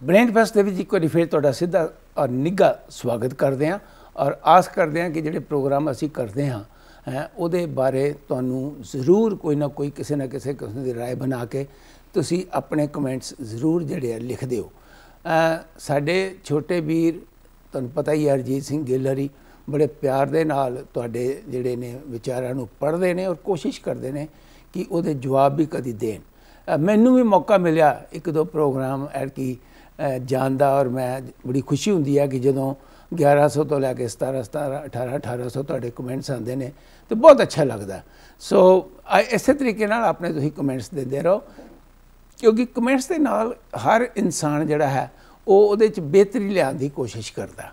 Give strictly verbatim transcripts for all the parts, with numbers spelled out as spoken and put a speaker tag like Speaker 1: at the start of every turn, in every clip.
Speaker 1: ब्रेनफास्ट के एक बार फिर तुहाडा सीधा और निघा स्वागत करते हैं और आस करते हैं कि जिहड़े प्रोग्राम असी करते हैं हैं उहदे बारे तुहानूं जरूर कोई ना कोई किसी ना किसी किस्म की राय बना के तुसी अपने कमेंट्स जरूर जिहड़े आ लिख दिओ। साडे छोटे वीर तुहानूं पता ही है हरजीत सिंह गिल हरी बड़े प्यार दे नाल तुहाडे जिहड़े ने विचारां नूं पढ़दे ने और कोशिश करते हैं कि उहदे जवाब भी कदी देण। मैनूं भी मौका मिलिया एक दो प्रोग्राम ऐतकी जान दा और मैं बड़ी खुशी हुंदी है कि जदों ग्यारह सौ तो लैके सतारह सतारह अठारह अठारह सौ तुहाडे कमेंट्स आते हैं तो बहुत अच्छा लगता। सो इस तरीके नाल अपने तुसीं कमेंट्स देंदे रहो क्योंकि कमेंट्स के नाल हर इंसान जिहड़ा है वो उहदे च बेहतरी लियाउण दी कोशिश करता।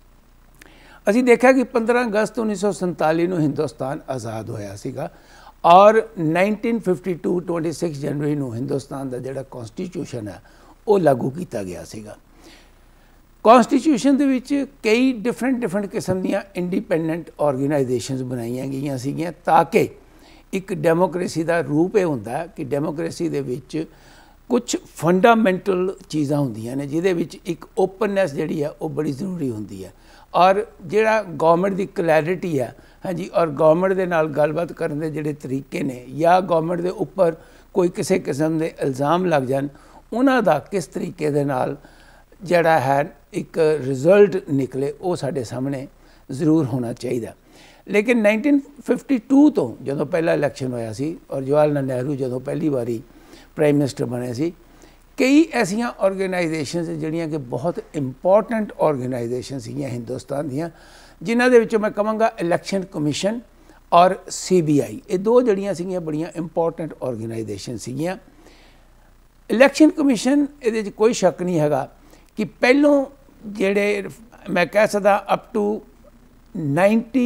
Speaker 1: असी देखा कि पंद्रह अगस्त उन्नीस सौ संताली नूं हिंदुस्तान आज़ाद होया सीगा और nineteen fifty two twenty six जनवरी नूं हिंदुस्तान का जिहड़ा कॉन्स्टिट्यूशन है वो लागू किया गया सीगा। कॉन्स्टिट्यूशन दे विच कई डिफरेंट डिफरेंट किस्म दीयां इंडिपेंडेंट ऑर्गेनाइजेशनस बनाईयां गईयां सीगियां ताकि एक डेमोक्रेसी का रूप यह हुंदा है कि डेमोक्रेसी दे विच कुछ फंडामेंटल चीज़ां हुंदियां ने जिहदे विच एक ओपननेस जिहड़ी है वो बड़ी जरूरी हुंदी है और जिहड़ा गवर्नमेंट की क्लैरिटी है हाँ जी और गवर्नमेंट दे नाल गलबात करन दे जिहड़े तरीके ने या गवर्नमेंट दे उपर कोई किसी किस्म के इल्ज़ाम लग जान उन्हां दा किस तरीके दे नाल जिहड़ा है एक रिजल्ट निकले वो साडे सामने जरूर होना चाहिए। लेकिन नाइनटीन फिफ्टी टू तो जो पहला इलैक्शन होया सी और जवाहरलाल नेहरू जो पहली बारी प्राइम मिनिस्टर बने सी कई ऐसियां ऑर्गेनाइजेशनस जिहड़ियां कि बहुत इंपॉर्टेंट ऑर्गेनाइजेशन सीगियां हिंदुस्तान दियां जिन्हां दे विचों मैं कहांगा इलैक्शन कमीशन और सी बी आई ये दो जिहड़ियां सीगियां बड़ियां इंपॉर्टेंट ऑर्गेनाइजेशन सीगियां। इलैक्शन कमीशन ये कोई शक नहीं है कि पहलों जिहड़े मैं कह सकदा अप टू नाइनटी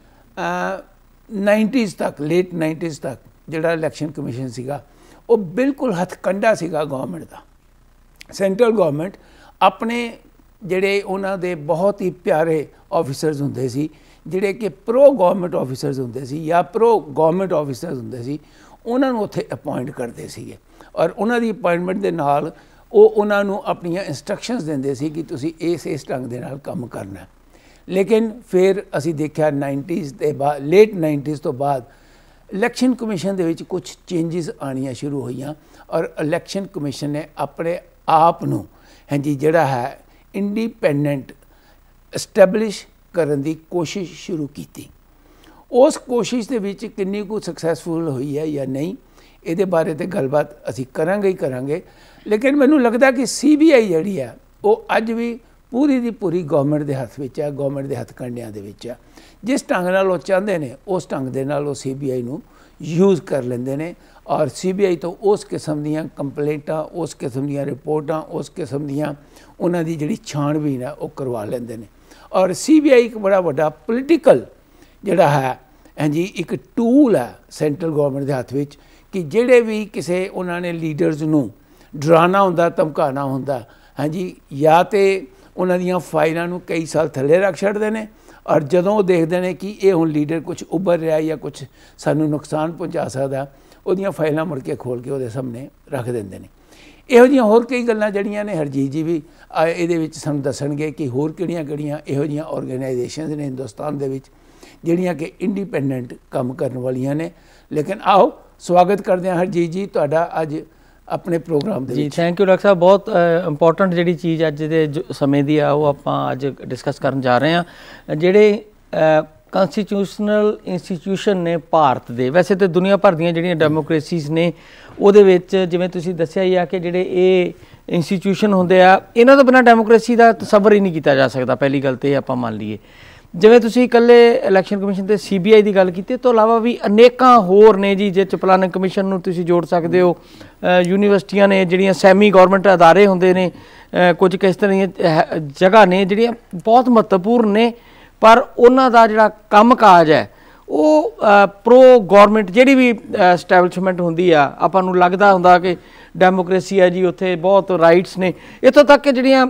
Speaker 1: नाइनटीज़ तक लेट नाइनटीज़ तक जिहड़ा इलैक्शन कमीशन सीगा वो बिल्कुल हथकंडा सीगा गवर्नमेंट का। सेंट्रल गवर्नमेंट अपने जिहड़े उन्हां दे बहुत ही प्यारे ऑफिसर्स हुंदे सी जिहड़े कि प्रो गवर्नमेंट ऑफिसर्स हुंदे सी या प्रो गवर्नमेंट ऑफिसर्स हुंदे सी उन्हां नूं उत्थे अपॉइंट करते सीगे और उन्हां दी अपॉइंटमेंट दे नाल वो उन्होंने अपनियां इंस्ट्रक्शंस देंदे सी कि तुसी इस इस ढंग दे नाल काम करना। लेकिन फिर असी देखा नाइनटीज़ के बाद लेट नाइनटीज़ तो बाद इलैक्शन कमीशन दे विच कुछ चेंजिस आनियां शुरू हुई और इलैक्शन कमीशन ने अपने आप नूं हाँ जी जिहड़ा है इंडिपेंडेंट एस्टैबलिश करन दी कोशिश शुरू की। उस कोशिश दे विच कितनी कुछ सक्सैसफुल हुई है या नहीं ये बारे तो गलबात असी करांगे ही करांगे। लेकिन मैनूं लगता कि सी बी आई जिहड़ी है वो अज भी पूरी दी पूरी गवर्नमेंट के हथ विच है गवर्नमेंट के हथकंडियां दे विच है। जिस ढंग नाल वो चाहते हैं उस ढंग दे नाल वो सी बी आई नूं यूज़ कर लेंदे ने और सी बी आई तो उस किस्म दीयां कंप्लेंटां उस किस्म दीयां रिपोर्टां उस किस्म दीयां उन्हां दी जिहड़ी छाणबीन है वो करवा लेंदे ने और सी बी आई एक बड़ा वड्डा पोलीटिकल जिहड़ा है हाँ जी एक टूल है सेंट्रल गवर्नमेंट के हथ विच कि जिहड़े भी किसी उन्होंने लीडर्स नूं डराना हुंदा धमकाना हुंदा हाँ जी या तो उन्हां दीयां फाइलां नूं कई साल थल्ले रख छड्डदे ने और जदों वो देखते हैं कि ये हुण लीडर कुछ उभर रहा या कुछ सानूं नुकसान पहुँचा सकदा उहदियां फाइलां मुड़ के खोल के उहदे सामने रख दिंदे ने। इहो जिहियां होर कई गल्लां जिहड़ियां ने हरजीत जी भी इहदे विच सानूं दस्सणगे कि होर किहड़ियां किहड़ियां इहो जिहियां ऑर्गेनाइजेशनस ने हिंदुस्तान दे विच जिहड़ियां कि इंडिपेंडेंट काम करन वालियां ने। लेकिन आओ स्वागत करते हैं हरजीत जी तुहाडा अज अपने प्रोग्राम दे।
Speaker 2: जी थैंक यू डॉक्टर साहब बहुत इंपॉर्टेंट जी चीज़ अज के समय की आ वो आप अज डिस्कस करन जा रहे हैं जिहड़े कॉन्स्टिट्यूशनल इंस्टीट्यूशन ने भारत दे वैसे तो दुनिया भर दियां जिहड़ियां डेमोक्रेसीज ने उहदे विच जिवें तुसीं दस्सिया ही आ कि जिहड़े ये इंस्टीट्यूशन हुंदे आ इन्हां तों बिना डेमोक्रेसी का तसव्वुर ही नहीं किया जा सकता। पहली गल तो आपां मान लीए जिवें तुसीं इकल्ले इलैक्शन कमीशन ते सी बी आई की गल की तो इलावा भी अनेकां होर ने जी जे प्लानिंग कमीशन नूं तुसीं जोड़ सकते हो यूनीवर्सिटियां ने जिहड़ियां सैमी गौरमेंट अदारे हुंदे ने कुछ किस तरह दी जगह ने जिहड़ियां बहुत महत्वपूर्ण ने पर उन्हां दा जिहड़ा काम काज है वो प्रो गौरमेंट जिहड़ी भी एस्टैबलिशमेंट हुंदी आ आपां नूं लगदा हुंदा कि डेमोक्रेसी है जी उत्थे बहुत राइट्स ने इत्थों तक कि जिहड़ियां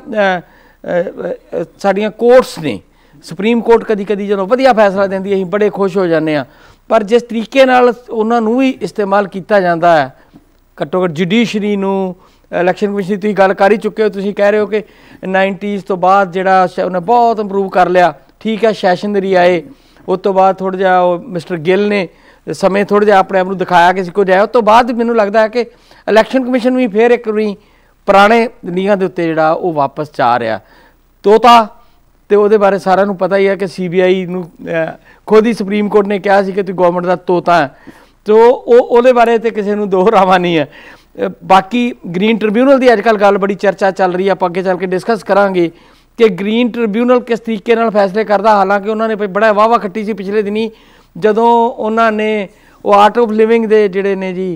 Speaker 2: साडीआं कोर्ट्स ने सुप्रीम कोर्ट कदी कदी जो वधिया फैसला देंदी असीं बड़े खुश हो जाते हैं पर जिस तरीके नाल उन्हां नूं भी इस्तेमाल किया जाता है घट्टो घट्ट जुडिशरी नूं ਇਲੈਕਸ਼ਨ ਕਮਿਸ਼ਨ ਦੀ ਤੁਸੀਂ ਗੱਲ ਕਰ ਹੀ ਚੁੱਕੇ ਹੋ। ਤੁਸੀਂ ਕਹਿ ਰਹੇ ਹੋ ਕਿ ਨਾਈਨਟੀਜ਼ ਤੋਂ ਬਾਅਦ ਜਿਹੜਾ ਉਹਨੇ ਬਹੁਤ ਇੰਪਰੂਵ ਕਰ ਲਿਆ। ਠੀਕ ਹੈ, ਸੈਸ਼ਨਰੀ ਆਏ, ਉਸ ਤੋਂ ਬਾਅਦ ਥੋੜ੍ਹਾ ਜਿਹਾ ਉਹ ਮਿਸਟਰ ਗਿੱਲ ਨੇ ਸਮੇਂ ਥੋੜ੍ਹਾ ਜਿਹਾ ਆਪਣੇ ਆਪ ਨੂੰ ਦਿਖਾਇਆ ਕਿਸੇ ਕੁਝ ਆਇਆ। ਉਸ ਤੋਂ ਬਾਅਦ ਮੈਨੂੰ ਲੱਗਦਾ ਹੈ ਕਿ ਇਲੈਕਸ਼ਨ ਕਮਿਸ਼ਨ ਵੀ ਫਿਰ ਇੱਕ ਵਾਰੀ ਪੁਰਾਣੇ ਨੀਹਾਂ ਦੇ ਉੱਤੇ ਜਿਹੜਾ ਉਹ ਵਾਪਸ ਜਾ ਰਿਹਾ। ਤੋਤਾ ਤੇ ਉਹਦੇ ਬਾਰੇ ਸਾਰਿਆਂ ਨੂੰ ਪਤਾ ਹੀ ਹੈ ਕਿ ਸੀ ਬੀ ਆਈ ਨੂੰ ਖੁਦ ਹੀ ਸੁਪਰੀਮ ਕੋਰਟ ਨੇ ਕਿਹਾ ਸੀ ਕਿ ਤੂੰ ਗੌਰਮੈਂਟ ਦਾ ਤੋਤਾ ਹੈ, ਤੋ ਉਹ ਉਹਦੇ ਬਾਰੇ ਤੇ ਕਿਸੇ ਨੂੰ ਦੋ ਰਾਵਾਂ ਨਹੀਂ ਹੈ। ਬਾਕੀ ਗ੍ਰੀਨ ਟ੍ਰਿਬਿਊਨਲ ਦੀ ਅੱਜ ਕੱਲ੍ਹ ਗੱਲ ਬੜੀ ਚਰਚਾ ਚੱਲ ਰਹੀ ਹੈ, ਆਪਾਂ ਅੱਗੇ ਚੱਲ ਕੇ ਡਿਸਕਸ ਕਰਾਂਗੇ ਕਿ ਗ੍ਰੀਨ ਟ੍ਰਿਬਿਊਨਲ ਕਿਸ ਤਰੀਕੇ ਨਾਲ ਫੈਸਲੇ ਕਰਦਾ। ਹਾਲਾਂਕਿ ਉਹਨਾਂ ਨੇ ਬੜਾ ਵਾਹ ਵਾਹ ਖੱਟੀ ਸੀ ਪਿਛਲੇ ਦਿਨੀ ਜਦੋਂ ਉਹਨਾਂ ਨੇ ਉਹ ਆਰਟ ਆਫ ਲਿਵਿੰਗ ਦੇ ਜਿਹੜੇ ਨੇ ਜੀ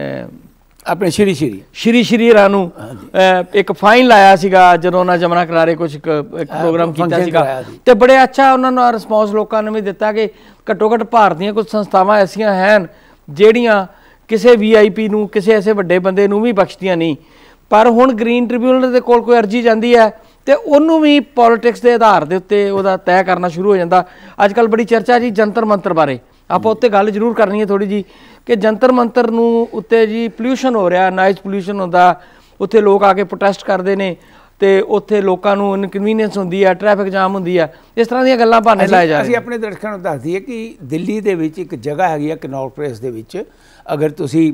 Speaker 1: ਆਪਣੇ ਸ਼੍ਰੀ ਸ਼੍ਰੀ
Speaker 2: ਸ਼੍ਰੀ ਸ਼੍ਰੀ ਰਾਂ ਨੂੰ ਇੱਕ ਫਾਈਨ ਲਾਇਆ ਸੀਗਾ ਜਦੋਂ ਉਹਨਾਂ ਜਮਨਾ ਕਰਾਰੇ ਕੁਛ ਪ੍ਰੋਗਰਾਮ ਕੀਤਾ ਸੀਗਾ, ਤੇ ਬੜੇ ਅੱਛਾ ਉਹਨਾਂ ਨੂੰ ਰਿਸਪੌਂਸ ਲੋਕਾਂ ਨੇ ਵੀ ਦਿੱਤਾ ਕਿ ਘੱਟੋ ਘੱਟ ਭਾਰਤ ਦੀਆਂ ਕੁਝ ਸੰਸਥਾਵਾਂ ਐਸੀਆਂ ਹਨ ਜਿਹੜੀਆਂ ਕਿਸੇ ਵੀ ਆਈ ਪੀ ਨੂੰ ਕਿਸੇ ਐਸੇ ਵੱਡੇ ਬੰਦੇ ਨੂੰ ਵੀ ਬਖਸ਼ਦੀਆਂ ਨਹੀਂ। ਪਰ ਹੁਣ ਗ੍ਰੀਨ ਟ੍ਰਿਬਿਊਨਲ ਦੇ ਕੋਲ ਕੋਈ ਅਰਜੀ ਜਾਂਦੀ ਹੈ ਤੇ ਉਹਨੂੰ ਵੀ ਪੋਲੀਟਿਕਸ ਦੇ ਆਧਾਰ ਦੇ ਉੱਤੇ ਉਹਦਾ ਤੈਅ ਕਰਨਾ ਸ਼ੁਰੂ ਹੋ ਜਾਂਦਾ। ਅੱਜ ਕੱਲ੍ਹ ਬੜੀ ਚਰਚਾ ਜੀ ਜੰਤਰ ਮੰਤਰ ਬਾਰੇ, ਆਪਾਂ ਉੱਤੇ ਗੱਲ ਜ਼ਰੂਰ ਕਰਨੀ ਹੈ ਥੋੜ੍ਹੀ ਜੀ ਕਿ ਜੰਤਰ ਮੰਤਰ ਨੂੰ ਉੱਤੇ ਜੀ ਪੋਲਿਊਸ਼ਨ ਹੋ ਰਿਹਾ, ਨਾਇਜ਼ ਪੋਲਿਊਸ਼ਨ ਹੁੰਦਾ, ਉੱਥੇ ਲੋਕ ਆ ਕੇ ਪ੍ਰੋਟੈਸਟ ਕਰਦੇ ਨੇ ਤੇ ਉੱਥੇ ਲੋਕਾਂ ਨੂੰ ਇਨਕਨਵੀਨੀਅੰਸ ਹੁੰਦੀ ਹੈ, ਟ੍ਰੈਫਿਕ ਜਾਮ ਹੁੰਦੀ ਹੈ, ਇਸ ਤਰ੍ਹਾਂ ਦੀਆਂ ਗੱਲਾਂ ਬਹਾਨੇ ਲਾਏ ਜਾ ਰਹੇ।
Speaker 1: ਅਸੀਂ ਆਪਣੇ ਦਰਸ਼ਕਾਂ ਨੂੰ ਦੱਸ ਦਈਏ ਕਿ ਦਿੱਲੀ ਦੇ ਵਿੱਚ ਇੱਕ ਜਗ੍ਹਾ ਹੈਗੀ ਆ ਕਨੌਟ ਪਲੇਸ ਦੇ ਵਿੱਚ, ਅਗਰ ਤੁਸੀਂ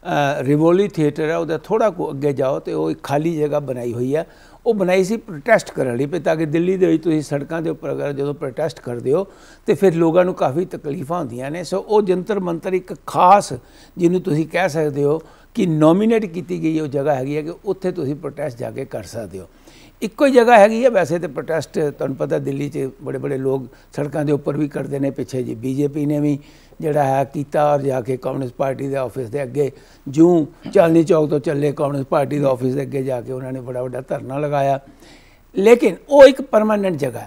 Speaker 1: ਰਿਵੋਲੀ ਥੀਏਟਰ ਹੈ ਉਹਦਾ ਥੋੜ੍ਹਾ ਕੁ ਅੱਗੇ ਜਾਓ ਤੇ ਉਹ ਇੱਕ ਖਾਲੀ ਜਗ੍ਹਾ ਬਣਾਈ ਹੋਈ ਹੈ। ਉਹ ਬਣਾਈ ਸੀ ਪ੍ਰੋਟੈਸਟ ਕਰਨ ਲਈ, ਤਾਂ ਕਿ ਦਿੱਲੀ ਦੇ ਵਿੱਚ ਤੁਸੀਂ ਸੜਕਾਂ ਦੇ ਉੱਪਰ ਅਗਰ ਜਦੋਂ ਪ੍ਰੋਟੈਸਟ ਕਰਦੇ ਹੋ ਤਾਂ ਫਿਰ ਲੋਕਾਂ ਨੂੰ ਕਾਫੀ ਤਕਲੀਫਾਂ ਹੁੰਦੀਆਂ ਨੇ। ਸੋ ਉਹ ਜੰਤਰ ਮੰਤਰ ਇੱਕ ਖਾਸ ਜਿਹਨੂੰ ਤੁਸੀਂ ਕਹਿ ਸਕਦੇ ਹੋ ਕਿ ਨੋਮੀਨੇਟ ਕੀਤੀ ਗਈ ਉਹ ਜਗ੍ਹਾ ਹੈਗੀ ਹੈ ਕਿ ਉੱਥੇ ਤੁਸੀਂ ਪ੍ਰੋਟੈਸਟ ਜਾ ਕੇ ਕਰ ਸਕਦੇ ਹੋ। ਇੱਕੋ ਹੀ ਜਗ੍ਹਾ ਹੈਗੀ ਹੈ ਵੈਸੇ ਤਾਂ ਪ੍ਰੋਟੈਸਟ, ਤੁਹਾਨੂੰ ਪਤਾ ਦਿੱਲੀ 'ਚ ਬੜੇ ਬੜੇ ਲੋਕ ਸੜਕਾਂ ਦੇ ਉੱਪਰ ਵੀ ਕਰਦੇ ਨੇ। ਪਿੱਛੇ ਜੀ ਬੀ ਜੇ ਪੀ ਨੇ ਵੀ ਜਿਹੜਾ ਹੈ ਕੀਤਾ ਔਰ ਜਾ ਕੇ ਕਾਂਗਰਸ ਪਾਰਟੀ ਦੇ ਆਫਿਸ ਦੇ ਅੱਗੇ ਜੂੰ ਚਾਂਦਨੀ ਚੌਕ ਤੋਂ ਚੱਲੇ ਕਾਂਗਰਸ ਪਾਰਟੀ ਦੇ ਆਫਿਸ ਦੇ ਅੱਗੇ ਜਾ ਕੇ ਉਹਨਾਂ ਨੇ ਬੜਾ ਵੱਡਾ ਧਰਨਾ ਲਗਾਇਆ। ਲੇਕਿਨ ਉਹ ਇੱਕ ਪਰਮਾਨੈਂਟ ਜਗ੍ਹਾ,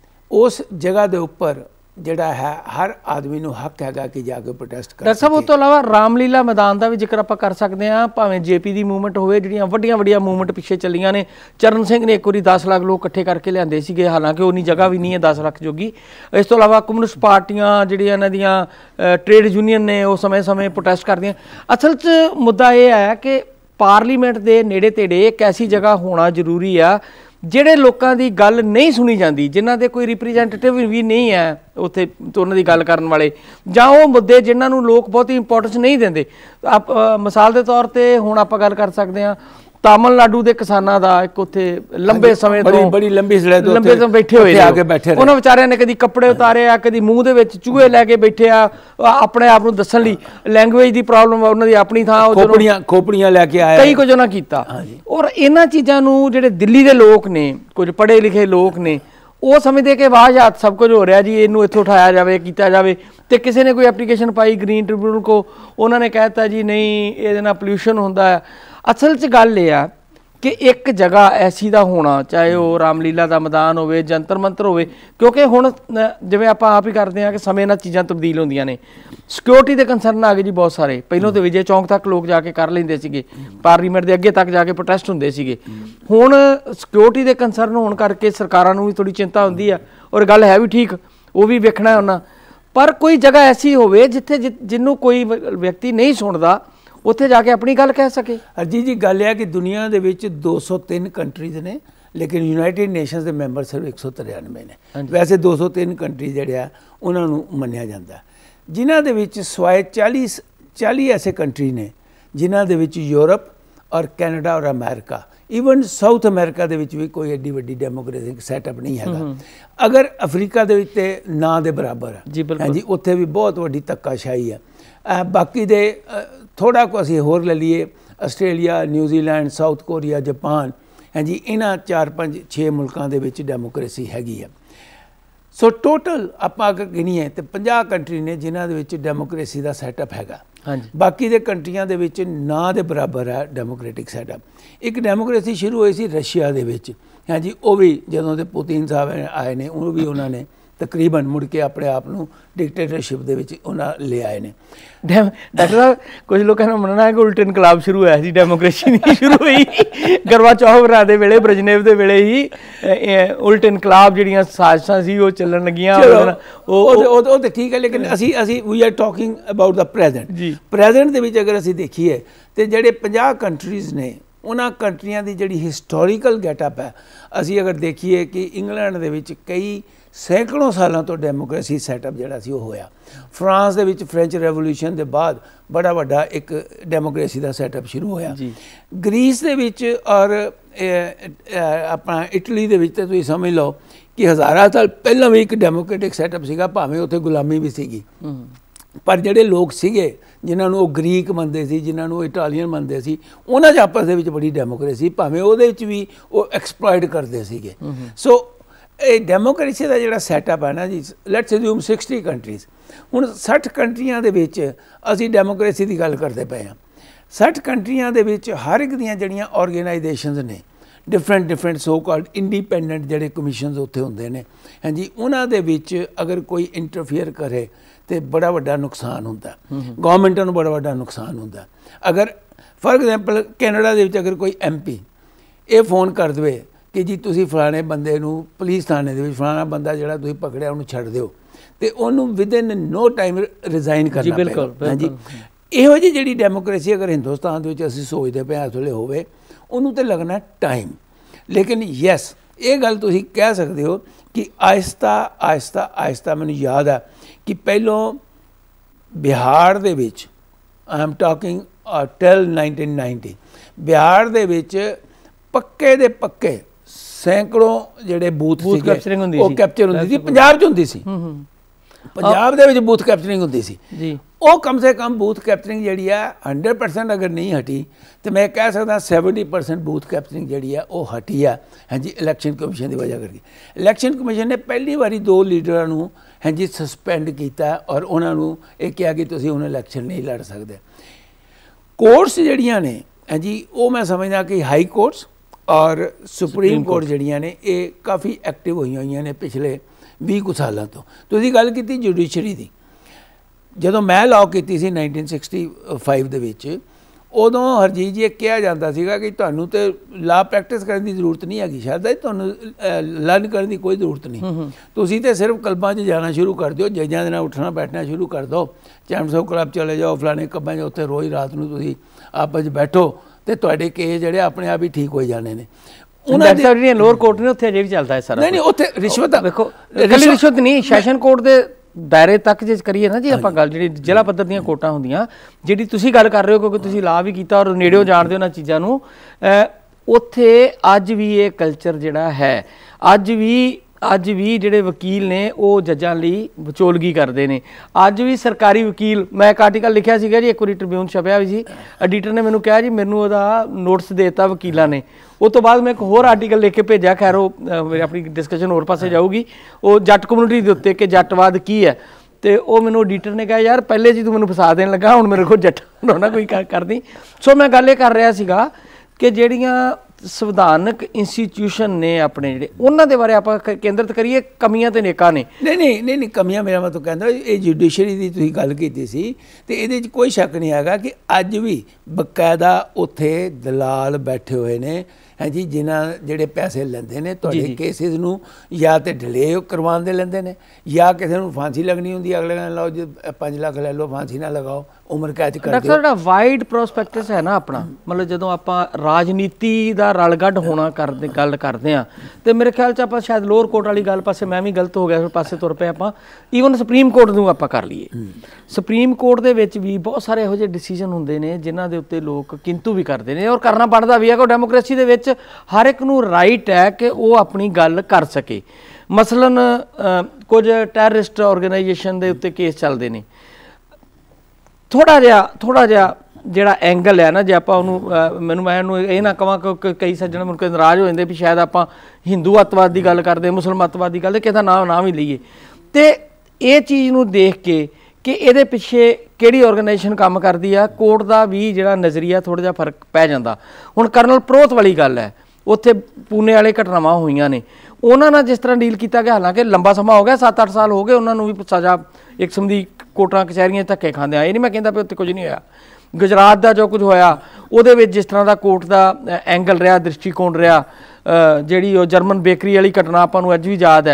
Speaker 1: ਉਸ ਜਗ੍ਹਾ ਦੇ ਉੱਪਰ ਜਿਹੜਾ ਹੈ ਹਰ ਆਦਮੀ ਨੂੰ ਹੱਕ ਹੈਗਾ ਕਿ ਜਾ ਕੇ ਪ੍ਰੋਟੈਸਟ ਕਰ।
Speaker 2: ਡਾਕਟਰ ਸਾਹਿਬ ਉਸ ਤੋਂ ਇਲਾਵਾ ਰਾਮਲੀਲਾ ਮੈਦਾਨ ਦਾ ਵੀ ਜ਼ਿਕਰ ਆਪਾਂ ਕਰ ਸਕਦੇ ਹਾਂ। ਭਾਵੇਂ ਜੇਪੀ ਦੀ ਮੂਵਮੈਂਟ ਹੋਵੇ, ਜਿਹੜੀਆਂ ਵੱਡੀਆਂ ਵੱਡੀਆਂ ਮੂਵਮੈਂਟ ਪਿੱਛੇ ਚੱਲੀਆਂ ਨੇ। ਚਰਨ ਸਿੰਘ ਨੇ ਇੱਕ ਵਾਰੀ ਦਸ ਲੱਖ ਲੋਕ ਇਕੱਠੇ ਕਰਕੇ ਲਿਆਂਦੇ ਸੀਗੇ, ਹਾਲਾਂਕਿ ਉਨੀ ਜਗ੍ਹਾ ਵੀ ਨਹੀਂ ਹੈ ਦਸ ਲੱਖ ਜੋਗੀ। ਇਸ ਤੋਂ ਇਲਾਵਾ ਕਮਿਊਨਿਸਟ ਪਾਰਟੀਆਂ ਜਿਹੜੀਆਂ ਇਹਨਾਂ ਦੀਆਂ ਟ੍ਰੇਡ ਯੂਨੀਅਨ ਨੇ ਉਹ ਸਮੇਂ ਸਮੇਂ ਪ੍ਰੋਟੈਸਟ ਕਰਦੀਆਂ। ਅਸਲ 'ਚ ਮੁੱਦਾ ਇਹ ਹੈ ਕਿ ਪਾਰਲੀਮੈਂਟ ਦੇ ਨੇੜੇ ਤੇੜੇ ਇੱਕ ਐਸੀ ਜਗ੍ਹਾ ਹੋਣਾ ਜ਼ਰੂਰੀ ਆ ਜਿਹੜੇ ਲੋਕਾਂ ਦੀ ਗੱਲ ਨਹੀਂ ਸੁਣੀ ਜਾਂਦੀ, ਜਿਨ੍ਹਾਂ ਦੇ ਕੋਈ ਰਿਪਰੈਜ਼ੈਂਟੇਟਿਵ ਵੀ ਨਹੀਂ ਹੈ ਉੱਥੇ ਉਹਨਾਂ ਦੀ ਗੱਲ ਕਰਨ ਵਾਲੇ, ਜਾਂ ਉਹ ਮੁੱਦੇ ਜਿਨ੍ਹਾਂ ਨੂੰ ਲੋਕ ਬਹੁਤੀ ਇੰਪੋਰਟੈਂਸ ਨਹੀਂ ਦਿੰਦੇ। ਆਪ ਮਿਸਾਲ ਦੇ ਤੌਰ 'ਤੇ ਹੁਣ ਆਪਾਂ ਗੱਲ ਕਰ ਸਕਦੇ ਹਾਂ ਤਾਮਿਲਨਾਡੂ ਦੇ ਕਿਸਾਨਾਂ ਦਾ, ਇੱਕ ਉੱਥੇ ਲੰਬੇ ਸਮੇਂ ਤੋਂ
Speaker 1: ਬੜੀ ਲੰਬੀ
Speaker 2: ਲੰਬੇ ਤੋਂ ਬੈਠੇ ਹੋਏ ਆ ਕੇ ਬੈਠੇ, ਉਹਨਾਂ ਵਿਚਾਰਿਆਂ ਨੇ ਕਦੀ ਕੱਪੜੇ ਉਤਾਰੇ ਆ, ਕਦੀ ਮੂੰਹ ਦੇ ਵਿੱਚ ਚੂਹੇ ਲੈ ਕੇ ਬੈਠੇ ਆ ਆਪਣੇ ਆਪ ਨੂੰ ਦੱਸਣ ਲਈ। ਲੈਂਗੁਏਜ ਦੀ ਪ੍ਰੋਬਲਮ ਉਹਨਾਂ ਦੀ ਆਪਣੀ ਥਾਂ,
Speaker 1: ਖੋਪੜੀਆਂ ਖੋਪੜੀਆਂ ਲੈ ਕੇ ਆਏ,
Speaker 2: ਕਈ ਕੁਝ ਉਹਨਾਂ ਕੀਤਾ। ਔਰ ਇਹਨਾਂ ਚੀਜ਼ਾਂ ਨੂੰ ਜਿਹੜੇ ਦਿੱਲੀ ਦੇ ਲੋਕ ਨੇ, ਕੁਝ ਪੜ੍ਹੇ ਲਿਖੇ ਲੋਕ ਨੇ, ਉਹ ਸਮਝਦੇ ਕਿ ਵਾਹਿਯਾਤ ਸਭ ਕੁਝ ਹੋ ਰਿਹਾ ਜੀ, ਇਹਨੂੰ ਇੱਥੋਂ ਉਠਾਇਆ ਜਾਵੇ, ਕੀਤਾ ਜਾਵੇ। ਤੇ ਕਿਸੇ ਨੇ ਕੋਈ ਐਪਲੀਕੇਸ਼ਨ ਪਾਈ ਗ੍ਰੀਨ ਟ੍ਰਿਬਿਊਨਲ ਕੋ, ਉਹਨਾਂ ਨੇ ਕਹਿ ਦਿੱਤਾ ਜੀ ਨਹੀਂ ਇਹਦੇ ਨਾਲ ਪੋਲਿਊਸ਼ਨ ਹੁੰਦਾ ਹੈ। ਅਸਲ 'ਚ ਗੱਲ ਇਹ ਆ ਕਿ ਇੱਕ ਜਗ੍ਹਾ ਐਸੀ ਦਾ ਹੋਣਾ, ਚਾਹੇ ਉਹ ਰਾਮਲੀਲਾ ਦਾ ਮੈਦਾਨ ਹੋਵੇ, ਜੰਤਰ ਮੰਤਰ ਹੋਵੇ, ਕਿਉਂਕਿ ਹੁਣ ਜਿਵੇਂ ਆਪਾਂ ਆਪ ਹੀ ਕਰਦੇ ਹਾਂ ਕਿ ਸਮੇਂ ਨਾਲ ਚੀਜ਼ਾਂ ਤਬਦੀਲ ਹੁੰਦੀਆਂ ਨੇ। ਸਿਕਿਉਰਿਟੀ ਦੇ ਕੰਸਰਨ ਆ ਗਏ ਜੀ ਬਹੁਤ ਸਾਰੇ। ਪਹਿਲਾਂ ਤਾਂ ਵਿਜੇ ਚੌਂਕ ਤੱਕ ਲੋਕ ਜਾ ਕੇ ਕਰ ਲੈਂਦੇ ਸੀਗੇ, ਪਾਰਲੀਮੈਂਟ ਦੇ ਅੱਗੇ ਤੱਕ ਜਾ ਕੇ ਪ੍ਰੋਟੈਸਟ ਹੁੰਦੇ ਸੀਗੇ। ਹੁਣ ਸਿਕਿਉਰਿਟੀ ਦੇ ਕੰਸਰਨ ਹੋਣ ਕਰਕੇ ਸਰਕਾਰਾਂ ਨੂੰ ਵੀ ਥੋੜ੍ਹੀ ਚਿੰਤਾ ਹੁੰਦੀ ਆ, ਔਰ ਗੱਲ ਹੈ ਵੀ ਠੀਕ, ਉਹ ਵੀ ਵੇਖਣਾ ਉਹਨਾਂ। ਪਰ ਕੋਈ ਜਗ੍ਹਾ ਐਸੀ ਹੋਵੇ ਜਿੱਥੇ ਜਿਹਨੂੰ ਕੋਈ ਵਿਅਕਤੀ ਨਹੀਂ ਸੁਣਦਾ, ਉੱਥੇ ਜਾ ਕੇ ਆਪਣੀ ਗੱਲ ਕਹਿ ਸਕੇ।
Speaker 1: ਅਰਜੀਤ ਜੀ, ਗੱਲ ਇਹ ਹੈ ਕਿ ਦੁਨੀਆ ਦੇ ਵਿੱਚ ਦੋ ਸੌ ਤਿੰਨ ਕੰਟਰੀਜ਼ ਨੇ, ਲੇਕਿਨ ਯੂਨਾਈਟਿਡ ਨੇਸ਼ਨਸ ਦੇ ਮੈਂਬਰ ਸਿਰਫ ਇੱਕ ਸੌ ਤਰਿਆਨਵੇਂ ਨੇ। ਵੈਸੇ ਦੋ ਸੌ ਤਿੰਨ ਕੰਟਰੀ ਜਿਹੜੇ ਆ ਉਹਨਾਂ ਨੂੰ ਮੰਨਿਆ ਜਾਂਦਾ, ਜਿਨ੍ਹਾਂ ਦੇ ਵਿੱਚ ਸਵਾਏ ਚਾਲੀ ਚਾਲੀ ਐਸੇ ਕੰਟਰੀ ਨੇ ਜਿਨ੍ਹਾਂ ਦੇ ਵਿੱਚ ਯੂਰਪ ਔਰ ਕੈਨੇਡਾ ਔਰ ਅਮਰੀਕਾ, ਈਵਨ ਸਾਊਥ ਅਮਰੀਕਾ ਦੇ ਵਿੱਚ ਵੀ ਕੋਈ ਐਡੀ ਵੱਡੀ ਡੈਮੋਕ੍ਰੈਟਿਕ ਸੈਟਅਪ ਨਹੀਂ ਹੈਗਾ। ਅਗਰ ਅਫਰੀਕਾ ਦੇ ਵਿੱਚ ਤੇ ਨਾਂ ਦੇ ਬਰਾਬਰ ਹੈ ਹਾਂਜੀ, ਉੱਥੇ ਵੀ ਬਹੁਤ ਵੱਡੀ ਧੱਕਾਸ਼ਾਹੀ ਹੈ। ਬਾਕੀ ਦੇ ਥੋੜ੍ਹਾ ਕੁ ਅਸੀਂ ਹੋਰ ਲੈ ਲਈਏ, Australia, New Zealand, South Korea, Japan, ਹਾਂਜੀ, ਇਹਨਾਂ ਚਾਰ ਪੰਜ ਛੇ ਮੁਲਕਾਂ ਦੇ ਵਿੱਚ ਡੈਮੋਕ੍ਰੇਸੀ ਹੈਗੀ ਆ। ਸੋ ਟੋਟਲ ਆਪਾਂ ਅਗਰ ਗਿਣੀਏ ਤਾਂ ਪੰਜਾਹ ਕੰਟਰੀ ਨੇ ਜਿਨ੍ਹਾਂ ਦੇ ਵਿੱਚ ਡੈਮੋਕ੍ਰੇਸੀ ਦਾ ਸੈਟਅਪ ਹੈਗਾ। ਹਾਂਜੀ, ਬਾਕੀ ਦੇ ਕੰਟਰੀਆਂ ਦੇ ਵਿੱਚ ਨਾਂ ਦੇ ਬਰਾਬਰ ਹੈ ਡੈਮੋਕ੍ਰੈਟਿਕ ਸੈਟਅਪ। ਇੱਕ ਡੈਮੋਕ੍ਰੇਸੀ ਸ਼ੁਰੂ ਹੋਈ ਸੀ ਰਸ਼ੀਆ ਦੇ ਵਿੱਚ, ਹਾਂਜੀ, ਉਹ ਵੀ ਜਦੋਂ ਦੇ ਪੁਤਿਨ ਸਾਹਿਬ ਆਏ ਨੇ ਉਹ ਵੀ ਉਹਨਾਂ ਨੇ ਤਕਰੀਬਨ ਮੁੜ ਕੇ ਆਪਣੇ ਆਪ ਨੂੰ ਡਿਕਟੇਟਰਸ਼ਿਪ ਦੇ ਵਿੱਚ ਉਹਨਾਂ ਲੈ ਆਏ ਨੇ।
Speaker 2: ਡਾਕਟਰ ਸਾਹਿਬ, ਕੁਝ ਲੋਕਾਂ ਦਾ ਮੰਨਣਾ ਹੈ ਕਿ ਉਲਟ ਇਨਕਲਾਬ ਸ਼ੁਰੂ ਹੋਇਆ ਸੀ, ਡੈਮੋਕ੍ਰੇਸੀ ਨਹੀਂ ਸ਼ੁਰੂ ਹੋਈ। ਗਰਬਾਚੌਵ ਦੇ ਵੇਲੇ, ਬ੍ਰਜਨੇਵ ਦੇ ਵੇਲੇ ਹੀ ਉਲਟ ਇਨਕਲਾਬ ਜਿਹੜੀਆਂ ਸਾਜ਼ਿਸ਼ਾਂ ਸੀ ਉਹ ਚੱਲਣ ਲੱਗੀਆਂ।
Speaker 1: ਉਹ ਤਾਂ ਠੀਕ ਹੈ, ਲੇਕਿਨ ਅਸੀਂ ਅਸੀਂ we are talking about the present ਜੀ। ਪ੍ਰੈਜ਼ੈਂਟ ਦੇ ਵਿੱਚ ਅਗਰ ਅਸੀਂ ਦੇਖੀਏ ਤਾਂ ਜਿਹੜੇ ਪੰਜਾਹ ਕੰਟਰੀਜ਼ ਨੇ ਉਹਨਾਂ ਕੰਟਰੀਆਂ ਦੀ ਜਿਹੜੀ ਹਿਸਟੋਰੀਕਲ ਗੈਟਅਪ ਹੈ, ਅਸੀਂ ਅਗਰ ਦੇਖੀਏ ਕਿ ਇੰਗਲੈਂਡ ਦੇ ਵਿੱਚ ਕਈ ਸੈਂਕੜੋਂ ਸਾਲਾਂ ਤੋਂ ਡੈਮੋਕ੍ਰੇਸੀ ਸੈਟਅਪ ਜਿਹੜਾ ਸੀ ਉਹ ਹੋਇਆ। ਫਰਾਂਸ ਦੇ ਵਿੱਚ ਫ੍ਰੈਂਚ ਰੈਵੋਲੂਸ਼ਨ ਦੇ ਬਾਅਦ ਬੜਾ ਵੱਡਾ ਇੱਕ ਡੈਮੋਕ੍ਰੇਸੀ ਦਾ ਸੈਟਅਪ ਸ਼ੁਰੂ ਹੋਇਆ। ਗ੍ਰੀਸ ਦੇ ਵਿੱਚ ਔਰ ਆਪਣਾ ਇਟਲੀ ਦੇ ਵਿੱਚ ਤਾਂ ਤੁਸੀਂ ਸਮਝ ਲਓ ਕਿ ਹਜ਼ਾਰਾਂ ਸਾਲ ਪਹਿਲਾਂ ਵੀ ਇੱਕ ਡੈਮੋਕ੍ਰੈਟਿਕ ਸੈਟਅਪ ਸੀਗਾ, ਭਾਵੇਂ ਉੱਥੇ ਗੁਲਾਮੀ ਵੀ ਸੀਗੀ। ਪਰ ਜਿਹੜੇ ਲੋਕ ਸੀਗੇ ਜਿਨ੍ਹਾਂ ਨੂੰ ਉਹ ਗ੍ਰੀਕ ਮੰਨਦੇ ਸੀ, ਜਿਨ੍ਹਾਂ ਨੂੰ ਉਹ ਇਟਾਲੀਅਨ ਮੰਨਦੇ ਸੀ, ਉਹਨਾਂ 'ਚ ਆਪਸ ਦੇ ਵਿੱਚ ਬੜੀ ਡੈਮੋਕ੍ਰੇਸੀ, ਭਾਵੇਂ ਉਹਦੇ ਵਿੱਚ ਵੀ ਉਹ ਐਕਸਪਲੋਇਟ ਕਰਦੇ ਸੀਗੇ। ਸੋ ਇਹ ਡੈਮੋਕ੍ਰੇਸੀ ਦਾ ਜਿਹੜਾ ਸੈਟਅਪ ਹੈ ਨਾ ਜੀ, ਲੈਟਸ ਅਸਿਊਮ ਸਿਕਸਟੀ ਕੰਟਰੀਜ਼, ਹੁਣ ਸੱਠ ਕੰਟਰੀਆਂ ਦੇ ਵਿੱਚ ਅਸੀਂ ਡੈਮੋਕ੍ਰੇਸੀ ਦੀ ਗੱਲ ਕਰਦੇ ਪਏ ਹਾਂ। ਸੱਠ ਕੰਟਰੀਆਂ ਦੇ ਵਿੱਚ ਹਰ ਇੱਕ ਦੀਆਂ ਜਿਹੜੀਆਂ ਆਰਗੇਨਾਈਜੇਸ਼ਨਸ ਨੇ, different different so called independent ਜਿਹੜੇ ਕਮਿਸ਼ਨਸ ਉੱਥੇ ਹੁੰਦੇ ਨੇ, ਹਾਂਜੀ, ਉਹਨਾਂ ਦੇ ਵਿੱਚ ਅਗਰ ਕੋਈ ਇੰਟਰਫੀਅਰ ਕਰੇ ਤੇ ਬੜਾ ਵੱਡਾ ਨੁਕਸਾਨ ਹੁੰਦਾ, ਗੌਰਮੈਂਟਾਂ ਨੂੰ ਬੜਾ ਵੱਡਾ ਨੁਕਸਾਨ ਹੁੰਦਾ। ਅਗਰ ਫॉर ਐਗਜ਼ਾਮਪਲ ਕੈਨੇਡਾ ਦੇ ਵਿੱਚ ਅਗਰ ਕੋਈ ਐਮ ਪੀ ਇਹ ਫੋਨ ਕਰ ਦੇਵੇ ਕਿ ਜੀ ਤੁਸੀਂ ਫਲਾਣੇ ਬੰਦੇ ਨੂੰ ਪੁਲਿਸ ਥਾਣੇ ਦੇ ਵਿੱਚ ਫਲਾਣਾ ਬੰਦਾ ਜਿਹੜਾ ਤੁਸੀਂ ਪਕੜਿਆ ਉਹਨੂੰ ਛੱਡ ਦਿਓ, ਤੇ ਉਹਨੂੰ ਵਿਦਿਨ ਨੋ ਟਾਈਮ ਰਿਜ਼ਾਈਨ ਕਰਨਾ ਪਏਗਾ। ਹਾਂਜੀ, ਇਹੋ ਜਿਹੀ ਜਿਹੜੀ ਡੈਮੋਕ੍ਰੇਸੀ ਅਗਰ ਹਿੰਦੁਸਤਾਨ ਦੇ ਵਿੱਚ ਅਸੀਂ ਸੋਚਦੇ ਪਏ ਇਸ ਵੇਲੇ ਹੋਵੇ, ਉਹਨੂੰ ਤਾਂ ਲੱਗਣਾ ਟਾਈਮ। ਲੇਕਿਨ ਯੈਸ, ਇਹ ਗੱਲ ਤੁਸੀਂ ਕਹਿ ਸਕਦੇ ਹੋ ਕਿ ਆਹਿਸਤਾ ਆਹਿਸਤਾ ਆਹਿਸਤਾ ਮੈਨੂੰ ਯਾਦ ਹੈ ਕਿ ਪਹਿਲੋਂ ਬਿਹਾਰ ਦੇ ਵਿੱਚ, I am talking till nineteen ninety, Bihar ਦੇ ਵਿੱਚ ਪੱਕੇ ਦੇ ਪੱਕੇ ਸੈਂਕੜੋਂ ਜਿਹੜੇ ਬੂਥ ਸੀਗੇ ਉਹ ਕੈਪਚਰ ਹੁੰਦੀ ਸੀ। ਪੰਜਾਬ 'ਚ ਹੁੰਦੀ ਸੀ, ਪੰਜਾਬ ਦੇ ਵਿੱਚ ਬੂਥ ਕੈਪਚਰਿੰਗ ਹੁੰਦੀ ਸੀ ਜੀ। ਉਹ ਕਮ ਸੇ ਕਮ ਬੂਥ ਕੈਪਚਰਿੰਗ ਜਿਹੜੀ ਆ ਹੰਡਰਡ ਪਰਸੈਂਟ ਅਗਰ ਨਹੀਂ ਹਟੀ ਤੇ ਮੈਂ ਕਹਿ ਸਕਦਾ ਸੈਵਨਟੀ ਪਰਸੈਂਟ ਬੂਥ ਕੈਪਚਰਿੰਗ ਜਿਹੜੀ ਆ ਉਹ ਹਟੀ ਆ, ਹਾਂਜੀ, ਇਲੈਕਸ਼ਨ ਕਮਿਸ਼ਨ ਦੀ ਵਜ੍ਹਾ ਕਰਕੇ। ਇਲੈਕਸ਼ਨ ਕਮਿਸ਼ਨ ਨੇ ਪਹਿਲੀ ਵਾਰੀ ਦੋ ਲੀਡਰਾਂ ਨੂੰ ਹਾਂਜੀ ਸਸਪੈਂਡ ਕੀਤਾ ਔਰ ਉਹਨਾਂ ਨੂੰ ਇਹ ਕਿਹਾ ਕਿ ਤੁਸੀਂ ਹੁਣ ਇਲੈਕਸ਼ਨ ਨਹੀਂ ਲੜ ਸਕਦੇ। ਕੋਰਟਸ ਜਿਹੜੀਆਂ ਨੇ ਹਾਂਜੀ, ਉਹ ਮੈਂ ਸਮਝਦਾ ਕਿ ਹਾਈ ਕੋਰਟਸ ਔਰ ਸੁਪਰੀਮ ਕੋਰਟ ਜਿਹੜੀਆਂ ਨੇ ਇਹ ਕਾਫੀ ਐਕਟਿਵ ਹੋਈਆਂ ਹੋਈਆਂ ਨੇ ਪਿਛਲੇ ਵੀਹ ਕੁ ਸਾਲਾਂ ਤੋਂ। ਤੁਸੀਂ ਗੱਲ ਕੀਤੀ ਜੁਡੀਸ਼ਰੀ ਦੀ, ਜਦੋਂ ਮੈਂ ਲਾਅ ਕੀਤੀ ਸੀ ਨਾਈਨਟੀਨ ਸਿਕਸਟੀ ਫਾਈਵ ਦੇ ਵਿੱਚ, ਉਦੋਂ ਹਰਜੀਤ ਜੀ ਇਹ ਕਿਹਾ ਜਾਂਦਾ ਸੀਗਾ ਕਿ ਤੁਹਾਨੂੰ ਤਾਂ ਲਾਅ ਪ੍ਰੈਕਟਿਸ ਕਰਨ ਦੀ ਜ਼ਰੂਰਤ ਨਹੀਂ ਹੈਗੀ, ਸ਼ਾਇਦ ਤੁਹਾਨੂੰ ਲਰਨ ਕਰਨ ਦੀ ਕੋਈ ਜ਼ਰੂਰਤ ਨਹੀਂ, ਤੁਸੀਂ ਤਾਂ ਸਿਰਫ ਕਲਬਾਂ 'ਚ ਜਾਣਾ ਸ਼ੁਰੂ ਕਰ ਦਿਓ, ਜੱਜਾਂ ਦੇ ਨਾਲ ਉੱਠਣਾ ਬੈਠਣਾ ਸ਼ੁਰੂ ਕਰ ਦਿਓ, ਚੈਂਪਸ ਕਲੱਬ ਚਲੇ ਜਾਓ, ਫਲਾਣੇ ਕਲਬਾਂ 'ਚ ਉੱਥੇ ਰੋਜ਼ ਰਾਤ ਨੂੰ ਤੁਸੀਂ ਆਪਸ 'ਚ ਬੈਠੋ ਤੇ ਤੁਹਾਡੇ ਕੇਸ ਜਿਹੜੇ ਆਪਣੇ ਆਪ ਹੀ ਠੀਕ ਹੋ ਜਾਣੇ ਨੇ।
Speaker 2: ਉਹਨਾਂ ਦੇ ਜਿਹੜੀਆਂ ਲੋਅਰ ਕੋਰਟ ਨੇ ਉੱਥੇ ਅਜੇ ਵੀ ਚੱਲਦਾ ਹੈ ਸਾਰਾ। ਨਹੀਂ
Speaker 1: ਨਹੀਂ, ਉੱਥੇ ਰਿਸ਼ਵਤ
Speaker 2: ਦੇਖੋ, ਇਕੱਲੀ ਰਿਸ਼ਵਤ ਨਹੀਂ, ਸੈਸ਼ਨ ਕੋਰਟ ਦੇ ਦਾਇਰੇ ਤੱਕ ਜੇ ਕਰੀਏ ਨਾ ਜੀ ਆਪਾਂ ਗੱਲ, ਜਿਹੜੀ ਜ਼ਿਲ੍ਹਾ ਪੱਧਰ ਦੀਆਂ ਕੋਰਟਾਂ ਹੁੰਦੀਆਂ, ਜਿਹੜੀ ਤੁਸੀਂ ਗੱਲ ਕਰ ਰਹੇ ਹੋ ਕਿਉਂਕਿ ਤੁਸੀਂ ਲਾਅ ਵੀ ਕੀਤਾ ਔਰ ਨੇੜਿਓਂ ਜਾਣਦੇ ਹੋ ਉਹਨਾਂ ਚੀਜ਼ਾਂ ਨੂੰ, ਉੱਥੇ ਅੱਜ ਵੀ ਇਹ ਕਲਚਰ ਜਿਹੜਾ ਹੈ, ਅੱਜ ਵੀ ਅੱਜ ਵੀ ਜਿਹੜੇ ਵਕੀਲ ਨੇ ਉਹ ਜੱਜਾਂ ਲਈ ਵਿਚੋਲਗੀ ਕਰਦੇ ਨੇ। ਅੱਜ ਵੀ ਸਰਕਾਰੀ ਵਕੀਲ, ਮੈਂ ਇੱਕ ਆਰਟੀਕਲ ਲਿਖਿਆ ਸੀਗਾ ਜੀ, ਇੱਕ ਵਾਰੀ ਟ੍ਰਿਬਿਊਨ ਛਪਿਆ ਵੀ ਸੀ, ਐਡੀਟਰ ਨੇ ਮੈਨੂੰ ਕਿਹਾ ਜੀ ਮੈਨੂੰ ਉਹਦਾ ਨੋਟਿਸ ਦੇ ਦਿੱਤਾ ਵਕੀਲਾਂ ਨੇ। ਉਹ ਤੋਂ ਬਾਅਦ ਮੈਂ ਇੱਕ ਹੋਰ ਆਰਟੀਕਲ ਲਿਖ ਕੇ ਭੇਜਿਆ, ਖੈਰ ਉਹ ਆਪਣੀ ਡਿਸਕਸ਼ਨ ਹੋਰ ਪਾਸੇ ਜਾਊਗੀ, ਉਹ ਜੱਟ ਕਮਿਊਨਿਟੀ ਦੇ ਉੱਤੇ ਕਿ ਜੱਟਵਾਦ ਕੀ ਹੈ, ਤੇ ਉਹ ਮੈਨੂੰ ਐਡੀਟਰ ਨੇ ਕਿਹਾ ਯਾਰ ਪਹਿਲੇ ਜੀ ਤੂੰ ਮੈਨੂੰ ਫਸਾ ਦੇਣ ਲੱਗਾ, ਹੁਣ ਮੇਰੇ ਕੋਲ ਜੱਟ ਨਾ ਕੋਈ ਕਰਦੀ। ਸੋ ਮੈਂ ਗੱਲ ਇਹ ਕਰ ਰਿਹਾ ਸੀਗਾ ਕਿ ਜਿਹੜੀਆਂ ਸੰਵਿਧਾਨਕ ਇੰਸਟੀਟਿਊਸ਼ਨ ਨੇ ਆਪਣੇ ਜਿਹੜੇ, ਉਹਨਾਂ ਦੇ ਬਾਰੇ ਆਪਾਂ ਕੇਂਦਰਿਤ ਕਰੀਏ, ਕਮੀਆਂ ਤੇ ਨੇਕਾਂ ਨੇ। ਨਹੀਂ ਨਹੀਂ ਨਹੀਂ ਨਹੀਂ ਕਮੀਆਂ, ਮੇਰਾ ਮਤਲਬ ਕਹਿੰਦਾ ਇਹ ਜੁਡੀਸ਼ਰੀ ਦੀ ਤੁਸੀਂ ਗੱਲ ਕੀਤੀ ਸੀ ਤੇ ਇਹਦੇ 'ਚ ਕੋਈ ਸ਼ੱਕ ਨਹੀਂ ਹੈਗਾ ਕਿ ਅੱਜ ਵੀ ਬਕਾਇਦਾ ਉੱਥੇ ਦਲਾਲ ਬੈਠੇ ਹੋਏ ਨੇ ਹਾਂਜੀ, ਜਿਨ੍ਹਾਂ ਜਿਹੜੇ ਪੈਸੇ ਲੈਂਦੇ ਨੇ ਤੁਹਾਡੇ ਕੇਸਿਸ ਨੂੰ ਜਾਂ ਤਾਂ ਡਿਲੇ ਕਰਵਾਉਣ ਦੇ ਲੈਂਦੇ ਨੇ, ਜਾਂ ਕਿਸੇ ਨੂੰ ਫਾਂਸੀ ਲੱਗਣੀ ਹੁੰਦੀ, ਅਗਲੇ ਨਾਲ ਲਓ ਜੀ ਪੰਜ ਲੱਖ ਲੈ ਲਓ, ਫਾਂਸੀ ਨਾ ਲਗਾਓ, ਉਮਰ ਕੈਦ ਕਰ ਦਿਓ। ਡਾਕਟਰ ਜਿਹੜਾ ਵਾਈਡ ਪ੍ਰੋਸਪੈਕਟਸ ਹੈ ਨਾ ਆਪਣਾ, ਮਤਲਬ ਜਦੋਂ ਆਪਾਂ ਰਾਜਨੀਤੀ ਦਾ ਰਲਗੱਡ ਹੋਣਾ ਕਰਦੇ ਗੱਲ ਕਰਦੇ ਹਾਂ, ਤੇ ਮੇਰੇ ਖਿਆਲ 'ਚ ਆਪਾਂ ਸ਼ਾਇਦ ਲੋਅਰ ਕੋਰਟ ਵਾਲੀ ਗੱਲ ਪਾਸੇ ਮੈਂ ਵੀ ਗਲਤ ਹੋ ਗਿਆ, ਫਿਰ ਪਾਸੇ ਤੁਰ ਪਏ ਆਪਾਂ। ਈਵਨ ਸੁਪਰੀਮ ਕੋਰਟ ਨੂੰ ਆਪਾਂ ਕਰ ਲਈਏ, ਸੁਪਰੀਮ ਕੋਰਟ ਦੇ ਵਿੱਚ ਵੀ ਬਹੁਤ ਸਾਰੇ ਇਹੋ ਜਿਹੇ ਡਿਸੀਜਨ ਹੁੰਦੇ ਨੇ ਜਿਨ੍ਹਾਂ ਦੇ ਉੱਤੇ ਲੋਕ ਕਿੰਤੂ ਵੀ ਕਰਦੇ ਨੇ, ਔਰ ਕਰਨਾ ਬਣਦਾ ਵੀ ਹੈ ਕਿ ਡੈਮੋਕ੍ਰੇਸੀ ਦੇ ਵਿੱਚ ਹਰ ਇੱਕ ਨੂੰ ਰਾਈਟ ਹੈ ਕਿ ਉਹ ਆਪਣੀ ਗੱਲ ਕਰ ਸਕੇ। ਮਸਲਨ ਕੁਝ ਟੈਰਰਿਸਟ ਆਰਗੇਨਾਈਜੇਸ਼ਨ ਦੇ ਉੱਤੇ ਕੇਸ ਚੱਲਦੇ ਨੇ, ਥੋੜ੍ਹਾ ਜਿਹਾ ਥੋੜ੍ਹਾ ਜਿਹਾ ਜਿਹੜਾ ਐਂਗਲ ਹੈ ਨਾ, ਜੇ ਆਪਾਂ ਉਹਨੂੰ ਮੈਨੂੰ ਮੈਂ ਇਹਨੂੰ ਇਹ ਨਾ ਕਹਾਂ ਕਿ ਕਈ ਸੱਜਣ ਮੈਨੂੰ ਕੋਈ ਨਾਰਾਜ਼ ਹੋ ਜਾਂਦੇ ਵੀ ਸ਼ਾਇਦ ਆਪਾਂ ਹਿੰਦੂ ਅੱਤਵਾਦ ਦੀ ਗੱਲ ਕਰਦੇ, ਮੁਸਲਮਾਨ ਅੱਤਵਾਦ ਦੀ ਗੱਲ, ਕਿਸੇ ਦਾ ਨਾਂ ਨਾ ਵੀ ਲਈਏ, ਤੇ ਇਹ ਚੀਜ਼ ਨੂੰ ਦੇਖ ਕੇ ਕਿ ਇਹਦੇ ਪਿੱਛੇ ਕਿਹੜੀ ਆਰਗੇਨਾਈਜੇਸ਼ਨ ਕੰਮ ਕਰਦੀ ਆ, ਕੋਰਟ ਦਾ ਵੀ ਜਿਹੜਾ ਨਜ਼ਰੀਆ ਥੋੜ੍ਹਾ ਜਿਹਾ ਫਰਕ ਪੈ ਜਾਂਦਾ। ਹੁਣ ਕਰਨਲ ਪ੍ਰੋਥ ਵਾਲੀ ਗੱਲ ਹੈ, ਉੱਥੇ ਪੂਨੇ ਵਾਲੇ ਘਟਨਾਵਾਂ ਹੋਈਆਂ ਨੇ, ਉਹਨਾਂ ਨਾਲ ਜਿਸ ਤਰ੍ਹਾਂ ਡੀਲ ਕੀਤਾ ਗਿਆ, ਹਾਲਾਂਕਿ ਲੰਬਾ ਸਮਾਂ ਹੋ ਗਿਆ, ਸੱਤ ਅੱਠ ਸਾਲ ਹੋ ਗਏ, ਉਹਨਾਂ ਨੂੰ ਵੀ ਸਜ਼ਾ ਇੱਕ ਕਿਸਮ ਦੀ ਕੋਰਟਾਂ ਕਚਹਿਰੀਆਂ ਧੱਕੇ ਖਾਂਦੇ ਆ। ਇਹ ਨਹੀਂ ਮੈਂ ਕਹਿੰਦਾ ਵੀ ਉੱਥੇ ਕੁਝ ਨਹੀਂ ਹੋਇਆ। ਗੁਜਰਾਤ ਦਾ ਜੋ ਕੁਝ ਹੋਇਆ ਉਹਦੇ ਵਿੱਚ ਜਿਸ ਤਰ੍ਹਾਂ ਦਾ ਕੋਰਟ ਦਾ ਐਂਗਲ ਰਿਹਾ, ਦ੍ਰਿਸ਼ਟੀਕੋਣ ਰਿਹਾ, ਜਿਹੜੀ ਉਹ ਜਰਮਨ ਬੇਕਰੀ ਵਾਲੀ ਘਟਨਾ ਆਪਾਂ ਨੂੰ ਅੱਜ ਵੀ ਯਾਦ ਹੈ,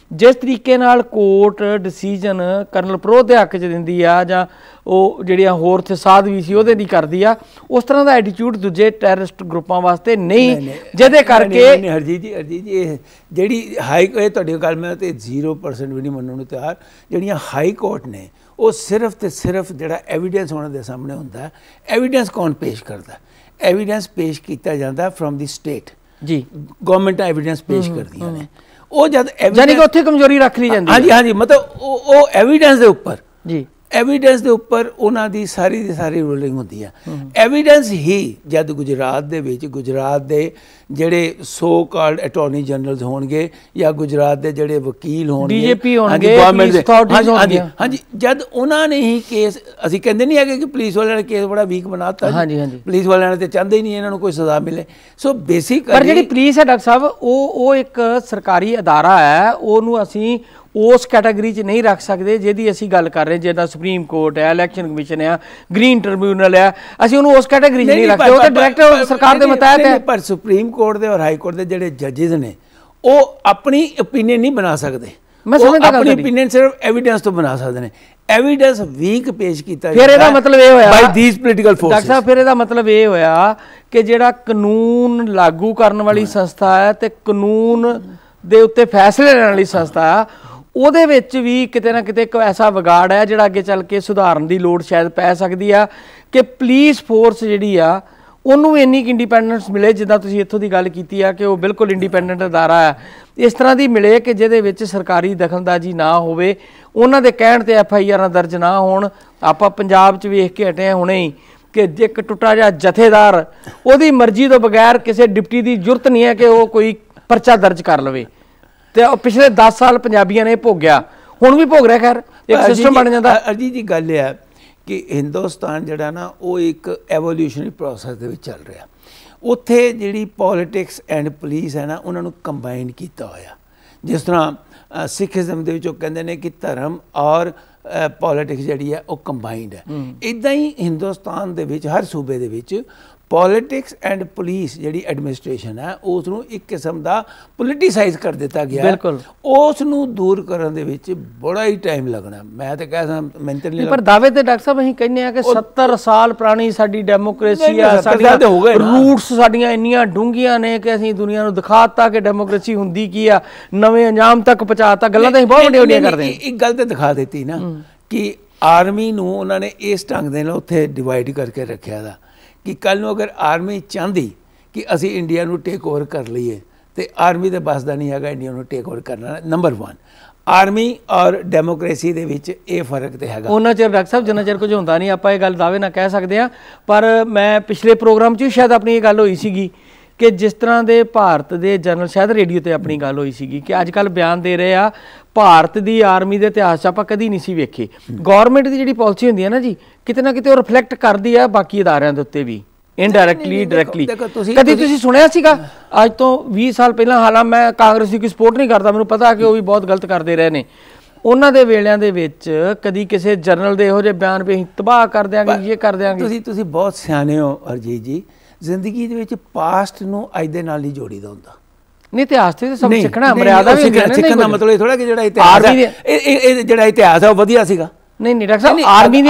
Speaker 2: ਜਿਸ ਤਰੀਕੇ ਨਾਲ ਕੋਰਟ ਡਿਸੀਜਨ ਕਰਨਲ ਪ੍ਰੋਹ ਦੇ ਹੱਕ 'ਚ ਦਿੰਦੀ ਆ ਜਾਂ ਉਹ ਜਿਹੜੀਆਂ ਹੋਰ ਤੇ ਸਾਧਵੀ ਸੀ ਉਹਦੇ ਦੀ ਕਰਦੀ ਆ, ਉਸ ਤਰ੍ਹਾਂ ਦਾ ਐਟੀਟਿਊਡ ਦੂਜੇ ਟੈਰਰਿਸਟ ਗਰੁੱਪਾਂ ਵਾਸਤੇ ਨਹੀਂ, ਜਿਹਦੇ ਕਰਕੇ
Speaker 1: ਹਰਜੀਤ ਜੀ ਹਰਜੀਤ ਜੀ ਇਹ ਜਿਹੜੀ ਹਾਈ ਇਹ ਤੁਹਾਡੀ ਗੱਲ ਮੈਂ ਤੇ ਜ਼ੀਰੋ ਪਰਸੈਂਟ ਵੀ ਨਹੀਂ ਮੰਨਣ ਨੂੰ ਤਿਆਰ, ਜਿਹੜੀਆਂ ਹਾਈ ਕੋਰਟ ਨੇ ਉਹ ਸਿਰਫ ਤੇ ਸਿਰਫ ਜਿਹੜਾ ਐਵੀਡੈਂਸ ਉਹਨਾਂ ਦੇ ਸਾਹਮਣੇ ਹੁੰਦਾ, ਐਵੀਡੈਂਸ ਕੌਣ ਪੇਸ਼ ਕਰਦਾ? ਐਵੀਡੈਂਸ ਪੇਸ਼ ਕੀਤਾ ਜਾਂਦਾ ਫਰੋਮ ਦੀ ਸਟੇਟ ਜੀ, ਗਵਰਨਮੈਂਟ ਐਵੀਡੈਂਸ ਪੇਸ਼ ਕਰਦੀਆਂ ਨੇ। ਉਹ ਜਦ
Speaker 2: ਯਾਨੀ ਕਿ ਉੱਥੇ ਕਮਜ਼ੋਰੀ ਰੱਖ ਲਈ ਜਾਂਦੀ
Speaker 1: ਹਾਂਜੀ ਹਾਂਜੀ ਮਤਲਬ ਉਹ ਉਹ ਐਵੀਡੈਂਸ ਦੇ ਉੱਪਰ
Speaker 2: ਜੀ
Speaker 1: ਐਵੀਡੈਂਸ ਦੇ ਉੱਪਰ ਉਹਨਾਂ ਦੀ ਸਾਰੀ ਦੀ ਸਾਰੀ ਰੂਲਿੰਗ ਹੁੰਦੀ ਹੈ। ਐਵੀਡੈਂਸ ਹੀ ਜਦ ਗੁਜਰਾਤ ਦੇ ਵਿੱਚ ਗੁਜਰਾਤ ਦੇ ਜਿਹੜੇ ਸੋ ਕਾਲਡ ਅਟਾਰਨੀ ਜਨਰਲਸ ਹੋਣਗੇ ਜਾਂ ਗੁਜਰਾਤ ਦੇ ਜਿਹੜੇ ਵਕੀਲ ਹੋਣਗੇ,
Speaker 2: ਡੀਜੀਪੀ ਹੋਣਗੇ, ਪੁਲਿਸ ਅਥਾਰਟੀਜ਼ ਹੋਣਗੀਆਂ,
Speaker 1: ਹਾਂਜੀ ਜਦ ਉਹਨਾਂ ਨੇ ਹੀ ਕੇਸ, ਅਸੀਂ ਕਹਿੰਦੇ ਨਹੀਂ ਹੈਗੇ ਕਿ ਪੁਲਿਸ ਵਾਲਿਆਂ ਨੇ ਕੇਸ ਬੜਾ ਵੀਕ ਬਣਾਤਾ,
Speaker 2: ਹਾਂਜੀ ਹਾਂਜੀ
Speaker 1: ਪੁਲਿਸ ਵਾਲਿਆਂ ਨੇ ਤੇ ਚਾਹੁੰਦੇ ਹੀ ਨਹੀਂ ਇਹਨਾਂ ਨੂੰ ਕੋਈ ਸਜ਼ਾ ਮਿਲੇ। ਸੋ ਬੇਸਿਕ
Speaker 2: ਪਰ ਜਿਹੜੀ ਪੁਲਿਸ ਹੈ ਡਾਕਟਰ ਸਾਹਿਬ ਉਹ ਉਹ ਇੱਕ ਸਰਕਾਰੀ ਅਦਾਰਾ ਹੈ, ਉਹਨੂੰ ਅਸੀਂ ਉਸ ਕੈਟਾਗਰੀ 'ਚ ਨਹੀਂ ਰੱਖ ਸਕਦੇ ਜਿਹਦੀ ਅਸੀਂ ਗੱਲ ਕਰ ਰਹੇ, ਜਿੱਦਾਂ ਸੁਪਰੀਮ ਕੋਰਟ ਹੈ, ਇਲੈਕਸ਼ਨ ਕਮਿਸ਼ਨ ਹੈ, ਗ੍ਰੀਨ ਟ੍ਰਿਬਿਊਨਲ ਹੈ, ਅਸੀਂ ਉਹਨੂੰ ਉਸ ਕੈਟਾਗਰੀ 'ਚ ਨਹੀਂ ਰੱਖਦੇ, ਉਹ ਤਾਂ ਡਾਇਰੈਕਟ ਸਰਕਾਰ ਦੇ ਮੁਤਾਬਕ ਹੈ।
Speaker 1: ਪਰ ਸੁਪਰੀਮ ਕੋਰਟ ਦੇ ਔਰ ਹਾਈ ਕੋਰਟ ਦੇ ਜਿਹੜੇ ਜੱਜਿਸ ਨੇ ਉਹ ਆਪਣੀ ਓਪੀਨੀਅਨ ਨਹੀਂ ਬਣਾ ਸਕਦੇ,
Speaker 2: ਮੈਂ ਸਮਝਦਾ
Speaker 1: ਆਪਣੀ ਓਪੀਨੀਅਨ ਸਿਰਫ ਐਵੀਡੈਂਸ ਤੋਂ ਬਣਾ ਸਕਦੇ ਨੇ। ਐਵੀਡੈਂਸ ਵੀਕ ਪੇਸ਼ ਕੀਤਾ
Speaker 2: ਫਿਰ ਇਹਦਾ ਮਤਲਬ ਇਹ ਹੋਇਆ
Speaker 1: by these political forces,
Speaker 2: doctor ਸਾਹਿਬ ਫਿਰ ਇਹਦਾ ਮਤਲਬ ਇਹ ਹੋਇਆ ਕਿ ਜਿਹੜਾ ਕਾਨੂੰਨ ਲਾਗੂ ਕਰਨ ਵਾਲੀ ਸੰਸਥਾ ਹੈ ਤੇ ਕਾਨੂੰਨ ਦੇ ਉੱਤੇ ਫੈਸਲੇ ਲੈਣ ਵਾਲੀ ਸੰਸਥਾ ਆ, ਉਹਦੇ ਵਿੱਚ ਵੀ ਕਿਤੇ ਨਾ ਕਿਤੇ ਇੱਕ ਐਸਾ ਵਿਗਾੜ ਹੈ ਜਿਹੜਾ ਅੱਗੇ ਚੱਲ ਕੇ ਸੁਧਾਰਨ ਦੀ ਲੋੜ ਸ਼ਾਇਦ ਪੈ ਸਕਦੀ ਆ ਕਿ ਪੁਲਿਸ ਫੋਰਸ ਜਿਹੜੀ ਆ ਉਹਨੂੰ ਵੀ ਇੰਨੀ ਕੁ ਇੰਡੀਪੈਂਡੈਂਸ ਮਿਲੇ, ਜਿੱਦਾਂ ਤੁਸੀਂ ਇੱਥੋਂ ਦੀ ਗੱਲ ਕੀਤੀ ਆ ਕਿ ਉਹ ਬਿਲਕੁਲ ਇੰਡੀਪੈਂਡੈਂਟ ਅਦਾਰਾ ਹੈ, ਇਸ ਤਰ੍ਹਾਂ ਦੀ ਮਿਲੇ ਕਿ ਜਿਹਦੇ ਵਿੱਚ ਸਰਕਾਰੀ ਦਖਲਅੰਦਾਜ਼ੀ ਨਾ ਹੋਵੇ, ਉਹਨਾਂ ਦੇ ਕਹਿਣ ਤੇ ਐਫ ਆਈ ਆਰਾਂ ਦਰਜ ਨਾ ਹੋਣ। ਆਪਾਂ ਪੰਜਾਬ 'ਚ ਵੇਖ ਕੇ ਹਟੇ ਹਾਂ ਹੁਣੇ ਹੀ ਕਿ ਇੱਕ ਟੁੱਟਾ ਜਿਹਾ ਜਥੇਦਾਰ ਉਹਦੀ ਮਰਜ਼ੀ ਤੋਂ ਬਗੈਰ ਕਿਸੇ ਡਿਪਟੀ ਦੀ ਜ਼ਰੂਰਤ ਨਹੀਂ ਹੈ ਕਿ ਉਹ ਕੋਈ ਪਰਚਾ ਦਰਜ ਕਰ ਲਵੇ, ਤੇ ਪਿਛਲੇ ਦਸ ਸਾਲ ਪੰਜਾਬੀਆਂ ਨੇ ਭੋਗਿਆ, ਹੁਣ ਵੀ ਭੋਗ ਰਿਹਾ। ਖੈਰ ਇੱਕ ਸਿਸਟਮ ਬਣ ਜਾਂਦਾ।
Speaker 1: ਅਰਜੀਤ ਜੀ ਗੱਲ ਇਹ ਹੈ ਕਿ ਹਿੰਦੁਸਤਾਨ ਜਿਹੜਾ ਨਾ ਉਹ ਇੱਕ ਐਵੋਲਿਊਸ਼ਨਰੀ ਪ੍ਰੋਸੈਸ ਦੇ ਵਿੱਚ ਚੱਲ ਰਿਹਾ, ਉੱਥੇ ਜਿਹੜੀ ਪੋਲੀਟਿਕਸ ਐਂਡ ਪੁਲਿਸ ਹੈ ਨਾ ਉਹਨਾਂ ਨੂੰ ਕੰਬਾਈਨ ਕੀਤਾ ਹੋਇਆ। ਜਿਸ ਤਰ੍ਹਾਂ ਸਿੱਖੀਜ਼ਮ ਦੇ ਵਿੱਚ ਉਹ ਕਹਿੰਦੇ ਨੇ ਕਿ ਧਰਮ ਔਰ ਪੋਲੀਟਿਕਸ ਜਿਹੜੀ ਹੈ ਉਹ ਕੰਬਾਈਨਡ ਹੈ, ਇੱਦਾਂ ਹੀ ਹਿੰਦੁਸਤਾਨ ਦੇ ਵਿੱਚ ਹਰ ਸੂਬੇ ਦੇ ਵਿੱਚ ਪੋਲੀਟਿਕਸ ਐਂਡ ਪੁਲਿਸ ਜਿਹੜੀ ਐਡਮਿਨਿਸਟ੍ਰੇਸ਼ਨ ਹੈ ਉਸ ਨੂੰ ਇੱਕ ਕਿਸਮ ਦਾ ਪੋਲੀਟੀਸਾਈਜ਼ ਕਰ ਦਿੱਤਾ ਗਿਆ।
Speaker 2: ਬਿਲਕੁਲ
Speaker 1: ਉਸ ਨੂੰ ਦੂਰ ਕਰਨ ਦੇ ਵਿੱਚ ਬੜਾ ਹੀ ਟਾਈਮ ਲੱਗਣਾ। ਮੈਂ ਤਾਂ ਕਹਿ ਸਕਦਾ ਮੈਂਟਲ ਨਹੀਂ,
Speaker 2: ਪਰ ਦਾਅਵੇ ਤੇ ਡਾਕਟਰ ਸਾਹਿਬ ਅਸੀਂ ਕਹਿੰਦੇ ਆ ਕਿ ਸੱਤਰ ਸਾਲ ਪੁਰਾਣੀ ਸਾਡੀ ਡੈਮੋਕ੍ਰੇਸੀ ਆ, ਸਾਡੀਆਂ ਰੂਟਸ ਸਾਡੀਆਂ ਇੰਨੀਆਂ ਡੂੰਘੀਆਂ ਨੇ ਕਿ ਅਸੀਂ ਦੁਨੀਆ ਨੂੰ ਦਿਖਾਤਾ ਕਿ ਡੈਮੋਕ੍ਰੇਸੀ ਹੁੰਦੀ ਕੀ ਆ, ਨਵੇਂ ਅੰਜਾਮ ਤੱਕ ਪਹੁੰਚਾਤਾ। ਗੱਲਾਂ ਤਾਂ ਅਸੀਂ ਬਹੁਤ ਵੱਡੀਆਂ ਵੱਡੀਆਂ ਕਰਦੇ ਹਾਂ।
Speaker 1: ਇੱਕ ਗੱਲ ਤਾਂ ਦਿਖਾ ਦਿੱਤੀ ਨਾ ਕਿ ਆਰਮੀ ਨੂੰ ਉਹਨਾਂ ਨੇ ਇਸ ਢੰਗ ਦੇ ਨਾਲ ਉੱਥੇ ਡਿਵਾਈਡ ਕਰਕੇ ਰੱਖਿਆ ਦਾ ਕਿ ਕੱਲ੍ਹ ਨੂੰ ਅਗਰ ਆਰਮੀ ਚਾਹੁੰਦੀ ਕਿ ਅਸੀਂ ਇੰਡੀਆ ਨੂੰ ਟੇਕ ਓਵਰ ਕਰ ਲਈਏ ਤੇ ਆਰਮੀ ਦੇ ਬਸ ਦਾ ਨਹੀਂ ਹੈਗਾ ਇੰਡੀਆ ਨੂੰ ਟੇਕ ਓਵਰ ਕਰਨਾ। ਨੰਬਰ ਵਨ, ਆਰਮੀ ਔਰ ਡੈਮੋਕ੍ਰੇਸੀ ਦੇ ਵਿੱਚ ਇਹ ਫਰਕ ਤੇ ਹੈਗਾ।
Speaker 2: ਉਹਨਾਂ ਚਿਰ ਡਾਕਟਰ ਸਾਹਿਬ ਜਿੰਨਾ ਚਿਰ ਕੁਝ ਹੁੰਦਾ ਨਹੀਂ ਆਪਾਂ ਇਹ ਗੱਲ ਦਾਅਵੇ ਨਾਲ ਕਹਿ ਸਕਦੇ ਹਾਂ। ਪਰ ਮੈਂ ਪਿਛਲੇ ਪ੍ਰੋਗਰਾਮ 'ਚ ਵੀ ਸ਼ਾਇਦ ਆਪਣੀ ਇਹ ਗੱਲ ਹੋਈ ਸੀਗੀ ਕਿ ਜਿਸ ਤਰ੍ਹਾਂ ਦੇ ਭਾਰਤ ਦੇ ਜਨਰਲ, ਸ਼ਾਇਦ ਰੇਡੀਓ ਤੇ ਆਪਣੀ ਗੱਲ ਹੋਈ ਸੀਗੀ ਕਿ ਅੱਜ ਕੱਲ੍ਹ ਬਿਆਨ ਦੇ ਰਹੇ ਆ ਭਾਰਤ ਦੀ ਆਰਮੀ ਦੇ ਇਤਿਹਾਸ 'ਚ ਆਪਾਂ ਕਦੀ ਨਹੀਂ ਸੀ ਵੇਖੇ। ਗੌਰਮੈਂਟ ਦੀ ਜਿਹੜੀ ਪਾਲਿਸੀ ਹੁੰਦੀ ਹੈ ਨਾ ਜੀ, ਕਿਤੇ ਨਾ ਕਿਤੇ ਉਹ ਰਿਫਲੈਕਟ ਕਰਦੀ ਆ ਬਾਕੀ ਅਦਾਰਿਆਂ ਦੇ ਉੱਤੇ ਵੀ, ਇਨਡਾਇਰੈਕਟਲੀ ਡਾਇਰੈਕਟਲੀ। ਕਦੀ ਤੁਸੀਂ ਸੁਣਿਆ ਸੀਗਾ ਅੱਜ ਤੋਂ ਵੀਹ ਸਾਲ ਪਹਿਲਾਂ, ਹਾਲਾਂ ਮੈਂ ਕਾਂਗਰਸ ਦੀ ਕੋਈ ਸਪੋਰਟ ਨਹੀਂ ਕਰਦਾ, ਮੈਨੂੰ ਪਤਾ ਕਿ ਉਹ ਵੀ ਬਹੁਤ ਗਲਤ ਕਰਦੇ ਰਹੇ ਨੇ, ਉਹਨਾਂ ਦੇ ਵੇਲਿਆਂ ਦੇ ਵਿੱਚ ਕਦੀ ਕਿਸੇ ਜਰਨਲ ਦੇ ਇਹੋ ਜਿਹੇ ਬਿਆਨ ਵੀ ਅਸੀਂ ਤਬਾਹ ਕਰ ਦਿਆਂਗੇ, ਇਹ ਕਰ ਦਿਆਂਗੇ।
Speaker 1: ਤੁਸੀਂ ਤੁਸੀਂ ਬਹੁਤ ਸਿਆਣੇ ਹੋ ਅਰਜੀਤ ਜੀ, ਜ਼ਿੰਦਗੀ ਦੇ ਵਿੱਚ ਪਾਸਟ ਨੂੰ ਅੱਜ ਦੇ ਨਾਲ ਨਹੀਂ ਜੋੜੀਦਾ ਹੁੰਦਾ।
Speaker 2: ਨਹੀਂ ਇਤਿਹਾਸ ਤੇ ਸਭ ਸਿੱਖਣਾ, ਮਰਿਆਦਾ ਵੀ
Speaker 1: ਸਿੱਖਣ ਦਾ ਮਤਲਬ ਇਹ ਥੋੜਾ ਕਿ ਜਿਹੜਾ ਇਤਿਹਾਸ ਹੈ ਇਹ ਜਿਹੜਾ ਇਤਿਹਾਸ ਹੈ ਉਹ ਵਧੀਆ ਸੀਗਾ।
Speaker 2: ਨਹੀਂ ਨਹੀਂ ਡਾਕਟਰ ਸਾਹਿਬ, ਆਰਮੀ ਦੀ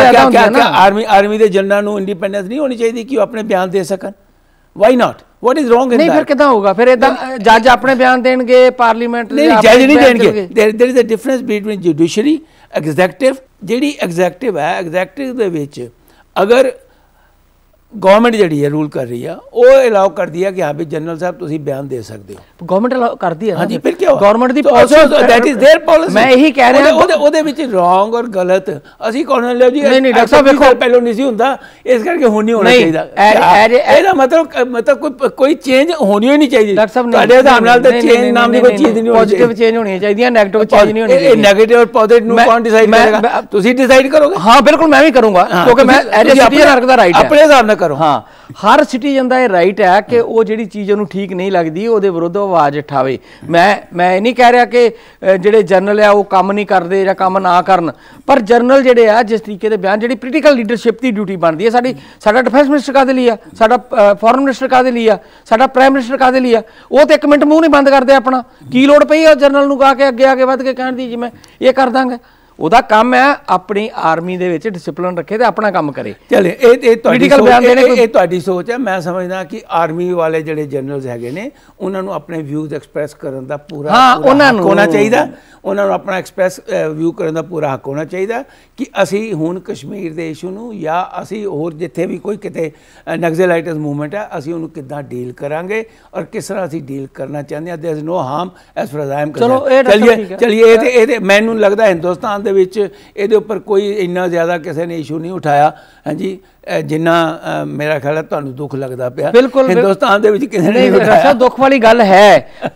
Speaker 1: ਆਰਮੀ ਆਰਮੀ ਦੇ ਜਨਰਲਾਂ ਨੂੰ ਇੰਡੀਪੈਂਡੈਂਸ ਨਹੀਂ ਹੋਣੀ ਚਾਹੀਦੀ ਕਿ ਉਹ ਆਪਣੇ ਬਿਆਨ ਦੇ ਸਕਣ? Why not? What is wrong in that?
Speaker 2: ਨਹੀਂ ਫਿਰ ਕਿਦਾਂ ਹੋਊਗਾ? ਫਿਰ ਇਦਾਂ ਜੱਜ ਆਪਣੇ ਬਿਆਨ ਦੇਣਗੇ, ਪਾਰਲੀਮੈਂਟ
Speaker 1: ਨਹੀਂ ਜੱਜ ਨਹੀਂ ਦੇਣਗੇ। There is a difference between judiciary executive. ਜਿਹੜੀ ਐਗਜ਼ੈਕਟਿਵ ਹੈ, ਐਗਜ਼ੈਕਟਿਵ ਦੇ ਵਿੱਚ ਅਗਰ ਗਵਰਨਮੈਂਟ ਜਿਹੜੀ ਹੈ ਰੂਲ ਕਰ ਰਹੀ ਆ, ਉਹ ਅਲਾਉ ਕਰਦੀ ਹੈ ਕਿ ਹਾਂ ਵੀ ਜਨਰਲ ਸਾਹਿਬ ਤੁਸੀਂ ਬਿਆਨ ਦੇ ਸਕਦੇ ਹੋ।
Speaker 2: ਗਵਰਨਮੈਂਟ ਅਲਾਉ ਕਰਦੀ ਹੈ
Speaker 1: ਹਾਂਜੀ, ਫਿਰ ਕੀ ਹੋਇਆ?
Speaker 2: ਗਵਰਨਮੈਂਟ ਦੀ policy
Speaker 1: that is their policy.
Speaker 2: ਮੈਂ ਇਹੀ ਕਹਿ ਰਿਹਾ
Speaker 1: ਉਹਦੇ ਉਹਦੇ ਵਿੱਚ ਰੋਂਗ ਔਰ ਗਲਤ ਅਸੀਂ ਕੌਣ ਲੈ ਜੀ?
Speaker 2: ਨਹੀਂ ਨਹੀਂ ਡਾਕਟਰ ਸਾਹਿਬ ਵੇਖੋ,
Speaker 1: ਪਹਿਲਾਂ ਨਹੀਂ ਸੀ ਹੁੰਦਾ, ਇਸ ਕਰਕੇ ਹੁਣ ਨਹੀਂ ਹੋਣਾ ਚਾਹੀਦਾ। ਇਹਦਾ ਮਤਲਬ ਮਤਲਬ ਕੋਈ ਕੋਈ ਚੇਂਜ ਹੋਣੀ ਹੀ ਨਹੀਂ ਚਾਹੀਦੀ।
Speaker 2: ਡਾਕਟਰ ਸਾਹਿਬ
Speaker 1: ਤੁਹਾਡੇ ਹਿਸਾਬ ਨਾਲ ਤਾਂ ਚੇਂਜ ਨਾਮ ਦੀ ਕੋਈ ਚੀਜ਼ ਨਹੀਂ ਹੋਣੀ।
Speaker 2: ਪੋਜ਼ਿਟਿਵ ਚੇਂਜ ਹੋਣੀ ਚਾਹੀਦੀ, ਨੈਗੇਟਿਵ ਚੇਂਜ ਨਹੀਂ ਹੋਣੀ ਚਾਹੀਦੀ।
Speaker 1: ਇਹ ਨੈਗੇਟਿਵ ਔਰ ਪੋਜ਼ਿਟਿਵ ਨੂੰ ਕੌਣ ਡਿਸਾਈਡ ਕਰੇਗਾ? ਤੁਸੀਂ ਡਿਸਾਈਡ ਕਰੋਗੇ?
Speaker 2: ਹਾਂ ਬਿਲਕੁਲ, ਮੈਂ ਵੀ ਕਰੂੰਗਾ ਕਿਉਂਕਿ ਮੈਂ ਐਜ਼ ਅ ਸਿਟੀਜ਼ਨ ਹਰ ਦਾ ਰਾਈਟ ਹੈ।
Speaker 1: ਆਪਣੇ ਹਿਸਾਬ ਨਾਲ ਕਰੋ।
Speaker 2: ਹਾਂ ਹਰ ਸਿਟੀਜ਼ਨ ਦਾ ਇਹ ਰਾਈਟ ਹੈ ਕਿ ਉਹ ਜਿਹੜੀ ਚੀਜ਼ ਉਹਨੂੰ ਠੀਕ ਨਹੀਂ ਲੱਗਦੀ ਉਹਦੇ ਵਿਰੁੱਧ ਆਵਾਜ਼ ਉਠਾਵੇ। ਮੈਂ ਮੈਂ ਇਹ ਨਹੀਂ ਕਹਿ ਰਿਹਾ ਕਿ ਜਿਹੜੇ ਜਰਨਲ ਆ ਉਹ ਕੰਮ ਨਹੀਂ ਕਰਦੇ ਜਾਂ ਕੰਮ ਨਾ ਕਰਨ, ਪਰ ਜਰਨਲ ਜਿਹੜੇ ਆ ਜਿਸ ਤਰੀਕੇ ਦੇ ਬਿਆਨ, ਜਿਹੜੀ ਪੋਲੀਟੀਕਲ ਲੀਡਰਸ਼ਿਪ ਦੀ ਡਿਊਟੀ ਬਣਦੀ ਹੈ ਸਾਡੀ, ਸਾਡਾ ਡਿਫੈਂਸ ਮਿਨਿਸਟਰ ਕਾਹਦੇ ਲਈ ਆ, ਸਾਡਾ ਫੋਰਨ ਮਿਨਿਸਟਰ ਕਾਹਦੇ ਲਈ ਆ, ਸਾਡਾ ਪ੍ਰਾਈਮ ਮਿਨਿਸਟਰ ਕਾਹਦੇ ਲਈ ਆ, ਉਹ ਤੇ ਇੱਕ ਮਿੰਟ ਮੂੰਹ ਨਹੀਂ ਬੰਦ ਕਰਦੇ ਆਪਣਾ। ਕੀ ਲੋੜ ਪਈ ਆ ਜਰਨਲ ਨੂੰ ਕਹਾ ਕੇ ਅੱਗੇ ਆ ਕੇ ਵੱਧ ਕੇ ਕਹਿਣ ਦੀ ਜੀ ਮੈਂ ਇਹ ਕਰ ਦਾਂਗਾ। ਉਹਦਾ ਕੰਮ ਹੈ ਆਪਣੀ ਆਰਮੀ ਦੇ ਵਿੱਚ ਡਿਸਪਲਿਨ ਰੱਖੇ ਤੇ ਆਪਣਾ ਕੰਮ ਕਰੇ।
Speaker 1: ਚਲੇ ਇਹ ਇਹ ਤੁਹਾਡੀ ਸੋਚ ਇਹ ਤੁਹਾਡੀ ਸੋਚ ਹੈ। ਮੈਂ ਸਮਝਦਾ ਕਿ ਆਰਮੀ ਵਾਲੇ ਜਿਹੜੇ ਜਨਰਲਸ ਹੈਗੇ ਨੇ ਉਹਨਾਂ ਨੂੰ ਆਪਣੇ ਵਿਊਜ਼ ਐਕਸਪ੍ਰੈਸ ਕਰਨ ਦਾ ਪੂਰਾ ਹੱਕ ਹੋਣਾ ਚਾਹੀਦਾ। ਉਹਨਾਂ ਨੂੰ ਆਪਣਾ ਐਕਸਪ੍ਰੈਸ ਵਿਊ ਕਰਨ ਦਾ ਪੂਰਾ ਹੱਕ ਹੋਣਾ ਚਾਹੀਦਾ ਕਿ ਅਸੀਂ ਹੁਣ ਕਸ਼ਮੀਰ ਦੇ ਇਸ਼ੂ ਨੂੰ ਜਾਂ ਅਸੀਂ ਹੋਰ ਜਿੱਥੇ ਵੀ ਕੋਈ ਕਿਤੇ ਨਕਸਲਾਈਟਸ ਮੂਵਮੈਂਟ ਹੈ ਅਸੀਂ ਉਹਨੂੰ ਕਿੱਦਾਂ ਡੀਲ ਕਰਾਂਗੇ ਔਰ ਕਿਸ ਤਰ੍ਹਾਂ ਅਸੀਂ ਡੀਲ ਕਰਨਾ ਚਾਹੁੰਦੇ ਹਾਂ। There is no harm as far as I am concerned. ਚਲਿਏ ਚਲਿਏ ਇਹ ਇਹ ਮੈਨੂੰ ਲੱਗਦਾ ਹਿੰਦੁਸਤਾਨ ਦੇ ਵਿੱਚ ਇਹਦੇ ਉੱਪਰ ਕੋਈ ਇੰਨਾ ਜ਼ਿਆਦਾ ਕਿਸੇ ਨੇ ਇਸ਼ੂ ਨਹੀਂ ਉਠਾਇਆ ਹਾਂਜੀ ਜਿੰਨਾ ਮੇਰਾ ਖਿਆਲ ਹੈ ਤੁਹਾਨੂੰ ਦੁੱਖ ਲੱਗਦਾ ਪਿਆ। ਹਿੰਦੁਸਤਾਨ ਦੇ ਵਿੱਚ ਕਿਸੇ ਨੇ
Speaker 2: ਉਠਾਇਆ। ਦੁੱਖ ਵਾਲੀ ਗੱਲ ਹੈ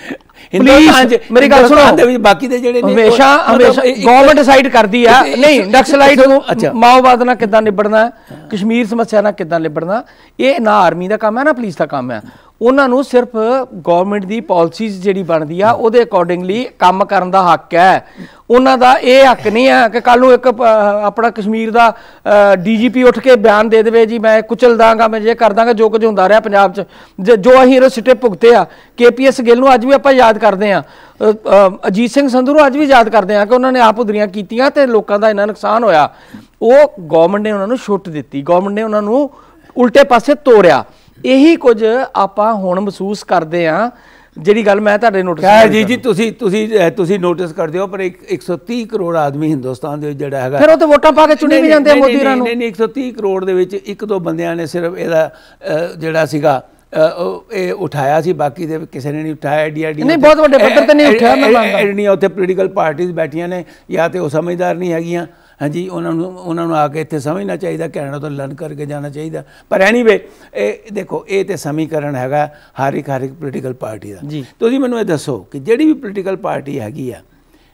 Speaker 1: ਮੇਰੀ ਗੱਲ ਸੁਣੋ, ਬਾਕੀ ਦੇ ਜਿਹੜੇ
Speaker 2: ਹਮੇਸ਼ਾ ਹਮੇਸ਼ਾ ਗਵਰਨਮੈਂਟ ਡਿਸਾਈਡ ਕਰਦੀ ਆ ਨਹੀਂ ਨਕਸਲਾਈਟ ਨੂੰ ਮਾਓਵਾਦ ਨਾਲ ਕਿੱਦਾਂ ਨਿਬੜਨਾ, ਕਸ਼ਮੀਰ ਸਮੱਸਿਆ ਨਾਲ ਕਿੱਦਾਂ ਨਿਬੜਨਾ, ਇਹ ਨਾ ਆਰਮੀ ਦਾ ਕੰਮ ਹੈ ਨਾ ਪੁਲਿਸ ਦਾ ਕੰਮ ਹੈ। ਉਹਨਾਂ ਨੂੰ ਸਿਰਫ ਗਵਰਨਮੈਂਟ ਦੀ ਪਾਲਿਸੀਜ਼ ਜਿਹੜੀ ਬਣਦੀ ਆ ਉਹਦੇ ਅਕੋਰਡਿੰਗਲੀ ਕੰਮ ਕਰਨ ਦਾ ਹੱਕ ਹੈ। ਉਹਨਾਂ ਦਾ ਇਹ ਹੱਕ ਨਹੀਂ ਹੈ ਕਿ ਕੱਲ੍ਹ ਨੂੰ ਇੱਕ ਆਪਣਾ ਕਸ਼ਮੀਰ ਦਾ ਡੀ ਜੀ ਪੀ ਉੱਠ ਕੇ ਬਿਆਨ ਦੇ ਦੇਵੇ ਜੀ ਮੈਂ ਕੁਚਲ ਦਾਂਗਾ, ਮੈਂ ਜੇ ਕਰ ਦਾਂਗਾ ਜੋ ਕੁਝ ਹੁੰਦਾ ਰਿਹਾ ਪੰਜਾਬ 'ਚ, ਜੋ ਅਸੀਂ ਇਹਦੇ ਸਿੱਟੇ ਭੁਗਤੇ ਆ। ਕੇ ਪੀ ਐਸ ਗਿੱਲ ਨੂੰ ਅੱਜ ਵੀ ਆਪਾਂ ਯਾਦ ਕਰਦੇ ਹਾਂ, ਅਜੀਤ ਸਿੰਘ ਸੰਧੂ ਨੂੰ ਅੱਜ ਵੀ ਯਾਦ ਕਰਦੇ ਹਾਂ ਕਿ ਉਹਨਾਂ ਨੇ ਆਪ ਉਧਰੀਆਂ ਕੀਤੀਆਂ ਅਤੇ ਲੋਕਾਂ ਦਾ ਇੰਨਾ ਨੁਕਸਾਨ ਹੋਇਆ। ਉਹ ਗੌਰਮੈਂਟ ਨੇ ਉਹਨਾਂ ਨੂੰ ਛੁੱਟ ਦਿੱਤੀ, ਗੌਰਮੈਂਟ ਨੇ ਉਹਨਾਂ ਨੂੰ ਉਲਟੇ ਪਾਸੇ ਤੋਰਿਆ। ਇਹੀ ਕੁਝ ਆਪਾਂ ਹੁਣ ਮਹਿਸੂਸ ਕਰਦੇ ਹਾਂ। ਜਿਹੜੀ ਗੱਲ ਮੈਂ ਤੁਹਾਡੇ ਨੋਟਿਸ
Speaker 1: ਹੈ ਜੀ ਜੀ ਤੁਸੀਂ ਤੁਸੀਂ ਤੁਸੀਂ ਨੋਟਿਸ ਕਰਦੇ ਹੋ, ਪਰ ਇੱਕ ਸੌ ਤੀਹ ਕਰੋੜ ਆਦਮੀ ਹਿੰਦੁਸਤਾਨ ਦੇ ਵਿੱਚ ਜਿਹੜਾ ਹੈਗਾ
Speaker 2: ਫਿਰ ਉਹ ਤੇ ਵੋਟਾਂ ਪਾ ਕੇ ਚੁਣੀ ਵੀ ਜਾਂਦੇ ਆ ਮੋਦੀ ਹੋਰਾਂ ਨੂੰ।
Speaker 1: ਨਹੀਂ ਨਹੀਂ ਇੱਕ ਸੌ ਤੀਹ ਕਰੋੜ ਦੇ ਵਿੱਚ ਇੱਕ ਦੋ ਬੰਦਿਆਂ ਨੇ ਸਿਰਫ ਇਹਦਾ ਜਿਹੜਾ ਸੀਗਾ ਇਹ ਉਠਾਇਆ ਸੀ, ਬਾਕੀ ਦੇ ਕਿਸੇ ਨੇ ਨਹੀਂ ਉਠਾਇਆ। ਡੀ ਆਰ ਡੀ
Speaker 2: ਨਹੀਂ ਬਹੁਤ ਵੱਡੇ ਪੱਧਰ ਤੇ ਨਹੀਂ ਉਠਾਇਆ। ਮੈਂ ਮੰਨਦਾ
Speaker 1: ਜਿਹੜੀਆਂ ਉੱਥੇ ਪੋਲੀਟੀਕਲ ਪਾਰਟੀਆਂ ਬੈਠੀਆਂ ਨੇ ਜਾਂ ਤੇ ਉਹ ਸਮਝਦਾਰ ਨਹੀਂ ਹੈਗੀਆਂ ਹਾਂਜੀ, ਉਹਨਾਂ ਨੂੰ ਉਹਨਾਂ ਨੂੰ ਆ ਕੇ ਇੱਥੇ ਸਮਝਣਾ ਚਾਹੀਦਾ, ਕਹਿਣਾ ਤਾਂ ਲਰਨ ਕਰਕੇ ਜਾਣਾ ਚਾਹੀਦਾ। ਪਰ ਐਨੀਵੇ ਇਹ ਦੇਖੋ ਇਹ ਤਾਂ ਸਮੀਕਰਨ ਹੈਗਾ ਹਰ ਇੱਕ ਹਰ ਇੱਕ ਪੋਲੀਟੀਕਲ ਪਾਰਟੀ ਦਾ। ਤੁਸੀਂ ਮੈਨੂੰ ਇਹ ਦੱਸੋ ਕਿ ਜਿਹੜੀ ਵੀ ਪੋਲੀਟੀਕਲ ਪਾਰਟੀ ਹੈਗੀ ਆ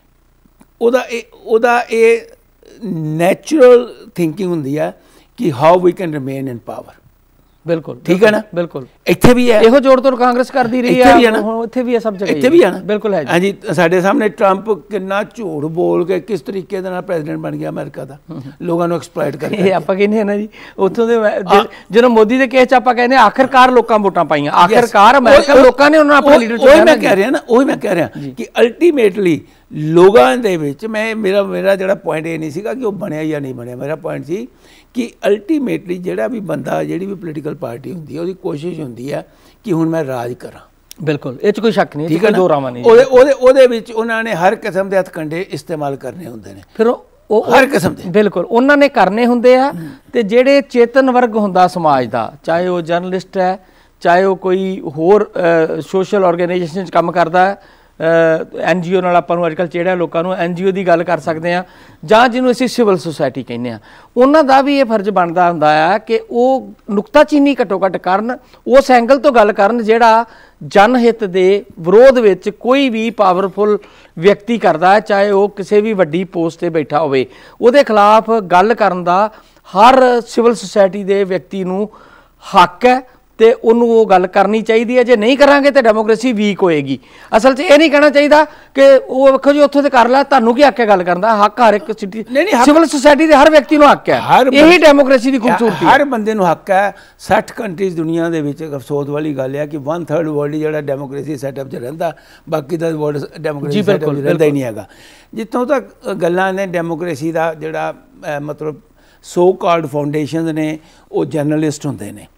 Speaker 1: ਉਹਦਾ ਇਹ ਉਹਦਾ ਇਹ ਨੈਚੁਰਲ ਥਿੰਕਿੰਗ ਹੁੰਦੀ ਆ ਕਿ how we can remain in power.
Speaker 2: ਬਿਲਕੁਲ
Speaker 1: ਠੀਕ ਹੈ ਨਾ,
Speaker 2: ਬਿਲਕੁਲ
Speaker 1: ਇੱਥੇ ਵੀ ਹੈ
Speaker 2: ਇਹੋ ਜੋੜ ਤੋੜ ਕਾਂਗਰਸ ਕਰਦੀ ਰਹੀ ਹੈ, ਇੱਥੇ ਵੀ ਹੈ, ਸਭ ਜਗ੍ਹਾ
Speaker 1: ਇੱਥੇ ਵੀ ਹੈ ਨਾ।
Speaker 2: ਬਿਲਕੁਲ ਹੈ
Speaker 1: ਹਾਂਜੀ, ਸਾਡੇ ਸਾਹਮਣੇ ਟਰੰਪ ਕਿੰਨਾ ਝੂਠ ਬੋਲ ਕੇ ਕਿਸ ਤਰੀਕੇ ਦੇ ਨਾਲ ਪ੍ਰੈਜ਼ੀਡੈਂਟ ਬਣ ਗਿਆ ਅਮਰੀਕਾ ਦਾ, ਲੋਕਾਂ ਨੂੰ ਐਕਸਪਲੋਇਟ ਕਰਕੇ।
Speaker 2: ਇਹ ਆਪਾਂ ਕਹਿੰਦੇ ਹਾਂ ਨਾ ਜੀ ਉੱਥੋਂ ਦੇ ਜਦੋਂ ਮੋਦੀ ਦੇ ਕੇਸ 'ਚ ਆਪਾਂ ਕਹਿੰਦੇ ਆਖਿਰਕਾਰ ਲੋਕਾਂ ਵੋਟਾਂ ਪਾਈਆਂ, ਆਖਿਰਕਾਰ ਅਮਰੀਕਨ ਲੋਕਾਂ ਨੇ ਉਹਨਾਂ ਨੂੰ ਆਪਣਾ ਲੀਡਰ
Speaker 1: ਚੁਣਿਆ। ਮੈਂ ਕਹਿ ਰਿਹਾ ਨਾ ਉਹੀ ਮੈਂ ਕਹਿ ਰਿਹਾ ਕਿ ਅਲਟੀਮੇਟਲੀ ਲੋਕਾਂ ਦੇ ਵਿੱਚ ਮੈਂ ਮੇਰਾ ਮੇਰਾ ਜਿਹੜਾ ਪੁਆਇੰਟ ਇਹ ਨਹੀਂ ਸੀਗਾ ਕਿ ਉਹ ਬਣਿਆ ਜਾਂ ਨਹੀਂ ਬਣਿਆ। ਮੇਰਾ ਪੁਆਇੰਟ ਸੀ ਕਿ ਅਲਟੀਮੇਟਲੀ ਜਿਹੜਾ ਵੀ ਬੰਦਾ ਜਿਹੜੀ ਵੀ ਪੋਲੀਟੀਕਲ ਪਾਰਟੀ ਹੁੰਦੀ ਹੈ ਉਹਦੀ ਕੋਸ਼ਿਸ਼ ਹੁੰਦੀ ਹੈ ਕਿ ਹੁਣ ਮੈਂ ਰਾਜ ਕਰਾਂ।
Speaker 2: ਬਿਲਕੁਲ ਇਹ 'ਚ ਕੋਈ ਸ਼ੱਕ ਨਹੀਂ, ਕੋਈ ਦੋ ਰਾਵਾਂ ਨਹੀਂ।
Speaker 1: ਉਹਦੇ ਉਹਦੇ ਉਹਦੇ ਵਿੱਚ ਉਹਨਾਂ ਨੇ ਹਰ ਕਿਸਮ ਦੇ ਹੱਥਕੰਡੇ ਇਸਤੇਮਾਲ ਕਰਨੇ ਹੁੰਦੇ ਨੇ,
Speaker 2: ਫਿਰ ਉਹ
Speaker 1: ਹਰ ਕਿਸਮ ਦੇ ਬਿਲਕੁਲ
Speaker 2: ਉਹਨਾਂ ਨੇ ਕਰਨੇ ਹੁੰਦੇ ਆ। ਤੇ ਜਿਹੜੇ ਚੇਤਨ ਵਰਗ ਹੁੰਦਾ ਸਮਾਜ ਦਾ, ਚਾਹੇ ਉਹ ਜਰਨਲਿਸਟ ਹੈ, ਚਾਹੇ ਉਹ ਕੋਈ ਹੋਰ ਸੋਸ਼ਲ ਆਰਗੇਨਾਈਜੇਸ਼ਨ 'ਚ ਕੰਮ ਕਰਦਾ ਹੈ, ਐਨ ਜੀ ਓ ਨਾਲ ਆਪਾਂ ਨੂੰ ਅੱਜ ਕੱਲ੍ਹ ਜਿਹੜਾ ਲੋਕਾਂ ਨੂੰ ਐਨ ਜੀ ਓ ਦੀ ਗੱਲ ਕਰ ਸਕਦੇ ਹਾਂ, ਜਾਂ ਜਿਹਨੂੰ ਅਸੀਂ ਸਿਵਲ ਸੁਸਾਇਟੀ ਕਹਿੰਦੇ ਹਾਂ, ਉਹਨਾਂ ਦਾ ਵੀ ਇਹ ਫਰਜ਼ ਬਣਦਾ ਹੁੰਦਾ ਆ ਕਿ ਉਹ ਨੁਕਤਾਚੀਨੀ ਘੱਟੋ ਘੱਟ ਕਰਨ, ਉਸ ਐਂਗਲ ਤੋਂ ਗੱਲ ਕਰਨ ਜਿਹੜਾ ਜਨਹਿਤ ਦੇ ਵਿਰੋਧ ਵਿੱਚ ਕੋਈ ਵੀ ਪਾਵਰਫੁਲ ਵਿਅਕਤੀ ਕਰਦਾ ਹੈ, ਚਾਹੇ ਉਹ ਕਿਸੇ ਵੀ ਵੱਡੀ ਪੋਸਟ 'ਤੇ ਬੈਠਾ ਹੋਵੇ। ਉਹਦੇ ਖਿਲਾਫ ਗੱਲ ਕਰਨ ਦਾ ਹਰ ਸਿਵਲ ਸੁਸਾਇਟੀ ਦੇ ਵਿਅਕਤੀ ਨੂੰ ਹੱਕ ਹੈ ਤੇ ਉਹਨੂੰ ਉਹ ਗੱਲ ਕਰਨੀ ਚਾਹੀਦੀ ਹੈ। ਜੇ ਨਹੀਂ ਕਰਾਂਗੇ ਤਾਂ ਡੈਮੋਕ੍ਰੇਸੀ ਵੀਕ ਹੋਏਗੀ। ਅਸਲ 'ਚ ਇਹ ਨਹੀਂ ਕਹਿਣਾ ਚਾਹੀਦਾ ਕਿ ਉਹ ਵੇਖੋ ਜੀ ਉੱਥੋਂ ਤੇ ਕਰ ਲੈ, ਤੁਹਾਨੂੰ ਕੀ ਹੱਕ ਹੈ ਗੱਲ ਕਰਨ ਦਾ। ਹੱਕ ਹਰ ਇੱਕ ਸਿਟੀ ਸਿਵਲ ਸੁਸਾਇਟੀ ਦੇ ਹਰ ਵਿਅਕਤੀ ਨੂੰ ਹੱਕ ਹੈ। ਇਹੀ ਡੈਮੋਕ੍ਰੇਸੀ ਦੀ ਖੂਬਸੂਰਤੀ ਹੈ,
Speaker 1: ਹਰ ਬੰਦੇ ਨੂੰ ਹੱਕ ਹੈ। ਸੱਠ ਕੰਟਰੀਜ਼ ਦੁਨੀਆ ਦੇ ਵਿੱਚ ਅਫਸੋਸ ਵਾਲੀ ਗੱਲ ਹੈ ਕਿ ਵਨ ਥਰਡ ਵਰਲਡ ਜਿਹੜਾ ਡੈਮੋਕ੍ਰੇਸੀ ਸੈਟਅਪ 'ਚ ਰਹਿੰਦਾ, ਬਾਕੀ ਦਾ ਵਰਲਡ ਡੈਮੋਕ੍ਰੇਸੀ ਸੈਟਅਪ 'ਚ ਰਹਿੰਦਾ ਹੀ ਨਹੀਂ ਹੈਗਾ। ਜਿੱਥੋਂ ਤੱਕ ਗੱਲਾਂ ਨੇ ਡੈਮੋਕ੍ਰੇਸੀ ਦਾ ਜਿਹੜਾ ਮਤਲਬ ਸੋ ਕਾਲਡ ਫਾਊਂਡੇਸ਼ਨ ਨੇ ਉਹ ਜਰਨਲਿਸਟ ਹੁੰਦੇ ਨੇ।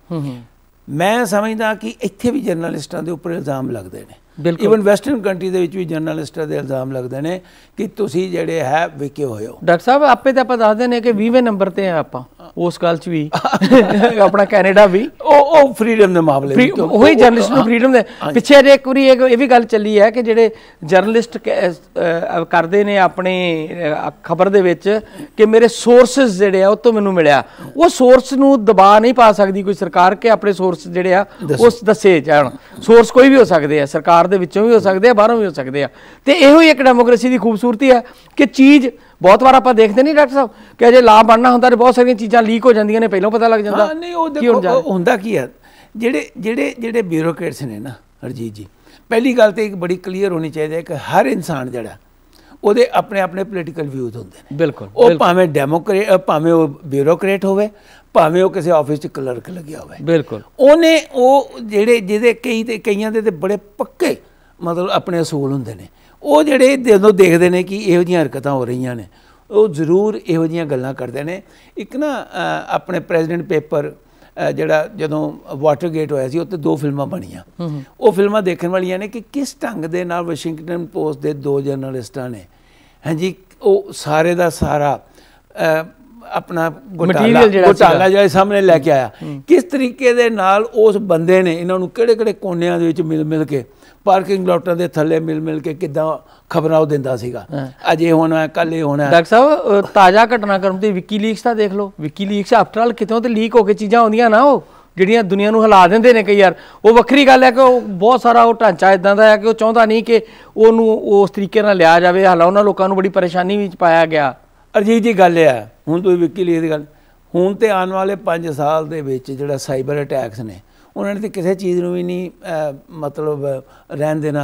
Speaker 1: ਮੈਂ ਸਮਝਦਾ ਕਿ ਇੱਥੇ ਵੀ ਜਰਨਲਿਸਟਾਂ ਦੇ ਉੱਪਰ ਇਲਜ਼ਾਮ ਲੱਗਦੇ ਨੇ। ਈਵਨ ਵੈਸਟਰਨ ਕੰਟਰੀ ਦੇ ਵਿੱਚ ਵੀ ਜਰਨਲਿਸਟਾਂ ਦੇ ਇਲਜ਼ਾਮ ਲੱਗਦੇ ਨੇ ਕਿ ਤੁਸੀਂ ਜਿਹੜੇ ਹੈ ਵਿਕੇ ਹੋਏ ਹੋ।
Speaker 2: ਡਾਕਟਰ ਸਾਹਿਬ ਆਪੇ ਤਾਂ ਆਪਾਂ ਦੱਸਦੇ ਨੇ ਕਿ ਵੀਹਵੇਂ ਨੰਬਰ ਤੇ ਆ ਆਪਾਂ ਉਸ ਗੱਲ 'ਚ ਵੀ ਆਪਣਾ ਕੈਨੇਡਾ ਵੀ
Speaker 1: ਉਹ ਉਹ ਫਰੀडम ਦੇ ਮਾਮਲੇ
Speaker 2: ਉਹੀ ਜਰਨਲਿਸਟ ਨੂੰ ਫਰੀडम ਦੇ ਪਿੱਛੇ ਜੇ ਇੱਕ ਵਾਰੀ ਇਹ ਵੀ ਗੱਲ ਚੱਲੀ ਹੈ ਕਿ ਜਿਹੜੇ ਜਰਨਲਿਸਟ ਕਰਦੇ ਨੇ ਆਪਣੇ ਖਬਰ ਦੇ ਵਿੱਚ ਕਿ ਮੇਰੇ ਸੋਰਸਿਸ ਜਿਹੜੇ ਆ ਉਹ ਤੋਂ ਮੈਨੂੰ ਮਿਲਿਆ, ਉਹ ਸੋਰਸ ਨੂੰ ਦਬਾ ਨਹੀਂ ਪਾ ਸਕਦੀ ਕੋਈ ਸਰਕਾਰ ਕਿ ਆਪਣੇ ਸੋਰਸ ਜਿਹੜੇ ਆ ਉਸ ਦੱਸੇ ਜਾਣ। ਸੋਰਸ ਕੋਈ ਵੀ ਹੋ ਸਕਦੇ ਆ, ਸਰਕਾਰ ਦੇ ਵਿੱਚੋਂ ਵੀ ਹੋ ਸਕਦੇ ਆ, ਬਾਹਰੋਂ ਵੀ ਹੋ ਸਕਦੇ ਆ। ਤੇ ਇਹੋ ਹੀ ਇੱਕ ਡੈਮੋਕ੍ਰੇਸੀ ਦੀ ਖੂਬਸੂਰਤੀ ਹੈ ਕਿ ਚੀਜ਼ ਬਹੁਤ ਵਾਰ ਆਪਾਂ ਦੇਖਦੇ ਨਹੀਂ ਡਾਕਟਰ ਸਾਹਿਬ ਕਿ ਅਜੇ ਲਾ ਬਣਨਾ ਹੁੰਦਾ ਤੇ ਬਹੁਤ ਸਾਰੀਆਂ ਚੀਜ਼ਾਂ ਲੀਕ ਹੋ ਜਾਂਦੀਆਂ ਨੇ, ਪਹਿਲਾਂ ਪਤਾ ਲੱਗ ਜਾਂਦਾ।
Speaker 1: ਨਹੀਂ ਉਹ ਦੇਖੋ ਹੁੰਦਾ ਕੀ ਹੈ, ਜਿਹੜੇ ਜਿਹੜੇ ਜਿਹੜੇ ਬਿਊਰੋਕਰੇਟਸ ਨੇ ਨਾ ਹਰਜੀਤ ਜੀ, ਪਹਿਲੀ ਗੱਲ ਤਾਂ ਇੱਕ ਬੜੀ ਕਲੀਅਰ ਹੋਣੀ ਚਾਹੀਦੀ ਹੈ ਕਿ ਹਰ ਇਨਸਾਨ ਜਿਹੜਾ ਉਹਦੇ ਆਪਣੇ ਆਪਣੇ ਪੋਲੀਟੀਕਲ ਵਿਊਜ਼ ਹੁੰਦੇ ਨੇ।
Speaker 2: ਬਿਲਕੁਲ,
Speaker 1: ਉਹ ਭਾਵੇਂ ਡੈਮੋਕਰੇਟ, ਭਾਵੇਂ ਉਹ ਬਿਊਰੋਕਰੇਟ ਹੋਵੇ, ਭਾਵੇਂ ਉਹ ਕਿਸੇ ਆਫਿਸ 'ਚ ਕਲਰਕ ਲੱਗਿਆ ਹੋਵੇ।
Speaker 2: ਬਿਲਕੁਲ,
Speaker 1: ਉਹਨੇ ਉਹ ਜਿਹੜੇ ਜਿਹਦੇ ਕਈ ਤੇ ਕਈਆਂ ਦੇ ਤੇ ਬੜੇ ਪੱਕੇ ਮਤਲਬ ਆਪਣੇ ਅਸੂਲ ਹੁੰਦੇ ਨੇ, ਉਹ ਜਿਹੜੇ ਜਦੋਂ ਦੇਖਦੇ ਨੇ ਕਿ ਇਹੋ ਜਿਹੀਆਂ ਹਰਕਤਾਂ ਹੋ ਰਹੀਆਂ ਨੇ, ਉਹ ਜ਼ਰੂਰ ਇਹੋ ਜਿਹੀਆਂ ਗੱਲਾਂ ਕਰਦੇ ਨੇ। ਇੱਕ ਨਾ ਆਪਣੇ ਪ੍ਰੈਜ਼ੀਡੈਂਟ ਪੇਪਰ ਜਿਹੜਾ ਜਦੋਂ ਵਾਟਰਗੇਟ ਹੋਇਆ ਸੀ, ਉੱਤੇ ਦੋ ਫਿਲਮਾਂ ਬਣੀਆਂ। ਉਹ ਫਿਲਮਾਂ ਦੇਖਣ ਵਾਲੀਆਂ ਨੇ ਕਿ ਕਿਸ ਢੰਗ ਦੇ ਨਾਲ ਵਾਸ਼ਿੰਗਟਨ ਪੋਸਟ ਦੇ ਦੋ ਜਰਨਲਿਸਟਾਂ ਨੇ ਹਾਂਜੀ ਉਹ ਸਾਰੇ ਦਾ ਸਾਰਾ ਆਪਣਾ ਘੁਟਾਲਾ ਘੁਟਾਲਾ ਜਿਹੜਾ ਸਾਹਮਣੇ ਲੈ ਕੇ ਆਇਆ, ਕਿਸ ਤਰੀਕੇ ਦੇ ਨਾਲ ਉਸ ਬੰਦੇ ਨੇ ਇਹਨਾਂ ਨੂੰ ਕਿਹੜੇ ਕਿਹੜੇ ਕੋਨਿਆਂ ਦੇ ਵਿੱਚ ਮਿਲ ਮਿਲ ਕੇ, ਪਾਰਕਿੰਗ ਲੋਟਾਂ ਦੇ ਥੱਲੇ ਮਿਲ ਮਿਲ ਕੇ ਕਿੱਦਾਂ ਖਬਰਾਂ ਉਹ ਦਿੰਦਾ ਸੀਗਾ, ਅੱਜ ਇਹ ਹੋਣਾ ਕੱਲ ਇਹ ਹੋਣਾ।
Speaker 2: ਡਾਕਟਰ ਸਾਹਿਬ ਤਾਜ਼ਾ ਘਟਨਾਕ੍ਰਮ ਤੇ ਵਿਕੀਲੀਕਸ ਦਾ ਦੇਖ ਲਓ, ਵਿਕੀਲੀਕਸ ਆਫਟਰ ਆਲ ਕਿਤੋਂ ਤੇ ਲੀਕ ਹੋ ਕੇ ਚੀਜ਼ਾਂ ਆਉਂਦੀਆਂ ਨਾ, ਉਹ ਜਿਹੜੀਆਂ ਦੁਨੀਆ ਨੂੰ ਹਿਲਾ ਦਿੰਦੇ ਨੇ ਕਈ ਵਾਰ। ਉਹ ਵੱਖਰੀ ਗੱਲ ਹੈ ਕਿ ਉਹ ਬਹੁਤ ਸਾਰਾ ਉਹ ਢਾਂਚਾ ਇੱਦਾਂ ਦਾ ਹੈ ਕਿ ਉਹ ਚਾਹੁੰਦਾ ਨਹੀਂ ਕਿ ਉਹਨੂੰ ਉਸ ਤਰੀਕੇ ਨਾਲ ਲਿਆ ਜਾਵੇ, ਹਾਲਾਂ ਉਹਨਾਂ ਲੋਕਾਂ ਨੂੰ ਬੜੀ ਪਰੇਸ਼ਾਨੀ ਵਿੱਚ ਪਾਇਆ ਗਿਆ।
Speaker 1: ਅਰਜੀਤ ਜੀ ਗੱਲ ਇਹ ਹੈ, ਹੁਣ ਤੁਸੀਂ ਵਿਕੀਲੀਕਸ ਦੀ ਗੱਲ, ਹੁਣ ਤੇ ਆਉਣ ਵਾਲੇ ਪੰਜ ਸਾਲ ਦੇ ਵਿੱਚ ਜਿਹੜਾ ਸਾਈਬਰ ਅਟੈਕਸ ਨੇ ਉਹਨਾਂ ਨੇ ਤਾਂ ਕਿਸੇ ਚੀਜ਼ ਨੂੰ ਵੀ ਨਹੀਂ ਮਤਲਬ ਰਹਿਣ ਦੇਣਾ,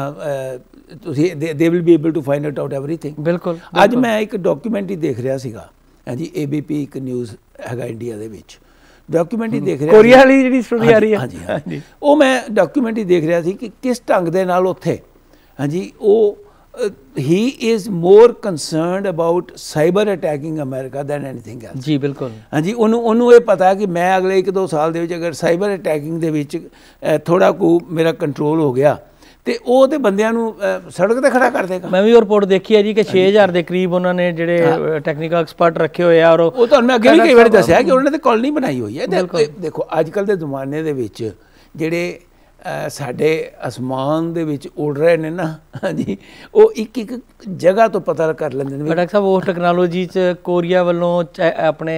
Speaker 1: ਤੁਸੀਂ they will be able to find out everything.
Speaker 2: ਬਿਲਕੁਲ।
Speaker 1: ਅੱਜ ਮੈਂ ਇੱਕ ਡਾਕੂਮੈਂਟਰੀ ਦੇਖ ਰਿਹਾ ਸੀਗਾ ਹਾਂਜੀ, ਏ ਬੀ ਪੀ ਇੱਕ ਨਿਊਜ਼ ਹੈਗਾ ਇੰਡੀਆ ਦੇ ਵਿੱਚ, ਡਾਕੂਮੈਂਟਰੀ ਦੇਖ ਰਿਹਾ
Speaker 2: ਕੋਰੀਆ ਵਾਲੀ ਜਿਹੜੀ ਸਟੋਰੀ ਆ ਰਹੀ ਹੈ
Speaker 1: ਹਾਂਜੀ ਹਾਂਜੀ, ਉਹ ਮੈਂ ਡਾਕੂਮੈਂਟਰੀ ਦੇਖ ਰਿਹਾ ਸੀ ਕਿ ਕਿਸ ਢੰਗ ਦੇ ਨਾਲ ਉੱਥੇ ਹਾਂਜੀ ਉਹ he is more concerned about cyber attacking America than anything else।
Speaker 2: ਜੀ ਬਿਲਕੁਲ
Speaker 1: ਹਾਂਜੀ, ਉਹਨੂੰ ਉਹਨੂੰ ਇਹ ਪਤਾ ਕਿ ਮੈਂ ਅਗਲੇ ਇੱਕ ਦੋ ਸਾਲ ਦੇ ਵਿੱਚ ਅਗਰ ਸਾਈਬਰ ਅਟੈਕਿੰਗ ਦੇ ਵਿੱਚ ਥੋੜਾ ਕੁ ਮੇਰਾ ਕੰਟਰੋਲ ਹੋ ਗਿਆ ਤੇ ਉਹ ਤੇ ਬੰਦਿਆਂ ਨੂੰ ਸੜਕ ਤੇ ਖੜਾ ਕਰ ਦੇਗਾ।
Speaker 2: ਮੈਂ ਵੀ ਰਿਪੋਰਟ ਦੇਖੀ ਹੈ ਜੀ ਕਿ ਛੇ ਹਜ਼ਾਰ ਦੇ ਕਰੀਬ ਉਹਨਾਂ ਨੇ ਜਿਹੜੇ ਟੈਕਨੀਕਲ ਐਕਸਪਰਟ ਰੱਖੇ ਹੋਏ ਆ, ਔਰ ਉਹ
Speaker 1: ਤੁਹਾਨੂੰ ਮੈਂ ਅੱਗੇ ਵੀ ਕਈ ਵਾਰੀ ਦੱਸਿਆ ਕਿ ਉਹਨਾਂ ਨੇ ਕਾਲੋਨੀ ਬਣਾਈ ਹੋਈ ਹੈ। ਦੇਖੋ ਅੱਜ ਕੱਲ੍ਹ ਦੇ ਜ਼ਮਾਨੇ ਦੇ ਵਿੱਚ ਜਿਹੜੇ ਸਾਡੇ ਅਸਮਾਨ ਦੇ ਵਿੱਚ ਉੱਡ ਰਹੇ ਨੇ ਨਾ ਹਾਂਜੀ, ਉਹ ਇੱਕ ਇੱਕ ਜਗ੍ਹਾ ਤੋਂ ਪਤਾ ਕਰ ਲੈਂਦੇ ਨੇ।
Speaker 2: ਡਾਕਟਰ ਸਾਹਿਬ ਉਸ ਟੈਕਨੋਲੋਜੀ 'ਚ ਕੋਰੀਆ ਵੱਲੋਂ ਆਪਣੇ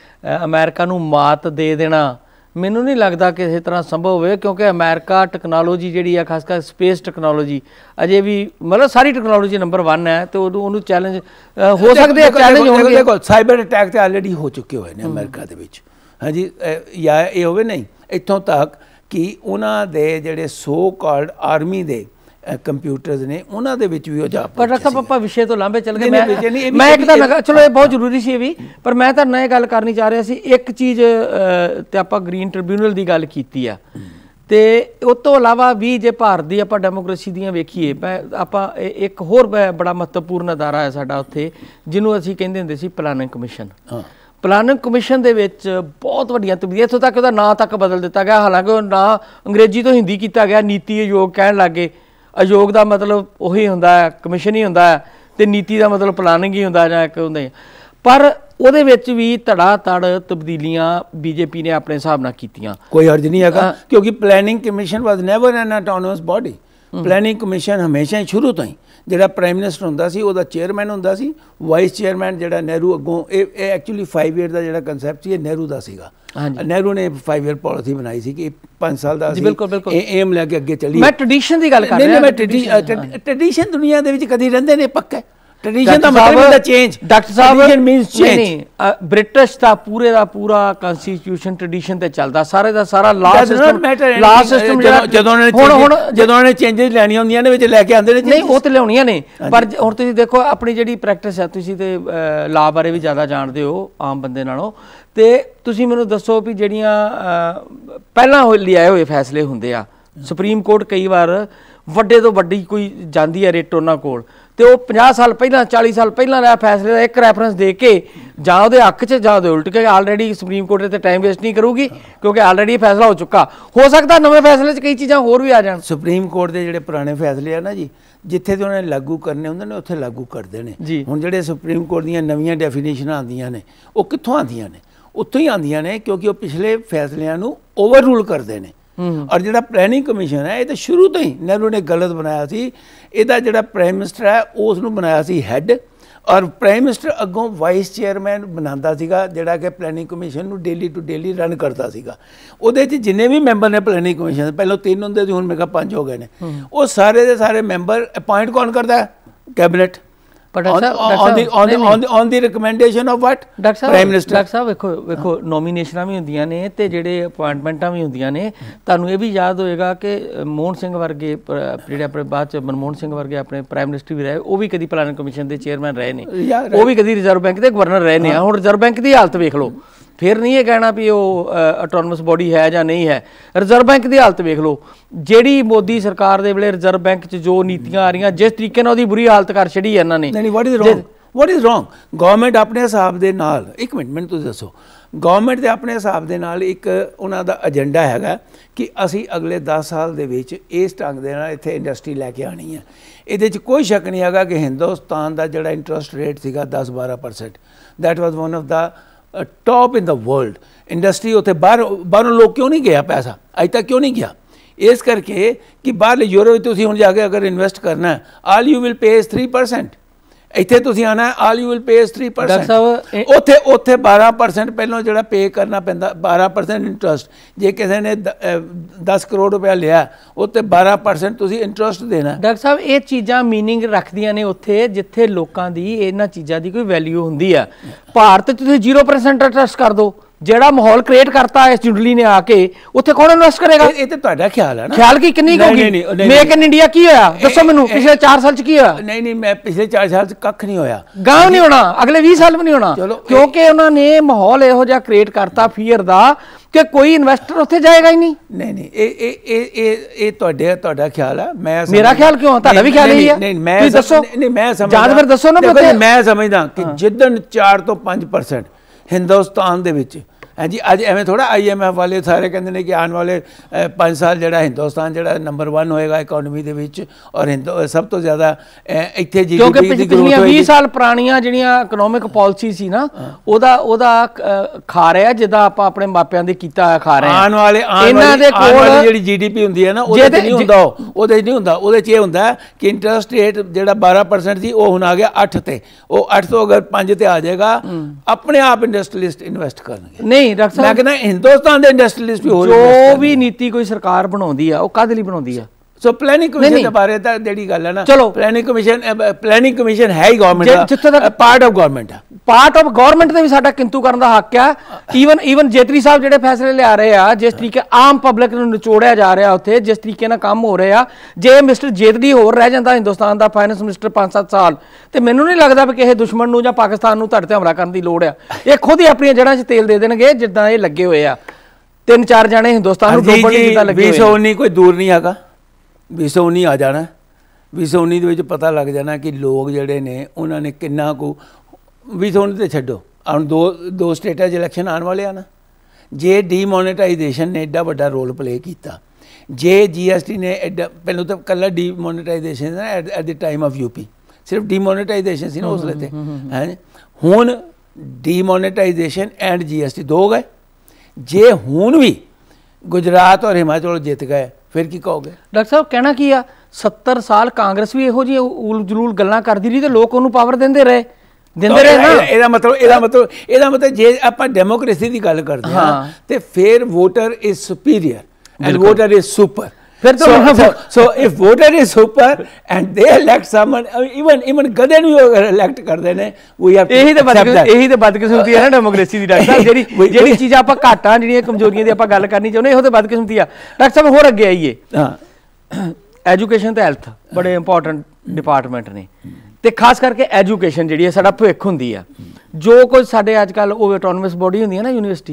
Speaker 2: ਅਮਰੀਕਾ ਨੂੰ ਮਾਤ ਦੇ ਦੇਣਾ ਮੈਨੂੰ ਨਹੀਂ ਲੱਗਦਾ ਕਿਸੇ ਤਰ੍ਹਾਂ ਸੰਭਵ ਹੋਵੇ, ਕਿਉਂਕਿ ਅਮਰੀਕਾ ਟੈਕਨੋਲੋਜੀ ਜਿਹੜੀ ਆ ਖਾਸ ਕਰ ਸਪੇਸ ਟੈਕਨੋਲੋਜੀ ਅਜੇ ਵੀ ਮਤਲਬ ਸਾਰੀ ਟੈਕਨੋਲੋਜੀ ਨੰਬਰ ਵਨ ਹੈ, ਤੇ ਉਹਨੂੰ ਉਹਨੂੰ ਚੈਲੰਜ ਹੋ ਸਕਦੇ ਆ, ਚੈਲੰਜ ਹੋਣਗੇ।
Speaker 1: ਦੇਖੋ ਸਾਈਬਰ ਅਟੈਕ ਤੇ ਆਲਰੇਡੀ ਹੋ ਚੁੱਕੇ ਹੋਏ ਨੇ ਅਮਰੀਕਾ ਦੇ ਵਿੱਚ ਹਾਂਜੀ, ਜਾਂ ਇਹ ਹੋਵੇ ਨਹੀਂ ਇੱਥੋਂ ਤੱਕ ਕਿ ਉਹਨਾਂ ਦੇ ਜਿਹੜੇ ਸੋ ਕਾਲਡ ਆਰਮੀ ਦੇ ਕੰਪਿਊਟਰਸ ਨੇ ਉਹਨਾਂ ਦੇ ਵਿੱਚ ਵੀ ਉਹ ਜਾ
Speaker 2: ਪਰ ਡਾਕਟਰ ਸਾਹਿਬ ਆਪਾਂ ਵਿਸ਼ੇ ਤੋਂ ਲਾਂਭੇ ਚੱਲ ਗਏ। ਮੈਂ ਮੈਂ ਇੱਕ ਤਾਂ ਚਲੋ ਇਹ ਬਹੁਤ ਜ਼ਰੂਰੀ ਸੀ ਇਹ ਵੀ, ਪਰ ਮੈਂ ਤਾਂ ਨਵੇਂ ਗੱਲ ਕਰਨੀ ਚਾਹ ਰਿਹਾ ਸੀ। ਇੱਕ ਚੀਜ਼ ਤੇ ਆਪਾਂ ਗ੍ਰੀਨ ਟ੍ਰਿਬਿਊਨਲ ਦੀ ਗੱਲ ਕੀਤੀ ਆ, ਤੇ ਉਸ ਤੋਂ ਇਲਾਵਾ ਵੀ ਜੇ ਭਾਰਤ ਦੀ ਆਪਾਂ ਡੈਮੋਕ੍ਰੇਸੀ ਦੀਆਂ ਵੇਖੀਏ, ਆਪਾਂ ਇੱਕ ਹੋਰ ਬੜਾ ਮਹੱਤਵਪੂਰਨ ਅਦਾਰਾ ਹੈ ਸਾਡਾ ਉੱਥੇ, ਜਿਹਨੂੰ ਅਸੀਂ ਕਹਿੰਦੇ ਹੁੰਦੇ ਸੀ ਪਲਾਨਿੰਗ ਕਮਿਸ਼ਨ। ਪਲਾਨਿੰਗ ਕਮਿਸ਼ਨ ਦੇ ਵਿੱਚ ਬਹੁਤ ਵੱਡੀਆਂ ਤਬਦੀਲੀਆਂ, ਇੱਥੋਂ ਤੱਕ ਉਹਦਾ ਨਾਂ ਤੱਕ ਬਦਲ ਦਿੱਤਾ ਗਿਆ, ਹਾਲਾਂਕਿ ਉਹ ਨਾਂ ਅੰਗਰੇਜ਼ੀ ਤੋਂ ਹਿੰਦੀ ਕੀਤਾ ਗਿਆ, ਨੀਤੀ ਆਯੋਗ ਕਹਿਣ ਲੱਗ ਗਏ। ਆਯੋਗ ਦਾ ਮਤਲਬ ਉਹੀ ਹੁੰਦਾ ਹੈ, ਕਮਿਸ਼ਨ ਹੀ ਹੁੰਦਾ ਹੈ, ਤੇ ਨੀਤੀ ਦਾ ਮਤਲਬ ਪਲਾਨਿੰਗ ਹੀ ਹੁੰਦਾ ਜਾਂ ਇੱਕ ਹੁੰਦਾ। ਪਰ ਉਹਦੇ ਵਿੱਚ ਵੀ ਧੜਾ ਧੜ ਤਬਦੀਲੀਆਂ ਬੀਜੇਪੀ ਨੇ ਆਪਣੇ ਹਿਸਾਬ ਨਾਲ ਕੀਤੀਆਂ,
Speaker 1: ਕੋਈ ਹਰਜ ਨਹੀਂ ਹੈਗਾ, ਕਿਉਂਕਿ planning commission was never an autonomous body. Planning commission ਹਮੇਸ਼ਾ ਸ਼ੁਰੂ ਤੋਂ ਹੀ ਜਿਹੜਾ ਪ੍ਰਾਈਮ ਮਿਨਿਸਟਰ ਹੁੰਦਾ ਸੀ ਉਹਦਾ ਚੇਅਰਮੈਨ ਹੁੰਦਾ ਸੀ, ਵਾਈਸ ਚੇਅਰਮੈਨ ਜਿਹੜਾ ਨਹਿਰੂ ਅੱਗੋਂ ਇਹ ਇਹ ਐਕਚੁਅਲੀ ਫਾਈਵ ਈਅਰ ਦਾ ਜਿਹੜਾ ਕੰਸੈਪਟ ਸੀ ਇਹ ਨਹਿਰੂ ਦਾ ਸੀਗਾ। ਨਹਿਰੂ ਨੇ ਫਾਈਵ ਈਅਰ ਪਾਲਿਸੀ ਬਣਾਈ ਸੀ ਕਿ ਪੰਜ ਸਾਲ ਦਾ ਇਹ ਏਮ ਲੈ ਕੇ ਅੱਗੇ ਚੱਲੀ।
Speaker 2: ਮੈਂ ਟ੍ਰੈਡੀਸ਼ਨ ਦੀ ਗੱਲ ਕਰ ਰਿਹਾ,
Speaker 1: ਮੈਂ ਟ੍ਰੈਡੀਸ਼ਨ ਦੁਨੀਆ ਦੇ ਵਿੱਚ ਕਦੀ ਰਹਿੰਦੇ ਨੇ ਪੱਕੇ। ਟ੍ਰੈਡੀਸ਼ਨ ਦਾ ਮਤਲਬ ਹੁੰਦਾ ਚੇਂਜ।
Speaker 2: ਡਾਕਟਰ ਸਾਹਿਬ ਮੀਨਸ ਚੇਂਜ। ਬ੍ਰਿਟਿਸ਼ ਦਾ ਪੂਰੇ ਦਾ ਪੂਰਾ ਕਨਸਟੀਟਿਊਸ਼ਨ ਟ੍ਰੈਡੀਸ਼ਨ ਤੇ ਚੱਲਦਾ, ਸਾਰੇ ਦਾ ਸਾਰਾ ਲਾ ਸਿਸਟਮ ਲਾ ਸਿਸਟਮ ਜਦੋਂ
Speaker 1: ਹੁਣ ਜਦੋਂ ਉਹਨੇ ਚੇਂਜਸ ਲੈਣੀਆਂ ਹੁੰਦੀਆਂ ਨੇ ਵਿੱਚ ਲੈ ਕੇ ਆਉਂਦੇ ਨੇ।
Speaker 2: ਨਹੀਂ ਉਹ ਤੇ ਲਿਆਉਣੀਆਂ ਨੇ, ਪਰ ਹੁਣ ਤੁਸੀਂ ਦੇਖੋ ਆਪਣੀ ਜਿਹੜੀ ਪ੍ਰੈਕਟਿਸ ਹੈ, ਤੁਸੀਂ ਤੇ ਲਾ ਬਾਰੇ ਵੀ ਜ਼ਿਆਦਾ ਜਾਣਦੇ ਹੋ ਆਮ ਬੰਦੇ ਨਾਲੋਂ, ਤੇ ਤੁਸੀਂ ਮੈਨੂੰ ਦੱਸੋ ਵੀ ਜਿਹੜੀਆਂ ਪਹਿਲਾਂ ਲਿਆਏ ਹੋਏ ਫੈਸਲੇ ਹੁੰਦੇ ਆ, ਸੁਪਰੀਮ ਕੋਰਟ ਕਈ ਵਾਰ ਵੱਡੇ ਤੋਂ ਵੱਡੀ ਕੋਈ ਜਾਂਦੀ ਹੈ ਰਿਟ ਉਹਨਾਂ ਕੋਲ, ਤੇ ਉਹ ਪੰਜਾਹ ਸਾਲ ਪਹਿਲਾਂ ਚਾਲੀ ਸਾਲ ਪਹਿਲਾਂ ਲਿਆ ਫੈਸਲੇ ਦਾ ਇੱਕ ਰੈਫਰੈਂਸ ਦੇ ਕੇ ਜਾਂ ਉਹਦੇ ਹੱਕ 'ਚ ਜਾਂ ਉਹਦੇ ਉਲਟ ਕੇ ਆਲਰੇਡੀ ਸੁਪਰੀਮ ਕੋਰਟ 'ਤੇ ਟਾਈਮ ਵੇਸਟ ਨਹੀਂ ਕਰੂਗੀ, ਕਿਉਂਕਿ ਆਲਰੇਡੀ ਫੈਸਲਾ ਹੋ ਚੁੱਕਾ। ਹੋ ਸਕਦਾ ਨਵੇਂ ਫੈਸਲੇ 'ਚ ਕਈ ਚੀਜ਼ਾਂ ਹੋਰ ਵੀ ਆ ਜਾਣ।
Speaker 1: ਸੁਪਰੀਮ ਕੋਰਟ ਦੇ ਜਿਹੜੇ ਪੁਰਾਣੇ ਫੈਸਲੇ ਆ ਨਾ ਜੀ, ਜਿੱਥੇ ਤੇ ਉਹਨਾਂ ਨੇ ਲਾਗੂ ਕਰਨੇ ਹੁੰਦੇ ਨੇ ਉੱਥੇ ਲਾਗੂ ਕਰਦੇ ਨੇ। ਹੁਣ ਜਿਹੜੇ ਸੁਪਰੀਮ ਕੋਰਟ ਦੀਆਂ ਨਵੀਆਂ ਡੈਫੀਨੇਸ਼ਨਾਂ ਆਉਂਦੀਆਂ ਨੇ ਉਹ ਕਿੱਥੋਂ ਆਉਂਦੀਆਂ ਨੇ? ਉੱਥੋਂ ਹੀ ਆਉਂਦੀਆਂ ਨੇ, ਕਿਉਂਕਿ ਉਹ ਪਿਛਲੇ ਫੈਸਲਿਆਂ ਨੂੰ ਓਵਰ ਰੂਲ ਕਰਦੇ ਨੇ। ਔਰ ਜਿਹੜਾ ਪਲੈਨਿੰਗ ਕਮਿਸ਼ਨ ਹੈ ਇਹ ਤਾਂ ਸ਼ੁਰੂ ਤੋਂ ਹੀ ਨਹਿਰੂ ਨੇ ਗਲਤ ਬਣਾਇਆ ਸੀ। ਇਹਦਾ ਜਿਹੜਾ ਪ੍ਰਾਈਮ ਮਿਨਿਸਟਰ ਹੈ ਉਸ ਨੂੰ ਬਣਾਇਆ ਸੀ ਹੈੱਡ, ਔਰ ਪ੍ਰਾਈਮ ਮਿਨਿਸਟਰ ਅੱਗੋਂ ਵਾਈਸ ਚੇਅਰਮੈਨ ਬਣਾਉਂਦਾ ਸੀਗਾ, ਜਿਹੜਾ ਕਿ ਪਲੈਨਿੰਗ ਕਮਿਸ਼ਨ ਨੂੰ ਡੇਲੀ ਟੂ ਡੇਲੀ ਰਨ ਕਰਦਾ ਸੀਗਾ। ਉਹਦੇ 'ਚ ਜਿੰਨੇ ਵੀ ਮੈਂਬਰ ਨੇ ਪਲੈਨਿੰਗ ਕਮਿਸ਼ਨ, ਪਹਿਲਾਂ ਤਿੰਨ ਹੁੰਦੇ ਸੀ, ਹੁਣ ਮੇਰੇ ਖਿਆਲ ਪੰਜ ਹੋ ਗਏ ਨੇ। ਉਹ ਸਾਰੇ ਦੇ ਸਾਰੇ ਮੈਂਬਰ ਅਪਾਇੰਟ ਕੌਣ ਕਰਦਾ? Cabinet.
Speaker 2: But
Speaker 1: on,
Speaker 2: doctor
Speaker 1: on, on the on the on the on the recommendation of what
Speaker 2: doctor ਸਾਹਿਬ
Speaker 1: Prime Minister
Speaker 2: ਡਾਕਟਰ ਸਾਹਿਬ ਵੇਖੋ ਵੇਖੋ ਨੋਮੀਨੇਸ਼ਨਾਂ ਵੀ ਹੁੰਦੀਆਂ ਨੇ ਤੇ ਜਿਹੜੇ ਅਪਾਇੰਟਮੈਂਟਾਂ ਵੀ ਹੁੰਦੀਆਂ ਨੇ ਤੁਹਾਨੂੰ ਇਹ ਵੀ ਯਾਦ ਹੋਏਗਾ ਕਿ ਮੋਹਨ ਸਿੰਘ ਵਰਗੇ ਜਿਹੜੇ ਆਪਣੇ ਬਾਅਦ ਚ ਮਨਮੋਹਨ ਸਿੰਘ ਵਰਗੇ ਆਪਣੇ ਪ੍ਰਾਈਮ ਮਿਨਿਸਟਰ ਵੀ ਰਹੇ ਉਹ ਵੀ ਕਦੀ ਪਲਾਨਿੰਗ ਕਮਿਸ਼ਨ ਦੇ ਚੇਅਰਮੈਨ ਰਹੇ ਨੇ ਉਹ ਵੀ ਕਦੀ ਰਿਜ਼ਰਵ ਬੈਂਕ ਦੇ ਗਵਰਨਰ ਰਹੇ ਨੇ ਹੁਣ ਰਿਜ਼ਰਵ ਬੈਂਕ ਦੀ ਹਾਲਤ ਵੇਖ ਲਓ ਫਿਰ ਨਹੀਂ ਇਹ ਕਹਿਣਾ ਵੀ ਉਹ ਆਟੋਨਮਸ ਬੋਡੀ ਹੈ ਜਾਂ ਨਹੀਂ ਹੈ ਰਿਜ਼ਰਵ ਬੈਂਕ ਦੀ ਹਾਲਤ ਵੇਖ ਲਓ ਜਿਹੜੀ ਮੋਦੀ ਸਰਕਾਰ ਦੇ ਵੇਲੇ ਰਿਜ਼ਰਵ ਬੈਂਕ 'ਚ ਜੋ ਨੀਤੀਆਂ ਆ ਰਹੀਆਂ ਜਿਸ ਤਰੀਕੇ ਨਾਲ ਉਹਦੀ ਬੁਰੀ ਹਾਲਤ ਕਰ ਛੜੀ ਇਹਨਾਂ ਨੇ
Speaker 1: ਨਹੀਂ what is wrong what is wrong government ਆਪਣੇ ਹਿਸਾਬ ਦੇ ਨਾਲ ਇੱਕ ਮਿੰਟ ਮੈਨੂੰ ਤੁਸੀਂ ਦੱਸੋ ਗਵਰਨਮੈਂਟ ਦੇ ਆਪਣੇ ਹਿਸਾਬ ਦੇ ਨਾਲ ਇੱਕ ਉਹਨਾਂ ਦਾ ਏਜੰਡਾ ਹੈਗਾ ਕਿ ਅਸੀਂ ਅਗਲੇ ਦਸ ਸਾਲ ਦੇ ਵਿੱਚ ਇਸ ਢੰਗ ਦੇ ਨਾਲ ਇੱਥੇ ਇੰਡਸਟਰੀ ਲੈ ਕੇ ਆਉਣੀ ਹੈ ਇਹਦੇ 'ਚ ਕੋਈ ਸ਼ੱਕ ਨਹੀਂ ਹੈਗਾ ਕਿ ਹਿੰਦੁਸਤਾਨ ਦਾ ਜਿਹੜਾ ਇੰਟਰਸਟ ਰੇਟ ਸੀਗਾ ਦਸ ਬਾਰਾਂ percent that was one of the top in the world industry ਉੱਥੇ ਬਾਹਰ ਬਾਹਰੋਂ ਲੋਕ ਕਿਉਂ ਨਹੀਂ ਗਿਆ ਪੈਸਾ ਅੱਜ ਤੱਕ ਕਿਉਂ ਨਹੀਂ ਗਿਆ ਇਸ ਕਰਕੇ ਕਿ ਬਾਹਰਲੇ ਯੂਰਪ ਵਿੱਚ ਤੁਸੀਂ ਹੁਣ ਜਾ ਕੇ ਅਗਰ ਇਨਵੈਸਟ ਕਰਨਾ all you will pay three percent ਇੱਥੇ ਤੁਸੀਂ ਆਉਣਾ all you will pay three percent ਉੱਥੇ ਉੱਥੇ ਬਾਰਾਂ ਪਰਸੈਂਟ ਪਹਿਲਾਂ ਜਿਹੜਾ ਪੇ ਕਰਨਾ ਪੈਂਦਾ ਬਾਰਾਂ ਪਰਸੈਂਟ ਇੰਟਰਸਟ ਜੇ ਕਿਸੇ ਨੇ ਦਸ ਕਰੋੜ ਰੁਪਇਆ ਲਿਆ ਉੱਤੇ ਬਾਰਾਂ ਪਰਸੈਂਟ ਤੁਸੀਂ ਇੰਟਰਸਟ ਦੇਣਾ
Speaker 2: ਡਾਕਟਰ ਸਾਹਿਬ ਇਹ ਚੀਜ਼ਾਂ ਮੀਨਿੰਗ ਰੱਖਦੀਆਂ ਨੇ ਉੱਥੇ ਜਿੱਥੇ ਲੋਕਾਂ ਦੀ ਇਹਨਾਂ ਚੀਜ਼ਾਂ ਦੀ ਕੋਈ ਵੈਲਿਊ ਹੁੰਦੀ ਆ ਭਾਰਤ 'ਚ ਤੁਸੀਂ ਜ਼ੀਰੋ ਪਰਸੈਂਟ ਇੰਟਰਸਟ ਕਰ ਦਿਓ ਜਿਹੜਾ ਮਾਹੌਲ ਕ੍ਰੀਏਟ ਕਰਤਾ ਇਸ ਜੁੰਡਲੀ ਨੇ ਆ ਕੇ ਉੱਥੇ ਕੌਣ ਇਨਵੈਸਟ ਕਰੇਗਾ
Speaker 1: ਇਹ ਤੇ ਤੁਹਾਡਾ ਖਿਆਲ ਹੈ ਨਾ
Speaker 2: ਖਿਆਲ ਕੀ ਕਿੰਨੀ ਹੋਗੀ ਮੇਕ ਇਨ ਇੰਡੀਆ ਕੀ ਹੋਇਆ ਦੱਸੋ ਮੈਨੂੰ ਪਿਛਲੇ ਚਾਰ ਸਾਲ ਚ ਕੀ ਹੋਇਆ
Speaker 1: ਨਹੀਂ ਨਹੀਂ ਮੈਂ ਪਿਛਲੇ ਚਾਰ ਸਾਲ ਚ ਕੱਖ ਨਹੀਂ ਹੋਇਆ
Speaker 2: ਗਾਂਵ ਨਹੀਂ ਹੋਣਾ ਅਗਲੇ ਵੀਹ ਸਾਲ ਵੀ ਨਹੀਂ ਹੋਣਾ ਕਿਉਂਕਿ ਉਹਨਾਂ ਨੇ ਮਾਹੌਲ ਇਹੋ ਜਿਹਾ ਕ੍ਰੀਏਟ ਕਰਤਾ ਫੀਅਰ ਦਾ ਕਿ ਕੋਈ ਇਨਵੈਸਟਰ ਉੱਥੇ ਜਾਏਗਾ ਹੀ ਨਹੀਂ
Speaker 1: ਨਹੀਂ ਨਹੀਂ ਇਹ ਇਹ ਇਹ ਇਹ ਇਹ ਤੁਹਾਡੇ ਤੁਹਾਡਾ ਖਿਆਲ ਹੈ ਮੈਂ
Speaker 2: ਮੇਰਾ ਖਿਆਲ ਕਿਉਂ ਤੁਹਾਡਾ ਵੀ ਖਿਆਲ ਇਹੀ ਹੈ
Speaker 1: ਨਹੀਂ ਮੈਂ ਦੱਸੋ ਨਹੀਂ ਮੈਂ ਸਮਝਦਾ
Speaker 2: ਜਾਂ ਫਿਰ ਦੱਸੋ ਨਾ
Speaker 1: ਮੈਂ ਸਮਝਦਾ ਕਿ ਜਿੱਦਣ ਚਾਰ ਤੋਂ ਪੰਜ ਪਰਸੈਂਟ ਹਿੰਦੁਸਤਾਨ ਦੇ ਵਿੱਚ ਹਾਂਜੀ ਅੱਜ ਐਵੇਂ ਥੋੜ੍ਹਾ ਆਈ ਐਮ ਐਫ ਵਾਲੇ ਸਾਰੇ ਕਹਿੰਦੇ ਨੇ ਕਿ ਆਉਣ ਵਾਲੇ ਪੰਜ ਸਾਲ ਜਿਹੜਾ ਹਿੰਦੁਸਤਾਨ ਜਿਹੜਾ ਨੰਬਰ ਵਨ ਹੋਏਗਾ ਇਕੋਨਮੀ ਦੇ ਵਿੱਚ ਔਰ ਹਿੰਦੂ ਸਭ ਤੋਂ ਜ਼ਿਆਦਾ ਇੱਥੇ ਜੀ
Speaker 2: ਕਿਉਂਕਿ ਪਿਛਲੀਆਂ ਵੀਹ ਸਾਲ ਪੁਰਾਣੀਆਂ ਜਿਹੜੀਆਂ ਇਕਨੋਮਿਕ ਪਾਲਿਸੀ ਸੀ ਨਾ ਉਹਦਾ ਉਹਦਾ ਖਾ ਰਿਹਾ ਜਿੱਦਾਂ ਆਪਾਂ ਆਪਣੇ ਮਾਪਿਆਂ ਦੇ ਕੀਤਾ ਹੋਇਆ ਖਾ ਰਹੇ
Speaker 1: ਆਉਣ ਵਾਲੇ ਇਹਨਾਂ ਦੇ ਕੋਲ ਜਿਹੜੀ ਜੀ ਡੀ ਪੀ ਹੁੰਦੀ ਹੈ ਨਾ ਉਹਦੇ 'ਚ ਨਹੀਂ ਹੁੰਦਾ ਉਹਦੇ 'ਚ ਨਹੀਂ ਹੁੰਦਾ ਉਹਦੇ 'ਚ ਇਹ ਹੁੰਦਾ ਕਿ ਇੰਟਰਸਟ ਰੇਟ ਜਿਹੜਾ ਬਾਰਾਂ ਪਰਸੈਂਟ ਸੀ ਉਹ ਹੁਣ ਆ ਗਿਆ ਅੱਠ ਤੇ ਉਹ ਅੱਠ ਤੋਂ ਅਗਰ ਪੰਜ ਤੇ ਆ ਜਾਏਗਾ ਆਪਣੇ ਆਪ ਇੰਡਸਟਰੀਲਿਸਟ ਇਨਵੈਸਟ ਕਰਨਗੇ
Speaker 2: ਨਹੀਂ ਡਾਕਟਰ ਸਾਹਿਬ
Speaker 1: ਮੈਂ ਕਹਿੰਦਾ ਹਿੰਦੁਸਤਾਨ ਦੇ ਇੰਡਸਟਰੀਲਿਸਟ ਵੀ ਹੋ
Speaker 2: ਜੋ ਵੀ ਨੀਤੀ ਕੋਈ ਸਰਕਾਰ ਬਣਾਉਂਦੀ ਆ ਉਹ ਕਾਹਦੇ ਲਈ ਬਣਾਉਂਦੀ ਆ
Speaker 1: ਸੋ ਪਲੈਨਿੰਗ ਕਮਿਸ਼ਨ ਦੇ ਬਾਰੇ ਤਾਂ ਜਿਹੜੀ ਗੱਲ ਹੈ ਨਾ ਪਲੈਨਿੰਗ ਕਮਿਸ਼ਨ ਪਲੈਨਿੰਗ ਕਮਿਸ਼ਨ ਹੈ ਹੀ ਗਵਰਨਮੈਂਟ
Speaker 2: ਜਿੱਥੇ ਤੱਕ
Speaker 1: ਪਾਰਟ ਆਫ ਗਵਰਨਮੈਂਟ ਹੈ
Speaker 2: ਪਾਰਟ ਆਫ ਗਵਰਨਮੈਂਟ ਦੇ ਵੀ ਸਾਡਾ ਕਿੰਤੂ ਕਰਨ ਦਾ ਹੱਕ ਆ ਈਵਨ ਈਵਨ ਜੇਤਲੀ ਸਾਹਿਬ ਜਿਹੜੇ ਫੈਸਲੇ ਲਿਆ ਰਹੇ ਆ ਜਿਸ ਤਰੀਕੇ ਆਮ ਪਬਲਿਕ ਨੂੰ ਨਿਚੋੜਿਆ ਜਾ ਰਿਹਾ ਉੱਥੇ ਜਿਸ ਤਰੀਕੇ ਨਾਲ ਕੰਮ ਹੋ ਰਿਹਾ ਜੇ ਮਿਸਟਰ ਜੇਤਲੀ ਹੋਰ ਰਹਿ ਜਾਂਦਾ ਹਿੰਦੁਸਤਾਨ ਦਾ ਫਾਈਨੈਂਸ ਮਿਨਿਸਟਰ ਪੰਜ ਸੱਤ ਸਾਲ ਤੇ ਮੈਨੂੰ ਨਹੀਂ ਲੱਗਦਾ ਵੀ ਕਿਸੇ ਦੁਸ਼ਮਣ ਨੂੰ ਜਾਂ ਪਾਕਿਸਤਾਨ ਨੂੰ ਤੁਹਾਡੇ ਤੇ ਹਮਲਾ ਕਰਨ ਦੀ ਲੋੜ ਆ ਇਹ ਖੁਦ ਹੀ ਆਪਣੀਆਂ ਜੜ੍ਹਾਂ 'ਚ ਤੇਲ ਦੇ ਦੇਣਗੇ ਜਿੱਦਾਂ ਇਹ ਲੱਗੇ ਹੋਏ ਆ ਤਿੰਨ ਚਾਰ ਜਣੇ ਹਿੰਦੁਸਤਾਨ ਨੂੰ ਡੋਬਣ ਲਈ ਜਿੱਦਾਂ ਲੱਗੇ ਹੋਏ
Speaker 1: ਵੀਹ ਸੌ ਉੱਨੀ ਕੋਈ ਦੂਰ ਨਹੀਂ ਹੈਗਾ ਵੀਹ ਸੌ ਉੱਨੀ ਆ ਜਾਣਾ ਵੀਹ ਸੌ ਉੱਨੀ ਦੇ ਵਿੱਚ ਪਤਾ ਲੱਗ ਜਾਣਾ ਕਿ ਲੋਕ ਜਿਹੜੇ ਨੇ ਉਹਨਾਂ ਨੇ ਕਿੰਨਾ ਕੁ ਵੀਹ ਸੌ ਉੱਨੀ ਤੇ ਛੱਡੋ ਹੁਣ ਦੋ ਦੋ ਸਟੇਟਾਂ 'ਚ ਇਲੈਕਸ਼ਨ ਆਉਣ ਵਾਲੇ ਆ ਨਾ ਜੇ ਡੀਮੋਨੇਟਾਈਜੇਸ਼ਨ ਨੇ ਐਡਾ ਵੱਡਾ ਰੋਲ ਪਲੇ ਕੀਤਾ ਜੇ ਜੀ ਐਸ ਟੀ ਨੇ ਐਡਾ ਪਹਿਲਾਂ ਤਾਂ ਇਕੱਲਾ demonetisation at the time of U P ਸਿਰਫ ਡੀਮੋਨੇਟਾਈਜੇਸ਼ਨ ਸੀ ਨਾ ਉਸ ਵੇਲੇ ਤੇ ਹੈ ਹੁਣ demonetisation and G S T ਦੋ ਗਏ ਜੇ ਹੁਣ ਵੀ ਗੁਜਰਾਤ ਔਰ ਹਿਮਾਚਲ ਜਿੱਤ ਗਏ ਫਿਰ ਕੀ ਕਹੋਗੇ
Speaker 2: ਡਾਕਟਰ ਸਾਹਿਬ ਕਹਿਣਾ ਕੀ ਆ ਸੱਤਰ ਸਾਲ ਕਾਂਗਰਸ ਵੀ ਇਹੋ ਜਿਹੀ ਉਲ ਜਲੂਲ ਗੱਲਾਂ ਕਰਦੀ ਰਹੀ ਤੇ ਲੋਕ ਉਹਨੂੰ ਪਾਵਰ ਦਿੰਦੇ ਰਹੇ ਦਿੰਦੇ ਰਹੇ ਨਾ
Speaker 1: ਇਹਦਾ ਮਤਲਬ ਇਹਦਾ ਮਤਲਬ ਇਹਦਾ ਮਤਲਬ ਜੇ ਆਪਾਂ ਡੈਮੋਕ੍ਰੇਸੀ ਦੀ ਗੱਲ ਕਰਦੇ ਹਾਂ ਤੇ ਫਿਰ voter is superior and voter is super ਫਿਰ ਤਾਂ so if voter is super and they elect someone even even ਗਦੇ ਨੂੰ ਇਲੈਕਟ ਕਰਦੇ ਨੇ ਵੀ ਹੈਵ
Speaker 2: ਇਹੀ ਤਾਂ ਬਦ ਇਹੀ ਤਾਂ ਬਦਕਿਸਮਤੀ ਹੈ ਨਾ ਡੈਮੋਕ੍ਰੇਸੀ ਦੀ ਡਾਕਟਰ ਸਾਹਿਬ ਜਿਹੜੀ ਜਿਹੜੀ ਚੀਜ਼ਾਂ ਆਪਾਂ ਘਾਟਾਂ ਜਿਹੜੀਆਂ ਕਮਜ਼ੋਰੀਆਂ ਦੀ ਆਪਾਂ ਗੱਲ ਕਰਨੀ ਚਾਹੁੰਦੇ ਇਹੋ ਤਾਂ ਬਦਕਿਸਮਤੀ ਆ ਡਾਕਟਰ ਸਾਹਿਬ ਹੋਰ ਅੱਗੇ ਆਈਏ ਹਾਂ ਐਜੂਕੇਸ਼ਨ ਤੇ ਹੈਲਥ ਬੜੇ ਇੰਪੋਰਟੈਂਟ ਡਿਪਾਰਟਮੈਂਟ ਨੇ ਤੇ ਖਾਸ ਕਰਕੇ ਐਜੂਕੇਸ਼ਨ ਜਿਹੜੀ ਹੈ ਸਾਡਾ ਭਵਿੱਖ ਹੁੰਦੀ ਆ ਜੋ ਕੁਝ ਸਾਡੇ ਅੱਜ ਕੱਲ੍ਹ ਉਹ ਆਟੋਨਮਸ ਬੋਡੀ ਹੁੰਦੀ ਹੈ ਨਾ ਯੂਨੀਵਰਸਿਟੀ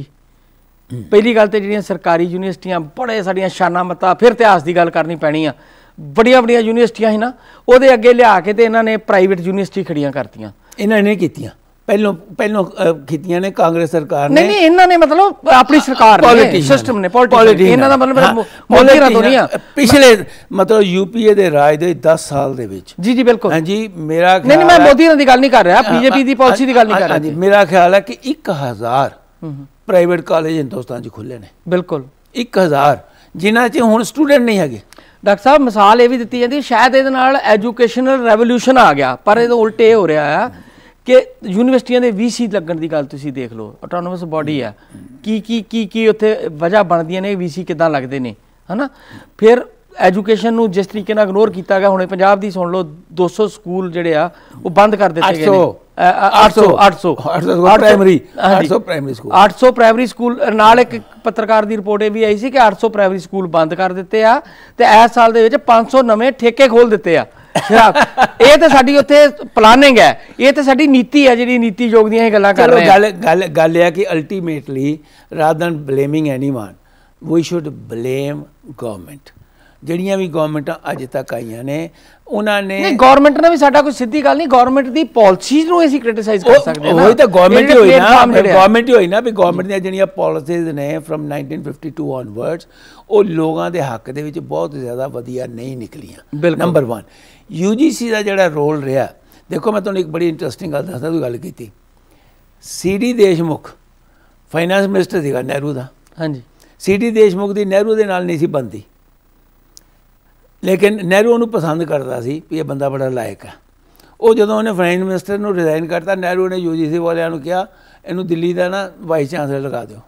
Speaker 2: ਪਹਿਲੀ ਗੱਲ ਤੇ ਜਿਹੜੀਆਂ ਸਰਕਾਰੀ ਯੂਨੀਵਰਸਿਟੀਆਂ ਬੜੇ ਸਾਡੀਆਂ ਸ਼ਾਨਾਂ ਮੱਤਾ ਫਿਰ ਇਤਿਹਾਸ ਦੀ ਗੱਲ ਕਰਨੀ ਪੈਣੀ ਆ ਬੜੀਆਂ ਬੜੀਆਂ ਯੂਨੀਵਰਸਿਟੀਆਂ ਸੀ ਨਾ ਉਹਦੇ ਅੱਗੇ ਲਿਆ ਕੇ ਤੇ ਇਹਨਾਂ ਨੇ ਪ੍ਰਾਈਵੇਟ ਯੂਨੀਵਰਸਿਟੀ ਖੜੀਆਂ ਕਰਤੀਆਂ
Speaker 1: ਇਹਨਾਂ ਨੇ ਕੀਤੀਆਂ ਪਹਿਲੋਂ ਪਹਿਲੋਂ ਕੀਤੀਆਂ ਨੇ ਕਾਂਗਰਸ ਸਰਕਾਰ ਨੇ
Speaker 2: ਨਹੀਂ ਨਹੀਂ ਇਹਨਾਂ ਨੇ ਮਤਲਬ ਆਪਣੀ ਸਰਕਾਰ ਨੇ ਸਿਸਟਮ ਨੇ ਪੋਲਿਟਿਕਸ ਇਹਨਾਂ ਦਾ ਮਤਲਬ ਮੋਲੇਰਾ ਤੋਂ ਨਹੀਂ ਆ
Speaker 1: ਪਿਛਲੇ ਮਤਲਬ ਯੂਪੀਏ ਦੇ ਰਾਜ ਦੇ ਦਸ ਸਾਲ ਦੇ ਵਿੱਚ
Speaker 2: ਜੀ ਜੀ ਬਿਲਕੁਲ
Speaker 1: ਹਾਂਜੀ ਮੇਰਾ
Speaker 2: ਨਹੀਂ ਨਹੀਂ ਮੈਂ ਮੋਦੀ ਦੀ ਗੱਲ ਨਹੀਂ ਕਰ ਰਿਹਾ ਬੀਜੇਪੀ ਦੀ ਪਾਲਿਸੀ ਦੀ ਗੱਲ ਨਹੀਂ ਕਰ ਰਿਹਾ
Speaker 1: ਜੀ ਮੇਰਾ ਖਿਆਲ ਹੈ ਕਿ ਇੱਕ ਹਜ਼ਾਰ ਪ੍ਰਾਈਵੇਟ ਕਾਲਜ ਹਿੰਦੁਸਤਾਨ 'ਚ ਖੁੱਲ੍ਹੇ ਨੇ
Speaker 2: ਬਿਲਕੁਲ ਇੱਕ
Speaker 1: ਹਜ਼ਾਰ ਜਿਨ੍ਹਾਂ 'ਚ ਹੁਣ ਸਟੂਡੈਂਟ ਨਹੀਂ ਹੈਗੇ
Speaker 2: ਡਾਕਟਰ ਸਾਹਿਬ ਮਿਸਾਲ ਇਹ ਵੀ ਦਿੱਤੀ ਜਾਂਦੀ ਸ਼ਾਇਦ ਇਹਦੇ ਨਾਲ ਐਜੂਕੇਸ਼ਨਲ ਰੈਵੋਲੂਸ਼ਨ ਆ ਗਿਆ ਪਰ ਇਹਦੇ ਉਲਟ ਇਹ ਹੋ ਰਿਹਾ ਆ ਕਿ ਯੂਨੀਵਰਸਿਟੀਆਂ ਦੇ ਵੀ ਸੀ ਲੱਗਣ ਦੀ ਗੱਲ ਤੁਸੀਂ ਦੇਖ ਲਓ ਆਟੋਨੋਮਸ ਬੋਡੀ ਆ ਕੀ ਕੀ ਕੀ ਕੀ ਉੱਥੇ ਵਜ੍ਹਾ ਬਣਦੀਆਂ ਨੇ ਵੀ ਸੀ ਕਿੱਦਾਂ ਲੱਗਦੇ ਨੇ ਹੈ ਨਾ ਫਿਰ ਐਜੂਕੇਸ਼ਨ ਨੂੰ ਜਿਸ ਤਰੀਕੇ ਨਾਲ ਇਗਨੋਰ ਕੀਤਾ ਗਿਆ, ਹੁਣੇ ਪੰਜਾਬ ਦੀ ਸੁਣ ਲਓ ਦੋ ਸੌ ਸਕੂਲ ਜਿਹੜੇ ਆ ਉਹ ਬੰਦ ਕਰ ਦਿੱਤੇ ਗਏ ਨੇ। ਅੱਠ ਸੌ ਅੱਠ ਸੌ
Speaker 1: ਪ੍ਰਾਇਮਰੀ ਅੱਠ ਸੌ ਪ੍ਰਾਇਮਰੀ ਸਕੂਲ
Speaker 2: ਅੱਠ ਸੌ ਪ੍ਰਾਇਮਰੀ ਸਕੂਲ ਨਾਲ ਇੱਕ ਪੱਤਰਕਾਰ ਦੀ ਰਿਪੋਰਟ ਇਹ ਵੀ ਆਈ ਸੀ ਕਿ ਅੱਠ ਸੌ ਪ੍ਰਾਇਮਰੀ ਸਕੂਲ ਬੰਦ ਕਰ ਦਿੱਤੇ ਆ ਤੇ ਇਸ ਸਾਲ ਦੇ ਵਿੱਚ ਪੰਜ ਸੌ ਨਵੇਂ ਠੇਕੇ ਖੋਲ ਦਿੱਤੇ ਆ। ਇਹ ਤਾਂ ਸਾਡੀ ਉੱਥੇ ਪਲਾਨਿੰਗ ਹੈ, ਇਹ ਤਾਂ ਸਾਡੀ ਨੀਤੀ ਹੈ ਜਿਹੜੀ ਨੀਤੀ ਯੋਗ ਦੀਆਂ ਇਹ ਗੱਲਾਂ ਕਰ ਰਹੇ
Speaker 1: ਆ। ਗੱਲ ਗੱਲ ਇਹ ਹੈ ਕਿ ultimately rather than blaming anyone we should blame government. ਜਿਹੜੀਆਂ ਵੀ ਗਵਰਨਮੈਂਟਾਂ ਅੱਜ ਤੱਕ ਆਈਆਂ ਨੇ ਉਹਨਾਂ ਨੇ,
Speaker 2: ਨਹੀਂ ਗਵਰਨਮੈਂਟ ਨੇ ਵੀ ਸਾਡਾ ਕੋਈ ਸਿੱਧੀ ਗੱਲ ਨਹੀਂ, ਗਵਰਨਮੈਂਟ ਦੀ ਪਾਲਿਸੀਜ਼ ਨੂੰ ਅਸੀਂ ਕ੍ਰਿਟਿਸਾਈਜ਼ ਕਰ ਸਕਦੇ ਹਾਂ।
Speaker 1: ਉਹੀ ਤਾਂ ਗਵਰਨਮੈਂਟ ਹੀ ਹੋਈ ਨਾ, ਗਵਰਨਮੈਂਟ ਹੀ ਹੋਈ ਨਾ ਵੀ ਗਵਰਨਮੈਂਟ ਦੀਆਂ ਜਿਹੜੀਆਂ ਪਾਲਿਸੀਜ਼ ਨੇ from nineteen fifty two onwards ਉਹ ਲੋਕਾਂ ਦੇ ਹੱਕ ਦੇ ਵਿੱਚ ਬਹੁਤ ਜ਼ਿਆਦਾ ਵਧੀਆ ਨਹੀਂ ਨਿਕਲੀਆਂ। ਨੰਬਰ ਵਨ ਯੂ ਜੀ ਸੀ ਦਾ ਜਿਹੜਾ ਰੋਲ ਰਿਹਾ, ਦੇਖੋ ਮੈਂ ਤੁਹਾਨੂੰ ਇੱਕ ਬੜੀ ਇੰਟਰਸਟਿੰਗ ਗੱਲ ਦੱਸਦਾ, ਤੁਸੀਂ ਗੱਲ ਕੀਤੀ ਸੀ ਡੀ ਦੇਸ਼ਮੁਖ ਫਾਈਨੈਂਸ ਮਿਨਿਸਟਰ ਸੀਗਾ ਨਹਿਰੂ ਦਾ।
Speaker 2: ਹਾਂਜੀ,
Speaker 1: ਸੀ ਡੀ ਦੇਸ਼ਮੁਖ ਦੀ ਨਹਿਰੂ ਦੇ ਨਾਲ ਨਹੀਂ ਸੀ ਬਣਦੀ, ਲੇਕਿਨ ਨਹਿਰੂ ਉਹਨੂੰ ਪਸੰਦ ਕਰਦਾ ਸੀ ਵੀ ਇਹ ਬੰਦਾ ਬੜਾ ਲਾਇਕ ਹੈ। ਉਹ ਜਦੋਂ ਉਹਨੇ ਫਾਈਨੈਂਸ ਮਿਨਿਸਟਰ ਨੂੰ ਰਿਜ਼ਾਈਨ ਕਰਤਾ, ਨਹਿਰੂ ਨੇ ਯੂ ਜੀ ਸੀ ਵਾਲਿਆਂ ਨੂੰ ਕਿਹਾ ਇਹਨੂੰ ਦਿੱਲੀ ਦਾ ਨਾ ਵਾਈਸ ਚਾਂਸਲਰ ਲਗਾ ਦਿਓ।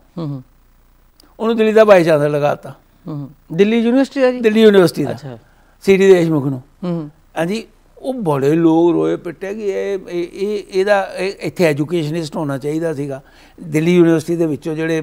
Speaker 1: ਉਹਨੂੰ ਦਿੱਲੀ ਦਾ ਵਾਈਸ ਚਾਂਸਲਰ ਲਗਾ ਦਿੱਤਾ।
Speaker 2: ਦਿੱਲੀ ਯੂਨੀਵਰਸਿਟੀ ਦਾ ਜੀ? ਦਿੱਲੀ
Speaker 1: ਯੂਨੀਵਰਸਿਟੀ ਦਾ ਸੀ ਡੀ ਦੇਸ਼ਮੁਖ ਨੂੰ। ਹਾਂਜੀ, ਉਹ ਬੜੇ ਲੋਕ ਰੋਏ ਪਿੱਟੇ ਕਿ ਇਹ ਇਹ ਇਹਦਾ ਇੱਥੇ ਐਜੂਕੇਸ਼ਨਿਸਟ ਹੋਣਾ ਚਾਹੀਦਾ ਸੀਗਾ। ਦਿੱਲੀ ਯੂਨੀਵਰਸਿਟੀ ਦੇ ਵਿੱਚੋਂ ਜਿਹੜੇ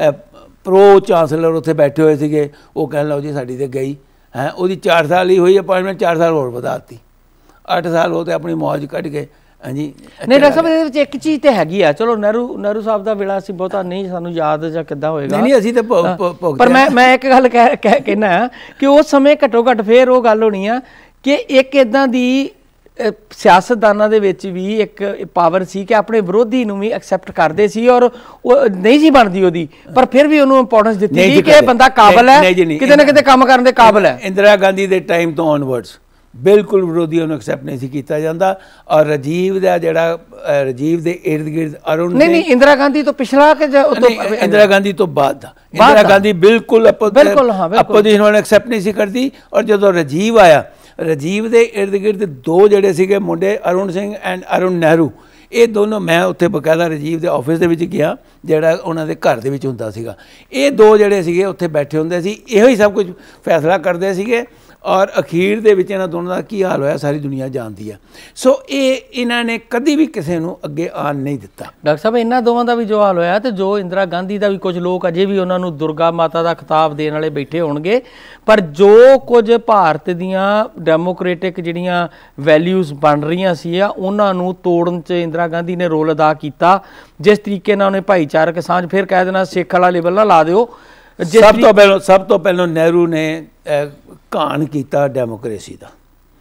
Speaker 1: ਪ੍ਰੋ ਚਾਂਸਲਰ ਉੱਥੇ ਬੈਠੇ ਹੋਏ ਸੀਗੇ ਉਹ ਕਹਿਣ ਲਓ ਜੀ ਸਾਡੀ ਤਾਂ ਗਈ ਹੈ। ਉਹਦੀ ਚਾਰ ਸਾਲ ਹੀ ਹੋਈ ਅਪਾਇੰਟਮੈਂਟ, ਚਾਰ ਸਾਲ ਹੋਰ ਵਧਾ ਦਿੱਤੀ, ਅੱਠ ਸਾਲ ਉਹ ਤੇ ਆਪਣੀ ਮੌਜ ਕੱਢ ਕੇ। ਹਾਂਜੀ, ਨਹੀਂ
Speaker 2: ਡਾਕਟਰ ਸਾਹਿਬ ਇਹਦੇ ਵਿੱਚ ਇੱਕ ਚੀਜ਼ ਤੇ ਹੈਗੀ ਆ, ਚਲੋ ਨਹਿਰੂ ਨਹਿਰੂ ਸਾਹਿਬ ਦਾ ਵੇਲਾ ਅਸੀਂ ਬਹੁਤਾ ਨਹੀਂ ਸਾਨੂੰ ਯਾਦ ਜਾਂ ਕਿੱਦਾਂ ਹੋਏਗਾ,
Speaker 1: ਨਹੀਂ ਅਸੀਂ ਤਾਂ
Speaker 2: ਪਰ ਮੈਂ ਮੈਂ ਇੱਕ ਗੱਲ ਕਹਿ ਕਹਿਣਾ ਕਿ ਉਸ ਸਮੇਂ ਘੱਟੋ ਘੱਟ ਫੇਰ ਉਹ ਗੱਲ ਹੋਣੀ ਆ ਕਿ ਇੱਕ ਇੱਦਾਂ ਦੀ ਸਿਆਸਤਦਾਨਾਂ ਦੇ ਵਿੱਚ ਵੀ ਇੱਕ ਪਾਵਰ ਸੀ ਕਿ ਆਪਣੇ ਵਿਰੋਧੀ ਨੂੰ ਵੀ ਐਕਸੈਪਟ ਕਰਦੇ ਸੀ ਔਰ ਉਹ ਨਹੀਂ ਸੀ ਬਣਦੀ ਉਹਦੀ, ਪਰ ਫਿਰ ਵੀ ਉਹਨੂੰ ਇੰਪੋਰਟੈਂਸ ਦਿੱਤੀ ਸੀ ਕਿ ਇਹ ਬੰਦਾ ਕਾਬਲ ਹੈ, ਕਿਤੇ ਨਾ ਕਿਤੇ ਕੰਮ ਕਰਨ ਦੇ ਕਾਬਲ ਹੈ।
Speaker 1: ਇੰਦਰਾ ਗਾਂਧੀ ਦੇ ਟਾਈਮ ਤੋਂ ਔਨਵਰਡਸ ਬਿਲਕੁਲ ਵਿਰੋਧੀਆਂ ਨੂੰ ਐਕਸੈਪਟ ਨਹੀਂ ਸੀ ਕੀਤਾ ਜਾਂਦਾ। ਔਰ ਰਾਜੀਵ ਦਾ ਜਿਹੜਾ ਰਾਜੀਵ ਦੇ ਇਰਦ ਗਿਰਦ ਅਰੁਣ
Speaker 2: ਨਹੀਂ ਨਹੀਂ ਇੰਦਰਾ ਗਾਂਧੀ ਤੋਂ ਪਿਛਲਾ ਕਿ
Speaker 1: ਇੰਦਰਾ ਗਾਂਧੀ ਤੋਂ ਬਾਅਦ ਦਾ ਇੰਦਰਾ ਗਾਂਧੀ ਬਿਲਕੁਲ ਆਪੋਜੀਸ਼ਨ ਨੂੰ ਐਕਸੈਪਟ ਨਹੀਂ ਸੀ ਕਰਦੀ। ਔਰ ਜਦੋਂ ਰਾਜੀਵ ਆਇਆ, ਰਾਜੀਵ ਦੇ ਇਰਦ ਗਿਰਦ ਦੋ ਜਿਹੜੇ ਸੀਗੇ ਮੁੰਡੇ ਅਰੁਣ ਸਿੰਘ ਐਂਡ ਅਰੁਣ ਨਹਿਰੂ, ਇਹ ਦੋਨੋਂ ਮੈਂ ਉੱਥੇ ਬਕਾਇਦਾ ਰਾਜੀਵ ਦੇ ਆਫਿਸ ਦੇ ਵਿੱਚ ਗਿਆ ਜਿਹੜਾ ਉਹਨਾਂ ਦੇ ਘਰ ਦੇ ਵਿੱਚ ਹੁੰਦਾ ਸੀਗਾ। ਇਹ ਦੋ ਜਿਹੜੇ ਸੀਗੇ ਉੱਥੇ ਬੈਠੇ ਹੁੰਦੇ ਸੀ, ਇਹੋ ਹੀ ਸਭ ਕੁਝ ਫੈਸਲਾ ਕਰਦੇ ਸੀਗੇ। ਔਰ ਅਖੀਰ ਦੇ ਵਿੱਚ ਇਹਨਾਂ ਦੋਨਾਂ ਦਾ ਕੀ ਹਾਲ ਹੋਇਆ ਸਾਰੀ ਦੁਨੀਆ ਜਾਣਦੀ ਆ। ਸੋ ਇਹ ਇਹਨਾਂ ਨੇ ਕਦੀ ਵੀ ਕਿਸੇ ਨੂੰ ਅੱਗੇ ਆਉਣ ਨਹੀਂ ਦਿੱਤਾ।
Speaker 2: ਡਾਕਟਰ ਸਾਹਿਬ ਇਹਨਾਂ ਦੋਵਾਂ ਦਾ ਵੀ ਜੋ ਹਾਲ ਹੋਇਆ ਤੇ ਜੋ ਇੰਦਰਾ ਗਾਂਧੀ ਦਾ ਵੀ, ਕੁਝ ਲੋਕ ਅਜੇ ਵੀ ਉਹਨਾਂ ਨੂੰ ਦੁਰਗਾ ਮਾਤਾ ਦਾ ਖਿਤਾਬ ਦੇਣ ਵਾਲੇ ਬੈਠੇ ਹੋਣਗੇ, ਪਰ ਜੋ ਕੁਝ ਭਾਰਤ ਦੀਆਂ ਡੈਮੋਕ੍ਰੇਟਿਕ ਜਿਹੜੀਆਂ ਵੈਲਿਊਜ਼ ਬਣ ਰਹੀਆਂ ਸੀ ਆ ਉਹਨਾਂ ਨੂੰ ਤੋੜਨ 'ਚ ਇੰਦਰਾ ਗਾਂਧੀ ਨੇ ਰੋਲ ਅਦਾ ਕੀਤਾ। ਜਿਸ ਤਰੀਕੇ ਨਾਲ ਉਹਨੇ ਭਾਈਚਾਰਕ ਸਾਂਝ, ਫਿਰ ਕਹਿ ਦੇਣਾ ਸਿੱਖ ਵਾਲਾ ਲੇਬਲ ਨਾ ਲਾ ਦਿਓ,
Speaker 1: ਸਭ ਤੋਂ ਪਹਿਲਾਂ ਸਭ ਤੋਂ ਪਹਿਲਾਂ ਨਹਿਰੂ ਨੇ ਘਾਣ ਕੀਤਾ ਡੈਮੋਕ੍ਰੇਸੀ ਦਾ।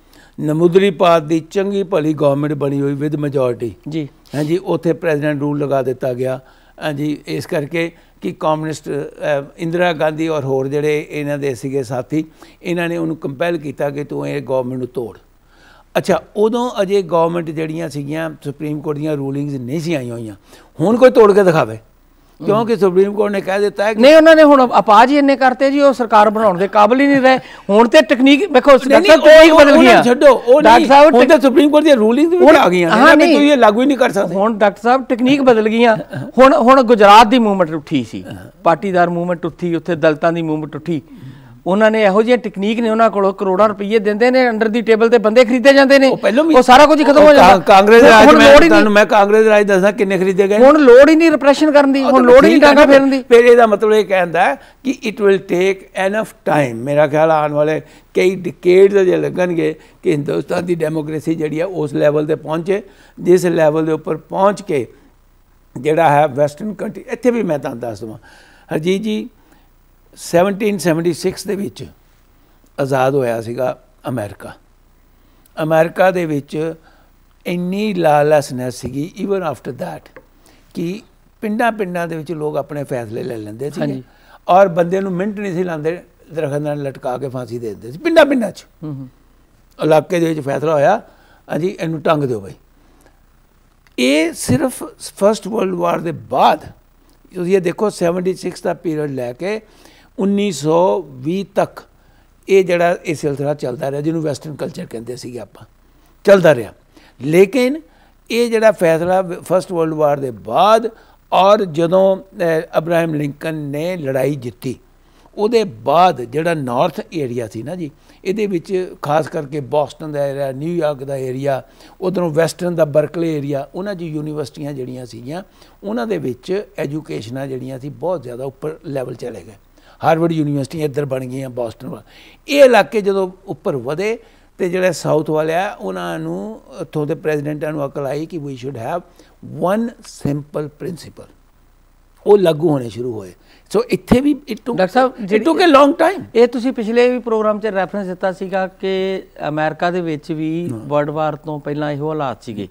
Speaker 1: ਨਮੂਦਰੀਪਾਤ ਦੀ ਚੰਗੀ ਭਲੀ ਗਵਰਨਮੈਂਟ ਬਣੀ ਹੋਈ ਵਿਦ ਮੈਜੋਰਟੀ ਜੀ, ਹਾਂਜੀ, ਉੱਥੇ ਪ੍ਰੈਜ਼ੀਡੈਂਟ ਰੂਲ ਲਗਾ ਦਿੱਤਾ ਗਿਆ। ਹਾਂਜੀ, ਇਸ ਕਰਕੇ ਕਿ ਕਮਿਊਨਿਸਟ ਇੰਦਰਾ ਗਾਂਧੀ ਔਰ ਹੋਰ ਜਿਹੜੇ ਇਹਨਾਂ ਦੇ ਸੀਗੇ ਸਾਥੀ, ਇਹਨਾਂ ਨੇ ਉਹਨੂੰ ਕੰਪੈਲ ਕੀਤਾ ਕਿ ਤੂੰ ਇਹ ਗਵਰਨਮੈਂਟ ਨੂੰ ਤੋੜ। ਅੱਛਾ, ਉਦੋਂ ਅਜੇ ਗਵਰਨਮੈਂਟ ਜਿਹੜੀਆਂ ਸੀਗੀਆਂ ਸੁਪਰੀਮ ਕੋਰਟ ਦੀਆਂ ਰੂਲਿੰਗਸ ਨਹੀਂ ਸੀ ਆਈਆਂ ਹੋਈਆਂ। ਹੁਣ ਕੋਈ ਤੋੜ ਕੇ ਦਿਖਾਵੇ, ਕਿਉਂਕਿ ਸੁਪਰੀਮ ਕੋਰਟ ਨੇ ਕਹਿ ਦਿੱਤਾ ਹੈ
Speaker 2: ਨਹੀਂ, ਉਹਨਾਂ ਨੇ ਹੁਣ ਅਪਾਜ ਹੀ ਇੰਨੇ ਕਰਤੇ ਜੀ ਉਹ ਸਰਕਾਰ ਬਣਾਉਣ ਦੇ ਕਾਬਲ ਹੀ ਨਹੀਂ ਰਹੇ। ਹੁਣ ਤੇ ਟੈਕਨੀਕ ਵੇਖੋ,
Speaker 1: ਟੈਕਨੀਕ ਬਦਲ ਗਈ, ਛੱਡੋ ਉਹ ਡਾਕਟਰ ਸਾਹਿਬ, ਹੁਣ ਤੇ ਸੁਪਰੀਮ ਕੋਰਟ ਦੀਆਂ ਰੂਲਿੰਗਸ ਵੀ ਆ ਗਈਆਂ ਨੇ ਕਿ ਤੁਸੀਂ ਇਹ ਲਾਗੂ ਹੀ ਨਹੀਂ ਕਰ ਸਕਦੇ।
Speaker 2: ਹੁਣ ਡਾਕਟਰ ਸਾਹਿਬ ਟੈਕਨੀਕ ਬਦਲ ਗਈਆਂ। ਹੁਣ ਹੁਣ ਗੁਜਰਾਤ ਦੀ ਮੂਵਮੈਂਟ ਉੱਠੀ ਸੀ, ਪਾਟੀਦਾਰ ਮੂਵਮੈਂਟ ਉੱਠੀ, ਉੱਥੇ ਦਲਿਤਾਂ ਦੀ ਮੂਵਮੈਂਟ ਉੱਠੀ। ਉਹਨਾਂ ਨੇ ਇਹੋ ਜਿਹੀ ਟੈਕਨੀਕ ਨੇ, ਉਹਨਾਂ ਕੋਲੋਂ ਕਰੋੜਾਂ ਰੁਪਈਏ ਦਿੰਦੇ ਨੇ, ਅੰਡਰ ਦੀ ਟੇਬਲ ਤੇ ਬੰਦੇ ਖਰੀਦੇ ਜਾਂਦੇ ਨੇ, ਉਹ ਸਾਰਾ ਕੁਝ ਹੀ ਖਤਮ ਹੋ ਜਾਂਦਾ।
Speaker 1: ਕਾਂਗਰਸ ਦੇ ਰਾਜ ਮੈਂ ਤੁਹਾਨੂੰ ਮੈਂ ਕਾਂਗਰਸ ਦੇ ਰਾਜ ਦੱਸਦਾ ਕਿੰਨੇ ਖਰੀਦੇ ਗਏ।
Speaker 2: ਹੁਣ ਲੋੜ ਹੀ ਨਹੀਂ ਰਿਪਰੈਸ਼ਨ ਕਰਨ ਦੀ, ਹੁਣ ਲੋੜ ਹੀ ਨਹੀਂ ਡਾਂਗਾ ਫੇਰਨ ਦੀ।
Speaker 1: ਫਿਰ ਇਹਦਾ ਮਤਲਬ ਇਹ ਕਹਿੰਦਾ ਕਿ it will take enough time, ਮੇਰਾ ਖਿਆਲ ਆਉਣ ਵਾਲੇ ਕਈ ਡਿਕੇਡਸ ਅਜੇ ਲੱਗਣਗੇ ਕਿ ਹਿੰਦੁਸਤਾਨ ਦੀ ਡੈਮੋਕ੍ਰੇਸੀ ਜਿਹੜੀ ਆ ਉਸ ਲੈਵਲ 'ਤੇ ਪਹੁੰਚੇ ਜਿਸ ਲੈਵਲ ਦੇ ਉੱਪਰ ਪਹੁੰਚ ਕੇ ਜਿਹੜਾ ਹੈ ਵੈਸਟਰਨ ਕੰਟਰੀ। ਇੱਥੇ ਵੀ ਮੈਂ ਤੁਹਾਨੂੰ ਦੱਸ ਦੇਵਾਂ ਹਰਜੀਤ ਜੀ, ਸੈਵਨਟੀਨ ਸੈਵਨਟੀ ਸਿਕਸ ਦੇ ਵਿੱਚ ਆਜ਼ਾਦ ਹੋਇਆ ਸੀਗਾ ਅਮਰੀਕਾ। ਅਮਰੀਕਾ ਦੇ ਵਿੱਚ ਇੰਨੀ ਲਾਲੈਸਨੈਸ ਸੀਗੀ ਈਵਨ ਆਫਟਰ ਦੈਟ ਕਿ ਪਿੰਡਾਂ ਪਿੰਡਾਂ ਦੇ ਵਿੱਚ ਲੋਕ ਆਪਣੇ ਫੈਸਲੇ ਲੈ ਲੈਂਦੇ ਸੀ ਔਰ ਬੰਦੇ ਨੂੰ ਮਿੰਟ ਨਹੀਂ ਸੀ ਲਾਉਂਦੇ, ਦਰਖਤ ਨਾਲ ਲਟਕਾ ਕੇ ਫਾਂਸੀ ਦੇ ਦਿੰਦੇ ਸੀ ਪਿੰਡਾਂ ਪਿੰਡਾਂ 'ਚ। ਇਲਾਕੇ ਦੇ ਵਿੱਚ ਫੈਸਲਾ ਹੋਇਆ, ਹਾਂਜੀ ਇਹਨੂੰ ਟੰਗ ਦਿਓ ਬਈ। ਇਹ ਸਿਰਫ ਫਸਟ ਵਰਲਡ ਵਾਰ ਦੇ ਬਾਅਦ, ਤੁਸੀਂ ਇਹ ਦੇਖੋ ਸੈਵਨਟੀ ਸਿਕਸ ਦਾ ਪੀਰੀਅਡ ਲੈ ਕੇ ਉੱਨੀ ਸੌ ਵੀਹ ਤੱਕ ਇਹ ਜਿਹੜਾ ਇਹ ਸਿਲਸਿਲਾ ਚੱਲਦਾ ਰਿਹਾ, ਜਿਹਨੂੰ ਵੈਸਟਰਨ ਕਲਚਰ ਕਹਿੰਦੇ ਸੀਗੇ ਆਪਾਂ, ਚੱਲਦਾ ਰਿਹਾ। ਲੇਕਿਨ ਇਹ ਜਿਹੜਾ ਫੈਸਲਾ ਫਸਟ ਵਰਲਡ ਵਾਰ ਦੇ ਬਾਅਦ ਔਰ ਜਦੋਂ ਅਬਰਾਹਮ ਲਿੰਕਨ ਨੇ ਲੜਾਈ ਜਿੱਤੀ, ਉਹਦੇ ਬਾਅਦ ਜਿਹੜਾ ਨਾਰਥ ਏਰੀਆ ਸੀ ਨਾ ਜੀ, ਇਹਦੇ ਵਿੱਚ ਖਾਸ ਕਰਕੇ ਬੋਸਟਨ ਦਾ ਏਰੀਆ, ਨਿਊਯਾਰਕ ਦਾ ਏਰੀਆ, ਉੱਧਰੋਂ ਵੈਸਟਰਨ ਦਾ ਬਰਕਲੇ ਏਰੀਆ, ਉਹਨਾਂ 'ਚ ਯੂਨੀਵਰਸਿਟੀਆਂ ਜਿਹੜੀਆਂ ਸੀਗੀਆਂ ਉਹਨਾਂ ਦੇ ਵਿੱਚ ਐਜੂਕੇਸ਼ਨਾਂ ਜਿਹੜੀਆਂ ਸੀ ਬਹੁਤ ਜ਼ਿਆਦਾ ਉੱਪਰ ਲੈਵਲ ਚਲੇ ਗਏ। ਹਾਰਵਰਡ ਯੂਨੀਵਰਸਿਟੀ ਇੱਧਰ ਬਣ ਗਈਆਂ, ਬੋਸਟਨ ਵੱਲ। ਇਹ ਇਲਾਕੇ ਜਦੋਂ ਉੱਪਰ ਵਧੇ ਤੇ ਜਿਹੜੇ ਸਾਊਥ ਵਾਲੇ ਆ ਉਹਨਾਂ ਨੂੰ ਉੱਥੋਂ ਦੇ ਪ੍ਰੈਜ਼ੀਡੈਂਟਾਂ ਨੂੰ ਅਕਲ ਆਈ ਕਿ we should have one simple principle, ਉਹ ਲਾਗੂ ਹੋਣੇ ਸ਼ੁਰੂ ਹੋਏ। ਸੋ ਇੱਥੇ ਵੀ ਇਟ ਟੁਕ
Speaker 2: ਡਾਕਟਰ ਸਾਹਿਬ
Speaker 1: it took a long time.
Speaker 2: ਇਹ ਤੁਸੀਂ ਪਿਛਲੇ ਵੀ ਪ੍ਰੋਗਰਾਮ 'ਚ ਰੈਫਰੈਂਸ ਦਿੱਤਾ ਸੀਗਾ ਕਿ ਅਮਰੀਕਾ ਦੇ ਵਿੱਚ ਵੀ ਵਰਲਡ ਵਾਰ ਤੋਂ ਪਹਿਲਾਂ ਇਹੋ ਹਾਲਾਤ ਸੀਗੇ।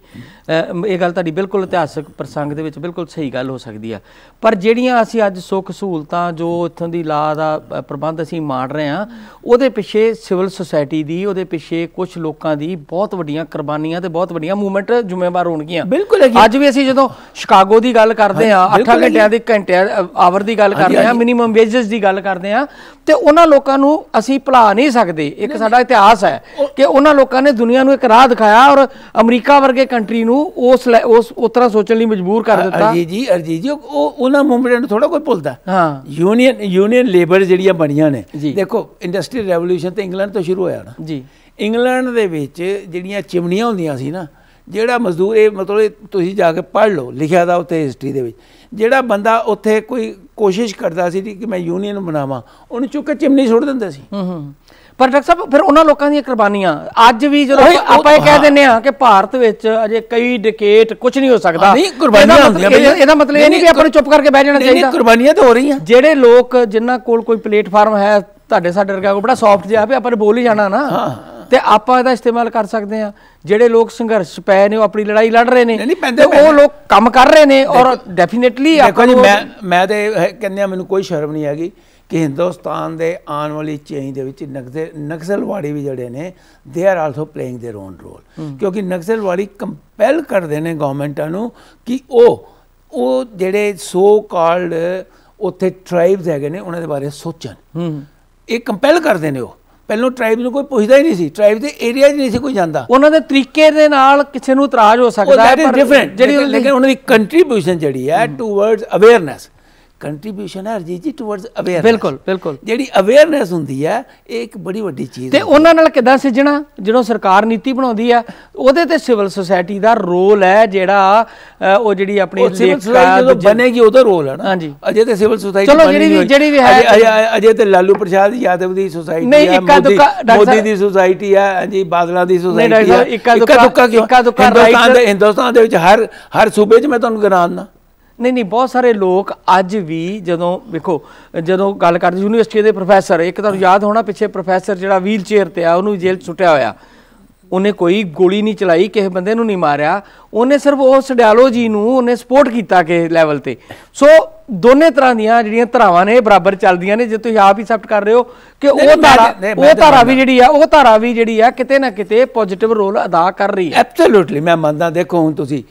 Speaker 2: ਇਹ ਗੱਲ ਤੁਹਾਡੀ ਬਿਲਕੁਲ ਇਤਿਹਾਸਕ ਪ੍ਰਸੰਗ ਦੇ ਵਿੱਚ ਬਿਲਕੁਲ ਸਹੀ ਗੱਲ ਹੋ ਸਕਦੀ ਆ, ਪਰ ਜਿਹੜੀਆਂ ਅਸੀਂ ਅੱਜ ਸੁੱਖ ਸਹੂਲਤਾਂ ਜੋ ਇੱਥੋਂ ਦੀ ਲਾ ਦਾ ਪ੍ਰਬੰਧ ਅਸੀਂ ਮਾਣ ਰਹੇ ਹਾਂ, ਉਹਦੇ ਪਿੱਛੇ ਸਿਵਲ ਸੁਸਾਇਟੀ ਦੀ, ਉਹਦੇ ਪਿੱਛੇ ਕੁਛ ਲੋਕਾਂ ਦੀ ਬਹੁਤ ਵੱਡੀਆਂ ਕੁਰਬਾਨੀਆਂ ਤੇ ਬਹੁਤ ਵੱਡੀਆਂ ਮੂਵਮੈਂਟ ਜ਼ਿੰਮੇਵਾਰ ਹੋਣਗੀਆਂ।
Speaker 1: ਬਿਲਕੁਲ
Speaker 2: ਅੱਜ ਵੀ ਅਸੀਂ ਜਦੋਂ ਸ਼ਿਕਾਗੋ ਦੀ ਗੱਲ ਕਰਦੇ ਹਾਂ, ਅੱਠਾਂ ਘੰਟਿਆਂ ਦੇ ਘੰਟੇ ਆਵਰ ਦੀ ਗੱਲ ਕਰਦੇ ਹਾਂ, ਮਿਨੀਮਮ ਵੇਜਸ ਦੀ ਗੱਲ ਕਰਦੇ ਹਾਂ, ਤੇ ਉਹਨਾਂ ਲੋਕਾਂ ਨੂੰ ਅਸੀਂ ਭੁਲਾ ਨਹੀਂ ਸਕਦੇ। ਇੱਕ ਸਾਡਾ ਇਤਿਹਾਸ ਹੈ ਕਿ ਉਹਨਾਂ ਲੋਕਾਂ ਨੇ ਦੁਨੀਆ ਨੂੰ ਇੱਕ ਰਾਹ ਦਿਖਾਇਆ ਔਰ ਅਮਰੀਕਾ ਵਰਗੇ ਕੰਟਰੀ ਨੂੰ ਉਸ ਉਸ ਉਸ ਤਰ੍ਹਾਂ ਸੋਚਣ ਲਈ ਮਜਬੂਰ ਕਰ ਦਿੱਤਾ।
Speaker 1: ਅਰਜੀਤ ਜੀ ਅਰਜੀਤ ਜੀ ਉਹ ਉਹਨਾਂ ਮੂਵਮੈਂਟ ਨੂੰ ਥੋੜਾ ਕੋਈ ਭੁੱਲਦਾ।
Speaker 2: ਹਾਂ,
Speaker 1: ਯੂਨੀਅਨ ਯੂਨੀਅਨ ਲੇਬਰ ਜਿਹੜੀਆਂ ਬਣੀਆਂ ਨੇ, ਦੇਖੋ ਇੰਡਸਟਰੀਅਲ ਰੈਵੋਲੂਸ਼ਨ ਤੇ ਇੰਗਲੈਂਡ ਤੋਂ ਸ਼ੁਰੂ ਹੋਇਆ ਨਾ
Speaker 2: ਜੀ।
Speaker 1: ਇੰਗਲੈਂਡ ਦੇ ਵਿੱਚ ਜਿਹੜੀਆਂ ਚਿਮਨੀਆਂ ਹੁੰਦੀਆਂ ਸੀ ਨਾ, ਜਿਹੜਾ ਮਜ਼ਦੂਰ, ਇਹ ਮਤਲਬ ਤੁਸੀਂ ਜਾ ਕੇ ਪੜ੍ਹ ਲਓ, ਲਿਖਿਆ ਦਾ ਉੱਥੇ ਹਿਸਟਰੀ ਦੇ ਵਿੱਚ, ਜਿਹੜਾ ਬੰਦਾ ਉੱਥੇ ਕੋਈ ਕੋਸ਼ਿਸ਼ ਕਰਦਾ ਸੀ ਕਿ ਮੈਂ ਯੂਨੀਅਨ ਬਣਾਵਾਂ, ਉਹਨੂੰ ਚੁੱਕ ਕੇ ਚਿਮਨੀ ਸੁੱਟ ਦਿੰਦੇ ਸੀ।
Speaker 2: ਹੂੰ ਹੂੰ ਪਰ ਡਾਕਟਰ ਸਾਹਿਬ ਫਿਰ ਉਹਨਾਂ ਲੋਕਾਂ ਦੀਆਂ ਕੁਰਬਾਨੀਆਂ ਅੱਜ ਵੀ ਜਦੋਂ ਆਪਾਂ ਇਹ ਕਹਿ ਦਿੰਦੇ ਹਾਂ ਕਿ ਭਾਰਤ ਵਿੱਚ ਅਜੇ ਕਈ ਡਿਕੇਟ ਕੁਝ ਨਹੀਂ ਹੋ ਸਕਦਾ,
Speaker 1: ਨਹੀਂ ਕੁਰਬਾਨੀਆਂ ਹੁੰਦੀਆਂ,
Speaker 2: ਇਹਦਾ ਮਤਲਬ ਇਹ ਨਹੀਂ ਕਿ ਆਪਾਂ ਨੂੰ ਚੁੱਪ ਕਰਕੇ ਬਹਿ ਜਾਣਾ ਚਾਹੀਦਾ।
Speaker 1: ਕੁਰਬਾਨੀਆਂ ਤਾਂ ਹੋ ਰਹੀਆਂ।
Speaker 2: ਜਿਹੜੇ ਲੋਕ ਜਿਨ੍ਹਾਂ ਕੋਲ ਕੋਈ ਪਲੇਟਫਾਰਮ ਹੈ, ਤੁਹਾਡੇ ਸਾਡੇ ਵਰਗਾ ਕੋਲ ਬੜਾ ਸੌਫਟ ਜਿਹਾ ਵੀ ਆਪਾਂ ਨੇ ਬੋਲ ਹੀ ਜਾਣਾ ਨਾ, ਤੇ ਆਪਾਂ ਇਹਦਾ ਇਸਤੇਮਾਲ ਕਰ ਸਕਦੇ ਹਾਂ। ਜਿਹੜੇ ਲੋਕ ਸੰਘਰਸ਼ ਪਏ ਨੇ, ਉਹ ਆਪਣੀ ਲੜਾਈ ਲੜ ਰਹੇ ਨੇ, ਉਹ ਲੋਕ ਕੰਮ ਕਰ ਰਹੇ ਨੇ ਔਰ ਡੈਫੀਨੇਟਲੀ
Speaker 1: ਦੇਖੋ ਜੀ, ਮੈਂ ਮੈਂ ਤੇ ਕਹਿੰਦੇ ਮੈਨੂੰ ਕੋਈ ਸ਼ਰਮ ਨਹੀਂ ਹੈਗੀ ਕਿ ਹਿੰਦੁਸਤਾਨ ਦੇ ਆਉਣ ਵਾਲੀ ਚੇਂਜ ਦੇ ਵਿੱਚ ਨਕਸਲ ਨਕਸਲਵਾੜੀ ਵੀ ਜਿਹੜੇ ਨੇ they are also playing their own role, ਕਿਉਂਕਿ ਨਕਸਲਵਾੜੀ ਕੰਪੈਲ ਕਰਦੇ ਨੇ ਗੌਰਮੈਂਟਾਂ ਨੂੰ ਕਿ ਉਹ ਉਹ ਜਿਹੜੇ ਸੋ ਕਾਲਡ ਉੱਥੇ ਟਰਾਈਬਸ ਹੈਗੇ ਨੇ ਉਹਨਾਂ ਦੇ ਬਾਰੇ ਸੋਚਣ। ਇਹ ਕੰਪੈਲ ਕਰਦੇ ਨੇ। ਉਹ ਪਹਿਲਾਂ ਟਰਾਈਬ ਨੂੰ ਕੋਈ ਪੁੱਛਦਾ ਹੀ ਨਹੀਂ ਸੀ, ਟਰਾਈਬ ਦੇ ਏਰੀਆ 'ਚ ਨਹੀਂ ਸੀ ਕੋਈ ਜਾਂਦਾ। ਉਹਨਾਂ ਦੇ
Speaker 2: ਤਰੀਕੇ ਦੇ ਨਾਲ ਕਿਸੇ ਨੂੰ ਇਤਰਾਜ਼ ਹੋ ਸਕਦਾ ਹੈ, ਪਰ
Speaker 1: ਜਿਹੜੀ ਲੇਕਿਨ ਉਹਨਾਂ ਦੀ ਕੰਟਰੀਬਿਊਸ਼ਨ ਜਿਹੜੀ ਹੈ ਟੂਵਰਡਸ ਅਵੇਅਰਨੈਸ, ਕੰਟਰੀਬਿਊਸ਼ਨ ਹੈ ਅਰਜੀਤ ਜੀ ਟੂਵਰਡਸ ਅਵੇਅਰਨੈਸ।
Speaker 2: ਬਿਲਕੁਲ ਬਿਲਕੁਲ ਜਿਹੜੀ
Speaker 1: ਅਵੇਅਰਨੈਸ ਹੁੰਦੀ ਹੈ, ਇਹ ਇੱਕ ਬੜੀ ਵੱਡੀ ਚੀਜ਼।
Speaker 2: ਤੇ ਉਹਨਾਂ ਨਾਲ ਕਿੱਦਾਂ ਸਿੱਝਣਾ, ਜਦੋਂ ਸਰਕਾਰ ਨੀਤੀ ਬਣਾਉਂਦੀ ਆ, ਉਹਦੇ ਤੇ ਸਿਵਲ ਸੁਸਾਇਟੀ ਦਾ ਰੋਲ ਹੈ, ਜਿਹੜਾ ਉਹ ਜਿਹੜੀ ਆਪਣੀ
Speaker 1: ਜਦੋਂ ਬਣੇਗੀ ਉਹਦਾ ਰੋਲ ਹੈ ਨਾ।
Speaker 2: ਹਾਂਜੀ,
Speaker 1: ਅਜੇ ਤੇ ਸਿਵਲ ਸੁਸਾਇਟੀ
Speaker 2: ਚਲੋ ਜਿਹੜੀ ਜਿਹੜੀ ਵੀ ਹੈ,
Speaker 1: ਅਜੇ ਤੇ ਲਾਲੂ ਪ੍ਰਸਾਦ ਯਾਦਵ ਦੀ ਸੁਸਾਇਟੀ ਹੈ, ਮੋਦੀ ਦੀ ਸੁਸਾਇਟੀ ਹੈ, ਹਾਂਜੀ ਬਾਦਲਾਂ ਦੀ ਸੁਸਾਇਟੀ ਹੈ। ਇੱਕਾ ਦੁੱਕਾ ਕਿਉਂ? ਹਿੰਦੁਸਤਾਨ ਦੇ ਵਿੱਚ ਹਰ ਹਰ ਸੂਬੇ 'ਚ ਮੈਂ ਤੁਹਾਨੂੰ ਗਿਣਾਉਣਾ।
Speaker 2: ਨਹੀਂ ਨਹੀਂ ਬਹੁਤ ਸਾਰੇ ਲੋਕ ਅੱਜ ਵੀ, ਜਦੋਂ ਵੇਖੋ ਜਦੋਂ ਗੱਲ ਕਰਦੇ ਯੂਨੀਵਰਸਿਟੀ ਦੇ ਪ੍ਰੋਫੈਸਰ, ਇੱਕ ਤੁਹਾਨੂੰ ਯਾਦ ਹੋਣਾ ਪਿੱਛੇ ਪ੍ਰੋਫੈਸਰ ਜਿਹੜਾ ਵੀਲ ਚੇਅਰ ਤੇ ਆ, ਉਹਨੂੰ ਜੇਲ੍ਹ ਸੁੱਟਿਆ ਹੋਇਆ, ਉਹਨੇ ਕੋਈ ਗੋਲੀ ਨਹੀਂ ਚਲਾਈ, ਕਿਸੇ ਬੰਦੇ ਨੂੰ ਨਹੀਂ ਮਾਰਿਆ, ਉਹਨੇ ਸਿਰਫ ਉਸ ਡਾਇਲੋਜੀ ਨੂੰ ਉਹਨੇ ਸਪੋਰਟ ਕੀਤਾ ਕਿਸੇ ਲੈਵਲ ਤੇ। ਸੋ ਦੋਨੇ ਤਰ੍ਹਾਂ ਦੀਆਂ ਜਿਹੜੀਆਂ ਧਾਰਾਵਾਂ ਨੇ ਬਰਾਬਰ ਚੱਲਦੀਆਂ ਨੇ। ਜੇ ਤੁਸੀਂ ਆਪ ਹੀ ਐਕਸੈਪਟ ਕਰ ਰਹੇ ਹੋ ਕਿ ਉਹ ਧਾਰਾ ਉਹ ਧਾਰਾ ਵੀ ਜਿਹੜੀ ਆ ਉਹ ਧਾਰਾ ਵੀ ਜਿਹੜੀ ਆ ਕਿਤੇ ਨਾ ਕਿਤੇ ਪੋਜ਼ਿਟਿਵ ਰੋਲ ਅਦਾ ਕਰ ਰਹੀ ਹੈ।
Speaker 1: ਐਬਸੋਲੂਟਲੀ ਮੈਂ ਮੰਨਦਾ। ਦੇਖੋ ਹੁਣ ਤੁਸੀਂ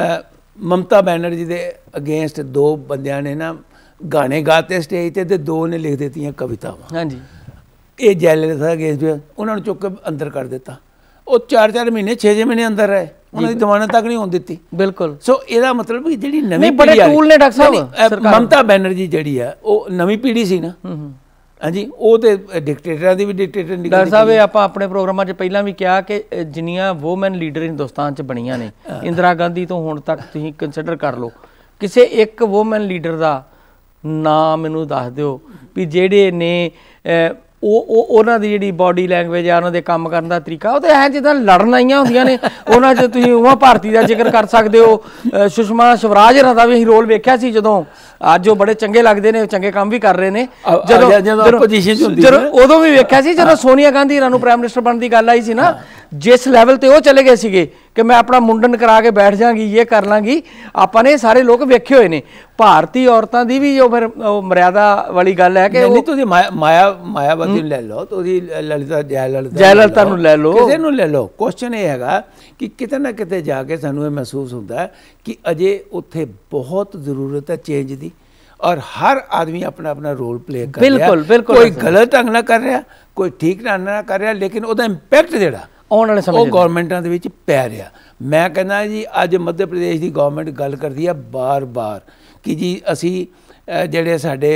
Speaker 1: ਮਮਤਾ ਬੈਨਰਜੀ ਦੇ ਅਗੇਂਸਟ ਦੋ ਬੰਦਿਆਂ ਨੇ ਨਾ ਗਾਣੇ ਗਾਤੇ ਸਟੇਜ ਤੇ, ਤੇ ਦੋ ਨੇ ਲਿਖ ਦਿੱਤੀਆਂ ਕਵਿਤਾਵਾਂ। ਹਾਂਜੀ, ਇਹ ਜੈਲਲਿਤਾ ਅਗੇਂਸਟ ਉਹਨਾਂ ਨੂੰ ਚੁੱਕ ਕੇ ਅੰਦਰ ਕਰ ਦਿੱਤਾ। ਉਹ ਚਾਰ ਚਾਰ ਮਹੀਨੇ ਛੇ ਛੇ ਮਹੀਨੇ ਅੰਦਰ ਰਹੇ, ਉਹਨਾਂ ਦੀ ਜ਼ਮਾਨਤ ਤੱਕ ਨਹੀਂ ਹੋਣ ਦਿੱਤੀ। ਬਿਲਕੁਲ। ਸੋ ਇਹਦਾ ਮਤਲਬ ਕਿ ਜਿਹੜੀ ਨਵੀਂ
Speaker 2: ਬੜੇ ਟੂਲ ਨੇ ਡਾਕਟਰ ਸਾਹਿਬ,
Speaker 1: ਮਮਤਾ ਬੈਨਰਜੀ ਜਿਹੜੀ ਆ ਉਹ ਨਵੀਂ ਪੀੜ੍ਹੀ ਸੀ ਨਾ। ਹਾਂਜੀ, ਉਹ ਤੇ ਡਿਕਟੇਟਰਾਂ ਦੀ ਵੀ ਡਿਕਟੇਟਰ ਨਿਕਲ।
Speaker 2: ਡਾਕਟਰ ਸਾਹਿਬ, ਇਹ ਆਪਾਂ ਆਪਣੇ ਪ੍ਰੋਗਰਾਮਾਂ 'ਚ ਪਹਿਲਾਂ ਵੀ ਕਿਹਾ ਕਿ ਜਿੰਨੀਆਂ ਵੂਮੈਨ ਲੀਡਰ ਹਿੰਦੁਸਤਾਨ 'ਚ ਬਣੀਆਂ ਨੇ, ਇੰਦਰਾ ਗਾਂਧੀ ਤੋਂ ਹੁਣ ਤੱਕ ਤੁਸੀਂ ਕੰਸੀਡਰ ਕਰ ਲਓ, ਕਿਸੇ ਇੱਕ ਵੂਮੈਨ ਲੀਡਰ ਦਾ ਨਾਂ ਮੈਨੂੰ ਦੱਸ ਦਿਓ ਵੀ ਜਿਹੜੇ ਨੇ ਉਹ ਉਹ ਉਹਨਾਂ ਦੀ ਜਿਹੜੀ ਬਾਡੀ ਲੈਂਗੁਏਜ ਆ, ਉਹਨਾਂ ਦੇ ਕੰਮ ਕਰਨ ਦਾ ਤਰੀਕਾ, ਉਹ ਤਾਂ ਐਂ ਜਿੱਦਾਂ ਲੜਨ ਆਈਆਂ ਹੁੰਦੀਆਂ ਨੇ। ਉਹਨਾਂ 'ਚ ਤੁਸੀਂ ਉਮਾ ਭਾਰਤੀ ਦਾ ਜ਼ਿਕਰ ਕਰ ਸਕਦੇ ਹੋ, ਸੁਸ਼ਮਾ ਸਵਰਾਜ ਹੋਰਾਂ ਦਾ ਵੀ ਅਸੀਂ ਰੋਲ ਵੇਖਿਆ ਸੀ, ਜਦੋਂ ਅੱਜ ਉਹ ਬੜੇ ਚੰਗੇ ਲੱਗਦੇ ਨੇ, ਚੰਗੇ ਕੰਮ ਵੀ ਕਰ ਰਹੇ ਨੇ। ਜਦੋਂ ਜਦੋਂ ਉਦੋਂ ਵੀ ਵੇਖਿਆ ਸੀ, ਜਦੋਂ ਸੋਨੀਆ ਗਾਂਧੀ ਹੋਰਾਂ ਨੂੰ ਪ੍ਰਾਈਮ ਮਿਨਿਸਟਰ ਬਣਨ ਦੀ ਗੱਲ ਆਈ ਸੀ ਨਾ, ਜਿਸ ਲੈਵਲ ਤੇ ਉਹ ਚਲੇ ਗਏ ਸੀਗੇ ਕਿ ਮੈਂ ਆਪਣਾ ਮੁੰਡਨ ਕਰਾ ਕੇ ਬੈਠ ਜਾਵਾਂਗੀ, ਇਹ ਕਰ ਲਾਂਗੀ। ਆਪਾਂ ਨੇ ਸਾਰੇ ਲੋਕ ਵੇਖੇ ਹੋਏ ਨੇ। ਭਾਰਤੀ ਔਰਤਾਂ ਦੀ ਵੀ ਉਹ ਫਿਰ ਮਰਿਆਦਾ ਵਾਲੀ ਗੱਲ ਹੈ ਕਿ
Speaker 1: ਤੁਸੀਂ ਮਾਇਆ ਮਾਇਆਵਤੀ ਨੂੰ ਲੈ ਲਓ, ਤੁਸੀਂ ਲਲਿਤਾ ਜੈਲਲਿਤਾ
Speaker 2: ਜੈਲਲਿਤਾ ਨੂੰ ਲੈ ਲਓ,
Speaker 1: ਕਿਸੇ ਨੂੰ ਲੈ ਲਓ। ਕੁਐਸਚਨ ਇਹ ਹੈਗਾ ਕਿ ਕਿਤੇ ਨਾ ਕਿਤੇ ਜਾ ਕੇ ਸਾਨੂੰ ਇਹ ਮਹਿਸੂਸ ਹੁੰਦਾ ਹੈ ਕਿ ਅਜੇ ਉੱਥੇ ਬਹੁਤ ਜ਼ਰੂਰਤ ਹੈ ਚੇਂਜ ਦੀ, ਔਰ ਹਰ ਆਦਮੀ ਆਪਣਾ ਆਪਣਾ ਰੋਲ ਪਲੇ ਕਰ ਰਿਹਾ। ਬਿਲਕੁਲ ਬਿਲਕੁਲ। ਕੋਈ ਗਲਤ ਢੰਗ ਨਾਲ ਕਰ ਰਿਹਾ, ਕੋਈ ਠੀਕ ਢੰਗ ਨਾਲ ਕਰ ਰਿਹਾ, ਲੇਕਿਨ ਉਹਦਾ ਇੰਪੈਕਟ ਜਿਹੜਾ
Speaker 2: ਆਉਣ ਵਾਲੇ ਸਮੇਂ
Speaker 1: ਉਹ ਗੌਰਮੈਂਟਾਂ ਦੇ ਵਿੱਚ ਪੈ ਰਿਹਾ। ਮੈਂ ਕਹਿੰਦਾ ਜੀ, ਅੱਜ ਮੱਧ ਪ੍ਰਦੇਸ਼ ਦੀ ਗੌਰਮੈਂਟ ਗੱਲ ਕਰਦੀ ਆ ਬਾਰ ਬਾਰ ਕਿ ਜੀ ਅਸੀਂ ਜਿਹੜੇ ਸਾਡੇ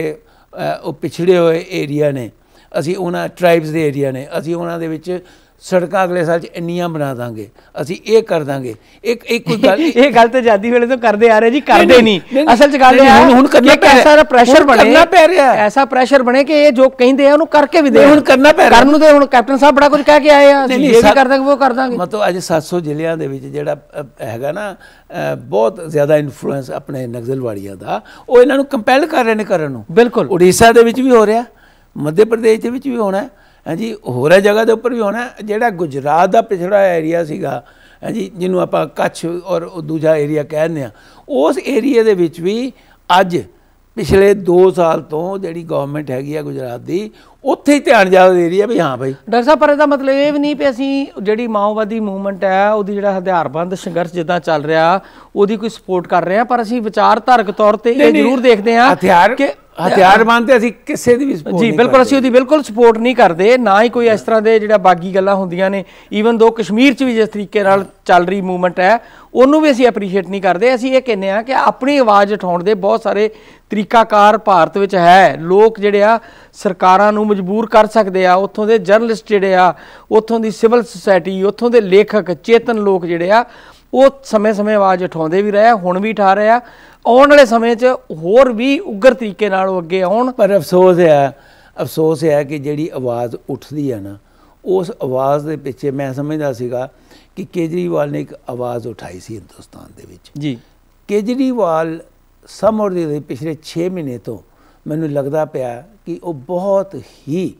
Speaker 1: ਉਹ ਪਿਛੜੇ ਹੋਏ ਏਰੀਆ ਨੇ, ਅਸੀਂ ਉਹਨਾਂ ਟਰਾਈਬਸ ਦੇ ਏਰੀਆ ਨੇ, ਅਸੀਂ ਉਹਨਾਂ ਦੇ ਵਿੱਚ ਸੜਕਾਂ ਅਗਲੇ ਸਾਲ 'ਚ ਇੰਨੀਆਂ ਬਣਾ ਦਾਂਗੇ, ਅਸੀਂ ਇਹ ਕਰ ਦਾਂਗੇ। ਇੱਕ ਇੱਕ ਕੋਈ ਗੱਲ
Speaker 2: ਇਹ ਗੱਲ ਤਾਂ ਆਜ਼ਾਦੀ ਵੇਲੇ ਤੋਂ ਕਰਦੇ ਆ ਰਹੇ ਜੀ, ਕਰਦੇ ਨਹੀਂ। ਅਸਲ 'ਚ ਗੱਲ
Speaker 1: ਹੈ ਹੁਣ ਕਰਨਾ ਪੈ ਰਿਹਾ,
Speaker 2: ਐਸਾ ਪ੍ਰੈਸ਼ਰ ਬਣੇ,
Speaker 1: ਕਰਨਾ ਪੈ ਰਿਹਾ,
Speaker 2: ਐਸਾ ਪ੍ਰੈਸ਼ਰ ਬਣੇ ਕਿ ਇਹ ਜੋ ਕਹਿੰਦੇ ਆ ਉਹਨੂੰ ਕਰਕੇ ਵੀ ਦੇ।
Speaker 1: ਹੁਣ ਕਰਨਾ ਪੈ ਰਿਹਾ,
Speaker 2: ਕਰਨ ਨੂੰ ਤੇ ਹੁਣ ਕੈਪਟਨ ਸਾਹਿਬ ਬੜਾ ਕੁਝ ਕਹਿ ਕੇ ਆਏ ਆ, ਇਹ ਵੀ ਕਰ ਦਾਂਗੇ ਉਹ ਕਰ ਦਾਂਗੇ।
Speaker 1: ਮਤਲਬ ਅੱਜ ਸੱਤ ਸੌ ਜ਼ਿਲ੍ਹਿਆਂ ਦੇ ਵਿੱਚ ਜਿਹੜਾ ਹੈਗਾ ਨਾ ਬਹੁਤ ਜ਼ਿਆਦਾ ਇਨਫਲੂਐਂਸ ਆਪਣੇ ਨਕਸਲਵਾੜੀਆਂ ਦਾ, ਉਹ ਇਹਨਾਂ ਨੂੰ ਕੰਪੈਲ ਕਰ ਰਹੇ ਨੇ ਕਰਨ ਨੂੰ।
Speaker 2: ਬਿਲਕੁਲ
Speaker 1: ਉੜੀਸਾ ਦੇ ਵਿੱਚ ਵੀ ਹੋ ਰਿਹਾ, ਮੱਧ ਪ੍ਰਦੇਸ਼ ਦੇ ਵਿੱਚ ਵੀ ਹੋਣਾ, ਹਾਂਜੀ ਹੋਰਾਂ ਜਗ੍ਹਾ ਦੇ ਉੱਪਰ ਵੀ ਹੋਣਾ। ਜਿਹੜਾ ਗੁਜਰਾਤ ਦਾ ਪਿਛੜਾ ਏਰੀਆ ਸੀਗਾ, ਹਾਂਜੀ ਜਿਹਨੂੰ ਆਪਾਂ ਕੱਛ ਔਰ ਦੂਜਾ ਏਰੀਆ ਕਹਿੰਦੇ ਹਾਂ, ਉਸ ਏਰੀਏ ਦੇ ਵਿੱਚ ਵੀ ਅੱਜ ਪਿਛਲੇ ਦੋ ਸਾਲ ਤੋਂ ਜਿਹੜੀ ਗਵਰਨਮੈਂਟ ਹੈਗੀ ਆ ਗੁਜਰਾਤ ਦੀ, ਉੱਥੇ ਹੀ ਧਿਆਨ ਜ਼ਿਆਦਾ ਦੇ ਰਹੀ ਹੈ ਵੀ ਹਾਂ ਭਾਈ।
Speaker 2: ਡਾਕਟਰ ਸਾਹਿਬ ਪਰ ਇਹਦਾ ਮਤਲਬ ਇਹ ਵੀ ਨਹੀਂ ਵੀ ਅਸੀਂ ਜਿਹੜੀ ਮਾਓਵਾਦੀ ਮੂਵਮੈਂਟ ਹੈ ਉਹਦੀ ਜਿਹੜਾ ਹਥਿਆਰਬੰਦ ਸੰਘਰਸ਼ ਜਿੱਦਾਂ ਚੱਲ ਰਿਹਾ ਉਹਦੀ ਕੋਈ ਸਪੋਰਟ ਕਰ ਰਹੇ ਹਾਂ, ਪਰ ਅਸੀਂ ਵਿਚਾਰਧਾਰਕ ਤੌਰ ਤੇ ਇਹ ਜ਼ਰੂਰ ਦੇਖਦੇ ਹਾਂ
Speaker 1: ਹਥਿਆਰ
Speaker 2: ਕਿ
Speaker 1: ਹਥਿਆਰਬੰਦ ਤੇ ਅਸੀਂ ਕਿਸੇ ਦੀ ਵੀ ਸਪੋਰਟ
Speaker 2: ਜੀ ਬਿਲਕੁਲ, ਅਸੀਂ ਉਹਦੀ ਬਿਲਕੁਲ ਸਪੋਰਟ ਨਹੀਂ ਕਰਦੇ, ਨਾ ਹੀ ਕੋਈ ਇਸ ਤਰ੍ਹਾਂ ਦੇ ਜਿਹੜਾ ਬਾਗੀ ਗੱਲਾਂ ਹੁੰਦੀਆਂ ਨੇ। ਈਵਨ ਦੋ ਕਸ਼ਮੀਰ 'ਚ ਵੀ ਜਿਸ ਤਰੀਕੇ ਨਾਲ ਚੱਲ ਰਹੀ ਮੂਵਮੈਂਟ ਹੈ ਉਹਨੂੰ ਵੀ ਅਸੀਂ ਐਪਰੀਸ਼ੀਏਟ ਨਹੀਂ ਕਰਦੇ। ਅਸੀਂ ਇਹ ਕਹਿੰਦੇ ਹਾਂ ਕਿ ਆਪਣੀ ਆਵਾਜ਼ ਉਠਾਉਣ ਦੇ ਬਹੁਤ ਸਾਰੇ ਤਰੀਕਾਕਾਰ ਭਾਰਤ ਵਿੱਚ ਹੈ। ਲੋਕ ਜਿਹੜੇ ਆ ਸਰਕਾਰਾਂ ਨੂੰ ਮਜਬੂਰ ਕਰ ਸਕਦੇ ਆ, ਉੱਥੋਂ ਦੇ ਜਰਨਲਿਸਟ ਜਿਹੜੇ ਆ, ਉੱਥੋਂ ਦੀ ਸਿਵਲ ਸੁਸਾਇਟੀ, ਉੱਥੋਂ ਦੇ ਲੇਖਕ ਚੇਤਨ ਲੋਕ ਜਿਹੜੇ ਆ ਉਹ ਸਮੇਂ ਸਮੇਂ ਆਵਾਜ਼ ਉਠਾਉਂਦੇ ਵੀ ਰਹੇ, ਹੁਣ ਵੀ ਉਠਾ ਰਹੇ ਆ। ਆਉਣ ਵਾਲੇ ਸਮੇਂ 'ਚ ਹੋਰ ਵੀ ਉਗਰ ਤਰੀਕੇ ਨਾਲ ਉਹ ਅੱਗੇ ਆਉਣ।
Speaker 1: ਪਰ ਅਫਸੋਸ ਹੈ ਅਫਸੋਸ ਹੈ ਕਿ ਜਿਹੜੀ ਆਵਾਜ਼ ਉੱਠਦੀ ਹੈ ਨਾ, ਉਸ ਆਵਾਜ਼ ਦੇ ਪਿੱਛੇ ਮੈਂ ਸਮਝਦਾ ਸੀਗਾ ਕਿ ਕੇਜਰੀਵਾਲ ਨੇ ਇੱਕ ਆਵਾਜ਼ ਉਠਾਈ ਸੀ ਹਿੰਦੁਸਤਾਨ ਦੇ ਵਿੱਚ
Speaker 2: ਜੀ।
Speaker 1: ਕੇਜਰੀਵਾਲ ਸਮਰ ਦੇ ਪਿਛਲੇ ਛੇ ਮਹੀਨੇ ਤੋਂ ਮੈਨੂੰ ਲੱਗਦਾ ਪਿਆ ਕਿ ਉਹ ਬਹੁਤ ਹੀ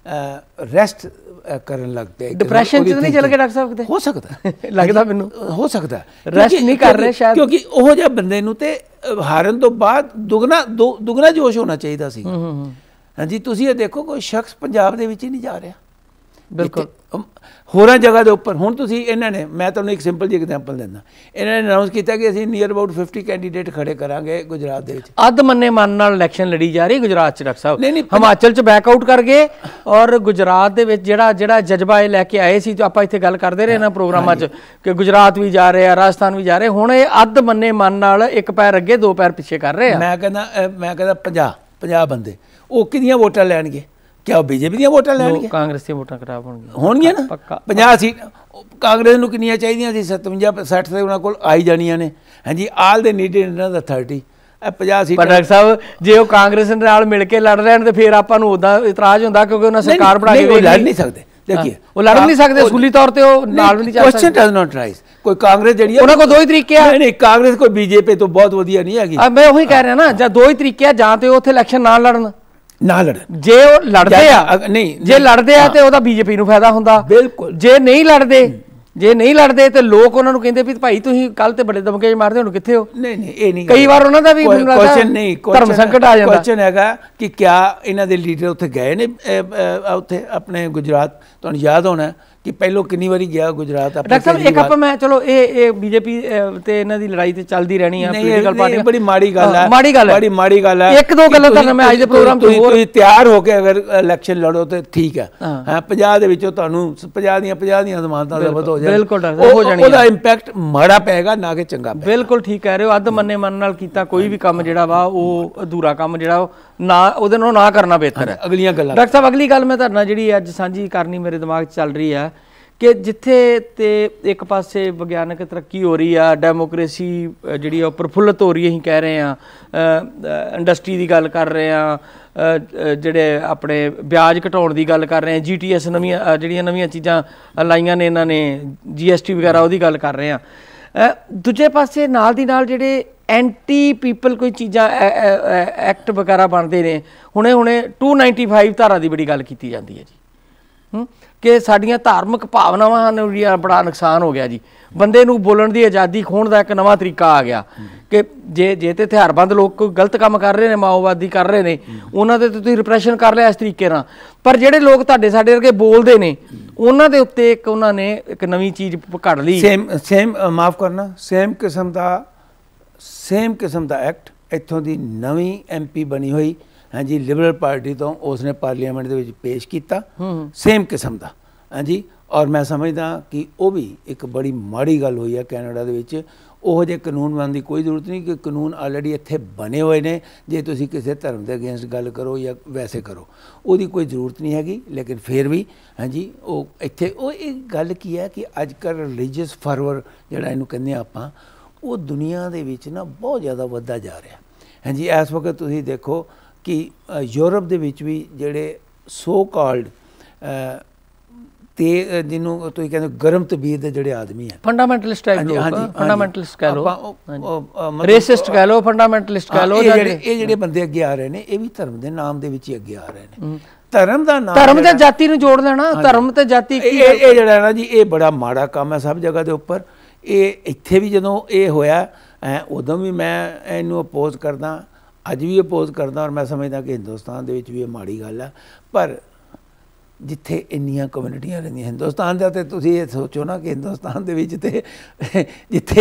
Speaker 1: ਰੈਸਟ ਕਰਨ ਲੱਗ ਪਿਆ।
Speaker 2: ਡਿਪਰੈਸ਼ਨ 'ਚ ਨਹੀਂ ਚਲ ਗਏ ਡਾਕਟਰ ਸਾਹਿਬ ਕਿਤੇ?
Speaker 1: ਹੋ ਸਕਦਾ,
Speaker 2: ਲੱਗਦਾ ਮੈਨੂੰ
Speaker 1: ਹੋ ਸਕਦਾ
Speaker 2: ਰੈਸਟ ਨਹੀਂ ਕਰ ਰਹੇ ਸ਼ਾਇਦ,
Speaker 1: ਕਿਉਂਕਿ ਉਹ ਜਿਹਾ ਬੰਦੇ ਨੂੰ ਤੇ ਹਾਰਨ ਤੋਂ ਬਾਅਦ ਦੁਗਣਾ ਦੁਗਣਾ ਜੋਸ਼ ਹੋਣਾ ਚਾਹੀਦਾ ਸੀ। ਹਾਂਜੀ ਤੁਸੀਂ ਇਹ ਦੇਖੋ ਕੋਈ ਸ਼ਖਸ ਪੰਜਾਬ ਦੇ ਵਿੱਚ ਹੀ ਨਹੀਂ ਜਾ ਰਿਹਾ।
Speaker 2: ਬਿਲਕੁਲ
Speaker 1: ਹੋਰਾਂ ਜਗ੍ਹਾ ਦੇ ਉੱਪਰ ਹੁਣ ਤੁਸੀਂ ਇਹਨਾਂ ਨੇ, ਮੈਂ ਤੁਹਾਨੂੰ ਇੱਕ ਸਿੰਪਲ ਜਿਹੀ ਐਗਜ਼ਾਮਪਲ ਦਿੰਦਾ, ਇਹਨਾਂ ਨੇ ਅਨਾਉਂਸ ਕੀਤਾ ਕਿ ਅਸੀਂ ਨੀਅਰ ਅਬਾਊਟ ਫਿਫਟੀ ਕੈਂਡੀਡੇਟ ਖੜੇ ਕਰਾਂਗੇ ਗੁਜਰਾਤ ਦੇ ਵਿੱਚ।
Speaker 2: ਅੱਧ ਮੰਨੇ ਮਨ ਨਾਲ ਇਲੈਕਸ਼ਨ ਲੜੀ ਜਾ ਰਹੀ ਗੁਜਰਾਤ 'ਚ ਡਾਕਟਰ ਸਾਹਿਬ।
Speaker 1: ਨਹੀਂ ਨਹੀਂ
Speaker 2: ਹਿਮਾਚਲ 'ਚ ਬੈਕ ਆਊਟ ਕਰ ਗਏ ਔਰ ਗੁਜਰਾਤ ਦੇ ਵਿੱਚ ਜਿਹੜਾ ਜਿਹੜਾ ਜਜ਼ਬਾ ਇਹ ਲੈ ਕੇ ਆਏ ਸੀ, ਜੋ ਆਪਾਂ ਇੱਥੇ ਗੱਲ ਕਰਦੇ ਰਹੇ ਨਾ ਪ੍ਰੋਗਰਾਮਾਂ 'ਚ ਕਿ ਗੁਜਰਾਤ ਵੀ ਜਾ ਰਹੇ ਆ, ਰਾਜਸਥਾਨ ਵੀ ਜਾ ਰਹੇ, ਹੁਣ ਇਹ ਅੱਧ ਮੰਨੇ ਮਨ ਨਾਲ ਇੱਕ ਪੈਰ ਅੱਗੇ ਦੋ ਪੈਰ ਪਿੱਛੇ ਕਰ ਰਹੇ ਆ।
Speaker 1: ਮੈਂ ਕਹਿੰਦਾ ਮੈਂ ਕਹਿੰਦਾ ਪੰਜਾਹ ਪੰਜਾਹ ਬੰਦੇ ਉਹ ਕਿਹਦੀਆਂ ਵੋਟਾਂ ਲੈਣਗੇ? ਕਿਆ ਉਹ ਬੀਜੇਪੀ ਦੀਆਂ ਵੋਟਾਂ ਲੈਣਗੇ?
Speaker 2: ਕਾਂਗਰਸ ਦੀਆਂ ਵੋਟਾਂ ਖਰਾਬ ਹੋਣਗੀਆਂ
Speaker 1: ਹੋਣਗੀਆਂ ਨਾ। ਪੰਜਾਹ ਸੀਟ ਕਾਂਗਰਸ ਨੂੰ ਕਿੰਨੀਆਂ ਚਾਹੀਦੀਆਂ ਸੀ? ਸਤਵੰਜਾ ਸੱਠ ਤੇ ਉਹਨਾਂ ਕੋਲ ਆਈ ਜਾਣੀਆਂ ਨੇ। ਹਾਂਜੀ ਆਲ ਦੇ ਨੀਡਡ ਇਹਨਾਂ ਦਾ ਥਰਟੀ ਪੰਜਾਹ ਸੀਟਾਂ।
Speaker 2: ਪਰ ਡਾਕਟਰ ਸਾਹਿਬ ਜੇ ਉਹ ਕਾਂਗਰਸ ਨਾਲ ਮਿਲ ਕੇ ਲੜ ਰਹੇ ਤੇ ਫਿਰ ਆਪਾਂ ਨੂੰ ਉਦਾਂ ਇਤਰਾਜ਼ ਹੁੰਦਾ ਕਿਉਂਕਿ ਉਹਨਾਂ ਸਰਕਾਰ ਬਣਾ ਕੇ
Speaker 1: ਲੜ ਨਹੀਂ ਸਕਦੇ। ਦੇਖੀਏ
Speaker 2: ਉਹ ਲੜ ਨਹੀਂ ਸਕਦੇ ਅਸੂਲੀ ਤੌਰ ਤੇ, ਉਹ ਨਾਲ ਵੀ ਨਹੀਂ ਚੱਲ ਸਕਦੇ।
Speaker 1: Question does not rise. ਕੋਈ ਕਾਂਗਰਸ ਜਿਹੜੀ
Speaker 2: ਉਹਨਾਂ ਕੋਲ ਦੋ ਹੀ ਤਰੀਕੇ ਆ।
Speaker 1: ਨਹੀਂ ਨਹੀਂ ਕਾਂਗਰਸ ਕੋਈ ਬੀਜੇਪੀ ਤੋਂ ਬਹੁਤ ਵਧੀਆ ਨਹੀਂ ਹੈਗੀ।
Speaker 2: ਮੈਂ ਉਹੀ ਕਹਿ ਰਿਹਾ ਨਾ, ਜਾਂ ਦੋ ਹੀ ਤਰੀਕੇ ਆ, ਜਾਂ ਤੇ ਉੱਥੇ ਇਲੈਕਸ਼ਨ ਨਾ ਲੜਨ,
Speaker 1: ਨਾ ਲੜਨ।
Speaker 2: ਜੇ ਉਹ ਲੜਦੇ ਆ
Speaker 1: ਨਹੀਂ
Speaker 2: ਜੇ ਲੜਦੇ ਆ ਤੇ ਉਹਦਾ ਬੀਜੇਪੀ ਨੂੰ ਫਾਇਦਾ ਹੁੰਦਾ।
Speaker 1: ਬਿਲਕੁਲ।
Speaker 2: ਜੇ ਨਹੀਂ ਲੜਦੇ ਜੇ ਨਹੀਂ ਲੜਦੇ ਤੇ ਲੋਕ ਉਹਨਾਂ ਨੂੰ ਕਹਿੰਦੇ ਵੀ ਭਾਈ ਤੁਸੀਂ ਕੱਲ ਤੇ ਬੜੇ ਦਮਕੇ ਮਾਰਦੇ, ਹੁਣ ਕਿੱਥੇ ਹੋ?
Speaker 1: ਨਹੀਂ ਨਹੀਂ ਇਹ ਨਹੀਂ।
Speaker 2: ਕਈ ਵਾਰ ਉਹਨਾਂ ਦਾ ਵੀ
Speaker 1: ਕੁਐਸਚਨ ਨਹੀਂ,
Speaker 2: ਧਰਮ ਸੰਕਟ ਆ ਜਾਂਦਾ।
Speaker 1: ਕੁਐਸਚਨ ਹੈਗਾ ਕਿ ਕਿਆ ਇਹਨਾਂ ਦੇ ਲੀਡਰ ਉੱਥੇ ਗਏ ਨੇ ਉੱਥੇ ਆਪਣੇ ਗੁਜਰਾਤ? ਤੁਹਾਨੂੰ ਯਾਦ ਹੋਣਾ ਕਿ ਪਹਿਲੋਂ ਕਿੰਨੀ ਵਾਰੀ ਗਿਆ ਗੁਜਰਾਤ।
Speaker 2: ਡਾਕਟਰ ਸਾਹਿਬ ਇੱਕ ਆਪਾਂ ਮੈਂ ਚਲੋ ਇਹ ਇਹ ਬੀਜੇਪੀ ਤੇ ਇਹਨਾਂ ਦੀ ਲੜਾਈ ਤੇ ਚੱਲਦੀ ਰਹਿਣੀ ਆ, ਪੋਲੀਟੀਕਲ ਪਾਰਟੀ
Speaker 1: ਬੜੀ ਮਾੜੀ ਗੱਲ ਹੈ,
Speaker 2: ਮਾੜੀ ਗੱਲ ਹੈ,
Speaker 1: ਬੜੀ ਮਾੜੀ ਗੱਲ ਹੈ।
Speaker 2: ਇੱਕ ਦੋ ਗੱਲਾਂ ਤਾਂ ਮੈਂ ਅੱਜ ਦੇ ਪ੍ਰੋਗਰਾਮ ਤੋਂ ਹੋਰ
Speaker 1: ਤਿਆਰ ਹੋ ਕੇ ਅਗਰ ਇਲੈਕਸ਼ਨ ਲੜੋ ਤੇ ਠੀਕ ਹੈ। ਹਾਂ ਪੰਜਾਹ ਦੇ ਵਿੱਚੋਂ ਤੁਹਾਨੂੰ ਪੰਜਾਹ ਦੀਆਂ ਪੰਜਾਹ ਦੀਆਂ ਜ਼ਮਾਨਤਾਂ ਜ਼ਬਤ ਹੋ ਜਾਣ,
Speaker 2: ਬਿਲਕੁਲ ਹੋ ਜਾਣੀ,
Speaker 1: ਉਹਦਾ ਇੰਪੈਕਟ ਮਾੜਾ ਪਏਗਾ ਨਾ ਕਿ ਚੰਗਾ।
Speaker 2: ਬਿਲਕੁਲ ਠੀਕ ਕਹਿ ਰਹੇ ਹੋ। ਅੱਧ ਮੰਨੇ ਮਨ ਨਾਲ ਕੀਤਾ ਕੋਈ ਵੀ ਕੰਮ ਜਿਹੜਾ ਵਾ ਉਹ ਅਧੂਰਾ ਕੰਮ ਜਿਹੜਾ ਉਹ ਨਾ ਉਹਦੇ ਨਾਲੋਂ ਨਾ ਕਰਨਾ ਬਿਹਤਰ ਹੈ।
Speaker 1: ਅਗਲੀਆਂ ਗੱਲਾਂ
Speaker 2: ਡਾਕਟਰ ਸਾਹਿਬ ਅਗਲੀ ਗੱਲ ਮੈਂ ਤੁਹਾਡੇ ਨਾਲ ਜਿਹੜੀ ਅੱਜ ਸਾਂਝੀ ਕਰਨੀ ਮੇਰੇ ਦਿਮਾਗ 'ਚ ਚੱਲ ਰਹੀ ਆ ਕਿ ਜਿੱਥੇ ਤੇ ਇੱਕ ਪਾਸੇ ਵਿਗਿਆਨਕ ਤਰੱਕੀ ਹੋ ਰਹੀ ਆ, ਡੈਮੋਕ੍ਰੇਸੀ ਜਿਹੜੀ ਆ ਪ੍ਰਫੁੱਲਤ ਹੋ ਰਹੀ, ਅਸੀਂ ਕਹਿ ਰਹੇ ਹਾਂ, ਇੰਡਸਟਰੀ ਦੀ ਗੱਲ ਕਰ ਰਹੇ ਹਾਂ, ਜਿਹੜੇ ਆਪਣੇ ਵਿਆਜ ਘਟਾਉਣ ਦੀ ਗੱਲ ਕਰ ਰਹੇ ਹਾਂ, ਜੀ ਟੀ ਐਸ ਨਵੀਆਂ ਜਿਹੜੀਆਂ ਨਵੀਆਂ ਚੀਜ਼ਾਂ ਲਾਈਆਂ ਨੇ ਇਹਨਾਂ ਨੇ, ਜੀ ਐਸ ਟੀ ਵਗੈਰਾ ਉਹਦੀ ਗੱਲ ਕਰ ਰਹੇ ਹਾਂ। ਦੂਜੇ ਪਾਸੇ ਨਾਲ ਦੀ ਨਾਲ ਜਿਹੜੇ ਐਂਟੀ ਪੀਪਲ ਕੋਈ ਚੀਜ਼ਾਂ ਐਕਟ ਵਗੈਰਾ ਬਣਦੇ ਨੇ, ਹੁਣੇ ਹੁਣੇ ਟੂ ਨਾਈਨਟੀ ਫਾਈਵ ਧਾਰਾ ਦੀ ਬੜੀ ਗੱਲ ਕੀਤੀ ਜਾਂਦੀ ਹੈ ਜੀ ਕਿ ਸਾਡੀਆਂ ਧਾਰਮਿਕ ਭਾਵਨਾਵਾਂ ਨੂੰ ਬੜਾ ਨੁਕਸਾਨ ਹੋ ਗਿਆ ਜੀ। ਬੰਦੇ ਨੂੰ ਬੋਲਣ ਦੀ ਆਜ਼ਾਦੀ ਖੋਹਣ ਦਾ ਇੱਕ ਨਵਾਂ ਤਰੀਕਾ ਆ ਗਿਆ ਕਿ ਜੇ ਜੇ ਤੇ ਹਥਿਆਰਬੰਦ ਲੋਕ ਕੋਈ ਗਲਤ ਕੰਮ ਕਰ ਰਹੇ ਨੇ, ਮਾਓਵਾਦੀ ਕਰ ਰਹੇ ਨੇ, ਉਹਨਾਂ ਦੇ ਤੁਸੀਂ ਰਿਪਰੈਸ਼ਨ ਕਰ ਲਿਆ ਇਸ ਤਰੀਕੇ ਨਾਲ, ਪਰ ਜਿਹੜੇ ਲੋਕ ਤੁਹਾਡੇ ਸਾਡੇ ਵਰਗੇ ਬੋਲਦੇ ਨੇ ਉਹਨਾਂ ਦੇ ਉੱਤੇ ਇੱਕ ਉਹਨਾਂ ਨੇ ਇੱਕ ਨਵੀਂ ਚੀਜ਼ ਘੜ ਲਈ।
Speaker 1: ਸੇਮ ਸੇਮ ਮਾਫ ਕਰਨਾ ਸੇਮ ਕਿਸਮ ਦਾ ਸੇਮ ਕਿਸਮ ਦਾ ਐਕਟ ਇੱਥੋਂ ਦੀ ਨਵੀਂ ਐਮ ਪੀ ਬਣੀ ਹੋਈ ਹਾਂਜੀ ਲਿਬਰਲ ਪਾਰਟੀ ਤੋਂ, ਉਸਨੇ ਪਾਰਲੀਮੈਂਟ ਦੇ ਵਿੱਚ ਪੇਸ਼ ਕੀਤਾ ਸੇਮ ਕਿਸਮ ਦਾ ਹਾਂਜੀ। ਔਰ ਮੈਂ ਸਮਝਦਾ ਕਿ ਉਹ ਵੀ ਇੱਕ ਬੜੀ ਮਾੜੀ ਗੱਲ ਹੋਈ ਹੈ ਕੈਨੇਡਾ ਦੇ ਵਿੱਚ। ਉਹੋ ਜਿਹੇ ਕਾਨੂੰਨ ਬਣਨ ਦੀ ਕੋਈ ਜ਼ਰੂਰਤ ਨਹੀਂ, ਕਿ ਕਾਨੂੰਨ ਆਲਰੇਡੀ ਇੱਥੇ ਬਣੇ ਹੋਏ ਨੇ। ਜੇ ਤੁਸੀਂ ਕਿਸੇ ਧਰਮ ਦੇ ਅਗੇਂਸਟ ਗੱਲ ਕਰੋ ਜਾਂ ਵੈਸੇ ਕਰੋ, ਉਹਦੀ ਕੋਈ ਜ਼ਰੂਰਤ ਨਹੀਂ ਹੈਗੀ। ਲੇਕਿਨ ਫਿਰ ਵੀ ਹਾਂਜੀ ਉਹ ਇੱਥੇ ਉਹ ਇਹ ਗੱਲ ਕੀ ਹੈ ਕਿ ਅੱਜ ਕੱਲ੍ਹ ਰਿਲੀਜੀਅਸ ਫਰਵਰ ਜਿਹੜਾ ਇਹਨੂੰ ਕਹਿੰਦੇ ਹਾਂ ਆਪਾਂ, ਉਹ ਦੁਨੀਆ ਦੇ ਵਿੱਚ ਨਾ ਬਹੁਤ ਜ਼ਿਆਦਾ ਵੱਧਦਾ ਜਾ ਰਿਹਾ। ਹਾਂਜੀ ਇਸ ਵਕਤ ਤੁਸੀਂ ਦੇਖੋ ਕਿ ਯੂਰਪ ਦੇ ਵਿੱਚ ਵੀ ਜਿਹੜੇ ਸੋ ਕਾਲਡ ਤੇ ਜਿਹਨੂੰ ਤੁਸੀਂ ਕਹਿੰਦੇ ਗਰਮ ਤਬੀਅਤ ਦੇ ਜਿਹੜੇ ਆਦਮੀ ਹੈ,
Speaker 2: ਫੰਡਾਮੈਂਟਲਿਸਟ ਟਾਈਪ ਲੋਕ, ਫੰਡਾਮੈਂਟਲਿਸਟ ਕਹਿ ਲਓ, ਰੇਸਿਸਟ ਕਹਿ ਲਓ, ਫੰਡਾਮੈਂਟਲਿਸਟ ਕਹਿ ਲਓ,
Speaker 1: ਇਹ ਜਿਹੜੇ ਬੰਦੇ ਅੱਗੇ ਆ ਰਹੇ ਨੇ ਇਹ ਵੀ ਧਰਮ ਦੇ ਨਾਮ ਦੇ ਵਿੱਚ ਹੀ ਅੱਗੇ ਆ ਰਹੇ ਨੇ। ਧਰਮ ਦਾ ਨਾਮ,
Speaker 2: ਧਰਮ ਤੇ ਜਾਤੀ ਨੂੰ ਜੋੜ ਲੈਣਾ, ਧਰਮ ਤੇ ਜਾਤੀ
Speaker 1: ਇਹ ਜਿਹੜਾ ਨਾ ਜੀ ਇਹ ਬੜਾ ਮਾੜਾ ਕੰਮ ਹੈ ਸਭ ਜਗ੍ਹਾ ਦੇ ਉੱਪਰ। ਇਹ ਇੱਥੇ ਵੀ ਜਦੋਂ ਇਹ ਹੋਇਆ ਉਦੋਂ ਵੀ ਮੈਂ ਇਹਨੂੰ ਅਪੋਜ਼ ਕਰਦਾ, ਅੱਜ ਵੀ ਅਪੋਜ਼ ਕਰਦਾ, ਔਰ ਮੈਂ ਸਮਝਦਾ ਕਿ ਹਿੰਦੁਸਤਾਨ ਦੇ ਵਿੱਚ ਵੀ ਇਹ ਮਾੜੀ ਗੱਲ ਹੈ। ਪਰ ਜਿੱਥੇ ਇੰਨੀਆਂ ਕਮਿਊਨਿਟੀਆਂ ਰਹਿੰਦੀਆਂ ਹਿੰਦੁਸਤਾਨ ਦਾ, ਤੇ ਤੁਸੀਂ ਇਹ ਸੋਚੋ ਨਾ ਕਿ ਹਿੰਦੁਸਤਾਨ ਦੇ ਵਿੱਚ ਤੇ ਜਿੱਥੇ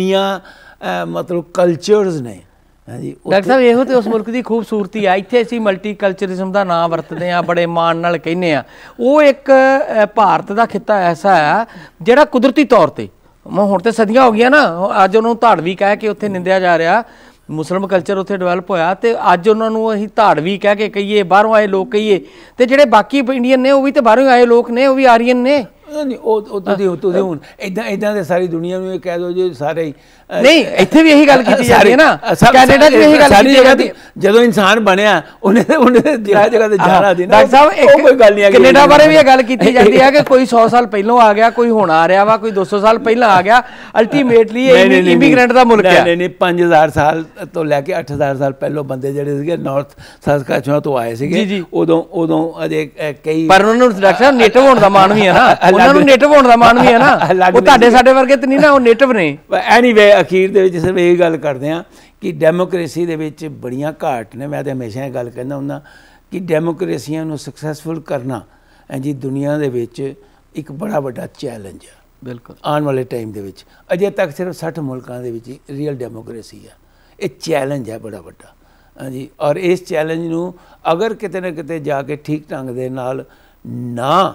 Speaker 1: ਇੰਨੀਆਂ ਮਤਲਬ ਕਲਚਰਸ ਨੇ। ਹਾਂਜੀ
Speaker 2: ਡਾਕਟਰ ਸਾਹਿਬ ਇਹੋ ਤੇ ਉਸ ਮੁਲਕ ਦੀ ਖੂਬਸੂਰਤੀ ਆ। ਇੱਥੇ ਅਸੀਂ ਮਲਟੀ ਕਲਚਰਿਜ਼ਮ ਦਾ ਨਾਂ ਵਰਤਦੇ ਹਾਂ, ਬੜੇ ਮਾਣ ਨਾਲ ਕਹਿੰਦੇ ਹਾਂ। ਉਹ ਇੱਕ ਭਾਰਤ ਦਾ ਖਿੱਤਾ ਐਸਾ ਆ ਜਿਹੜਾ ਕੁਦਰਤੀ ਤੌਰ ਤੇ, ਹੁਣ ਤੇ ਸਦੀਆਂ ਹੋ ਗਈਆਂ ਨਾ, ਅੱਜ ਉਹਨੂੰ ਧਾੜਵੀ ਕਹਿ ਕੇ ਉੱਥੇ ਨਿੰਦਿਆ ਜਾ ਰਿਹਾ। ਮੁਸਲਿਮ ਕਲਚਰ ਉੱਥੇ ਡਿਵੈਲਪ ਹੋਇਆ ਤੇ ਅੱਜ ਉਹਨਾਂ ਨੂੰ ਅਸੀਂ ਧਾੜਵੀ ਕਹਿ ਕੇ ਕਹੀਏ, ਬਾਹਰੋਂ ਆਏ ਲੋਕ ਕਹੀਏ, ਤੇ ਜਿਹੜੇ ਬਾਕੀ ਇੰਡੀਅਨ ਨੇ ਉਹ ਵੀ ਤੇ ਬਾਹਰੋਂ ਆਏ ਲੋਕ ਨੇ, ਉਹ ਵੀ ਆਰੀਅਨ ਨੇ।
Speaker 1: ਨਹੀਂ ਉਹ ਤੁਸੀਂ ਤੁਸੀਂ ਹੁਣ ਇੱਦਾਂ ਇੱਦਾਂ ਦੇ ਸਾਰੀ ਦੁਨੀਆ ਨੂੰ ਇਹ ਕਹਿ ਦਿਓ ਜੀ ਸਾਰੇ ਹੀ
Speaker 2: ਨਹੀਂ, ਇੱਥੇ ਵੀ ਇਹੀ ਗੱਲ ਕੀਤੀ ਜਾਂਦੀ ਹੈ ਨਾ, ਕੈਨੇਡਾ 'ਚ ਵੀ ਇਹੀ ਗੱਲ ਕੀਤੀ ਜਾਂਦੀ।
Speaker 1: ਜਦੋਂ ਇਨਸਾਨ ਬਣਿਆ ਉਹਨੇ ਉਹਨੇ ਜਗ੍ਹਾ ਜਗ੍ਹਾ ਤੇ ਜਾਣਾ ਸੀ।
Speaker 2: ਡਾਕਟਰ ਸਾਹਿਬ ਇੱਕ ਕੋਈ ਗੱਲ ਨਹੀਂ, ਕੈਨੇਡਾ ਬਾਰੇ ਵੀ ਇਹ ਗੱਲ ਕੀਤੀ ਜਾਂਦੀ ਹੈ ਕਿ ਕੋਈ ਸੌ ਸਾਲ ਪਹਿਲੋਂ ਆ ਗਿਆ, ਕੋਈ ਹੁਣ ਆ ਰਿਹਾ ਵਾ, ਕੋਈ ਦੋ ਸੌ ਸਾਲ ਪਹਿਲਾਂ ਆ ਗਿਆ। ਅਲਟੀਮੇਟਲੀ ਇਹ ਇਮੀਗ੍ਰੈਂਟ ਦਾ ਮੁਲਕ ਹੈ।
Speaker 1: ਨਹੀਂ ਨਹੀਂ ਪੰਜ ਹਜ਼ਾਰ ਸਾਲ ਤੋਂ ਲੈ ਕੇ ਅੱਠ ਹਜ਼ਾਰ ਸਾਲ ਪਹਿਲੋਂ ਬੰਦੇ ਜਿਹੜੇ ਸੀਗੇ ਨਾਰਥ ਸਸਕੈਚੁਆਨ ਤੋਂ ਆਏ ਸੀਗੇ, ਉਦੋਂ ਉਦੋਂ ਅਜੇ ਕਈ, ਪਰ ਉਹਨਾਂ ਨੂੰ ਡਾਕਟਰ ਸਾਹਿਬ ਨੇਟਿਵ ਹੋਣ ਦਾ ਮਾਣ ਵੀ ਹੈ ਨਾ, ਉਹਨਾਂ ਨੂੰ ਨੇਟਿਵ ਹੋਣ ਦਾ ਮਾਣ ਵੀ ਹੈ ਨਾ, ਉਹ ਤੁਹਾਡੇ ਸਾਡੇ ਵਰਗੇ ਤੇ ਨਹੀਂ ਨਾ, ਉਹ ਨੇਟਿਵ ਨੇ। ਐਨੀਵੇ ਅਖੀਰ ਦੇ ਵਿੱਚ ਸਿਰਫ ਇਹ ਗੱਲ ਕਰਦੇ ਹਾਂ ਕਿ ਡੈਮੋਕ੍ਰੇਸੀ ਦੇ ਵਿੱਚ ਬੜੀਆਂ ਘਾਟ ਨੇ। ਮੈਂ ਤਾਂ ਹਮੇਸ਼ਾ ਇਹ ਗੱਲ ਕਹਿੰਦਾ ਹੁੰਦਾ ਕਿ ਡੈਮੋਕ੍ਰੇਸੀਆਂ ਨੂੰ ਸਕਸੈਸਫੁਲ ਕਰਨਾ ਜੀ ਦੁਨੀਆ ਦੇ ਵਿੱਚ ਇੱਕ ਬੜਾ ਵੱਡਾ ਚੈਲੰਜ ਹੈ। ਬਿਲਕੁਲ ਆਉਣ ਵਾਲੇ ਟਾਈਮ ਦੇ ਵਿੱਚ ਅਜੇ ਤੱਕ ਸਿਰਫ ਸੱਠ ਮੁਲਕਾਂ ਦੇ ਵਿੱਚ ਰੀਅਲ ਡੈਮੋਕ੍ਰੇਸੀ ਹੈ। ਇਹ ਚੈਲੰਜ ਹੈ ਬੜਾ ਵੱਡਾ ਹਾਂਜੀ, ਔਰ ਇਸ ਚੈਲੰਜ ਨੂੰ ਅਗਰ ਕਿਤੇ ਨਾ ਕਿਤੇ ਜਾ ਕੇ ਠੀਕ ਢੰਗ ਦੇ ਨਾਲ ਨਾ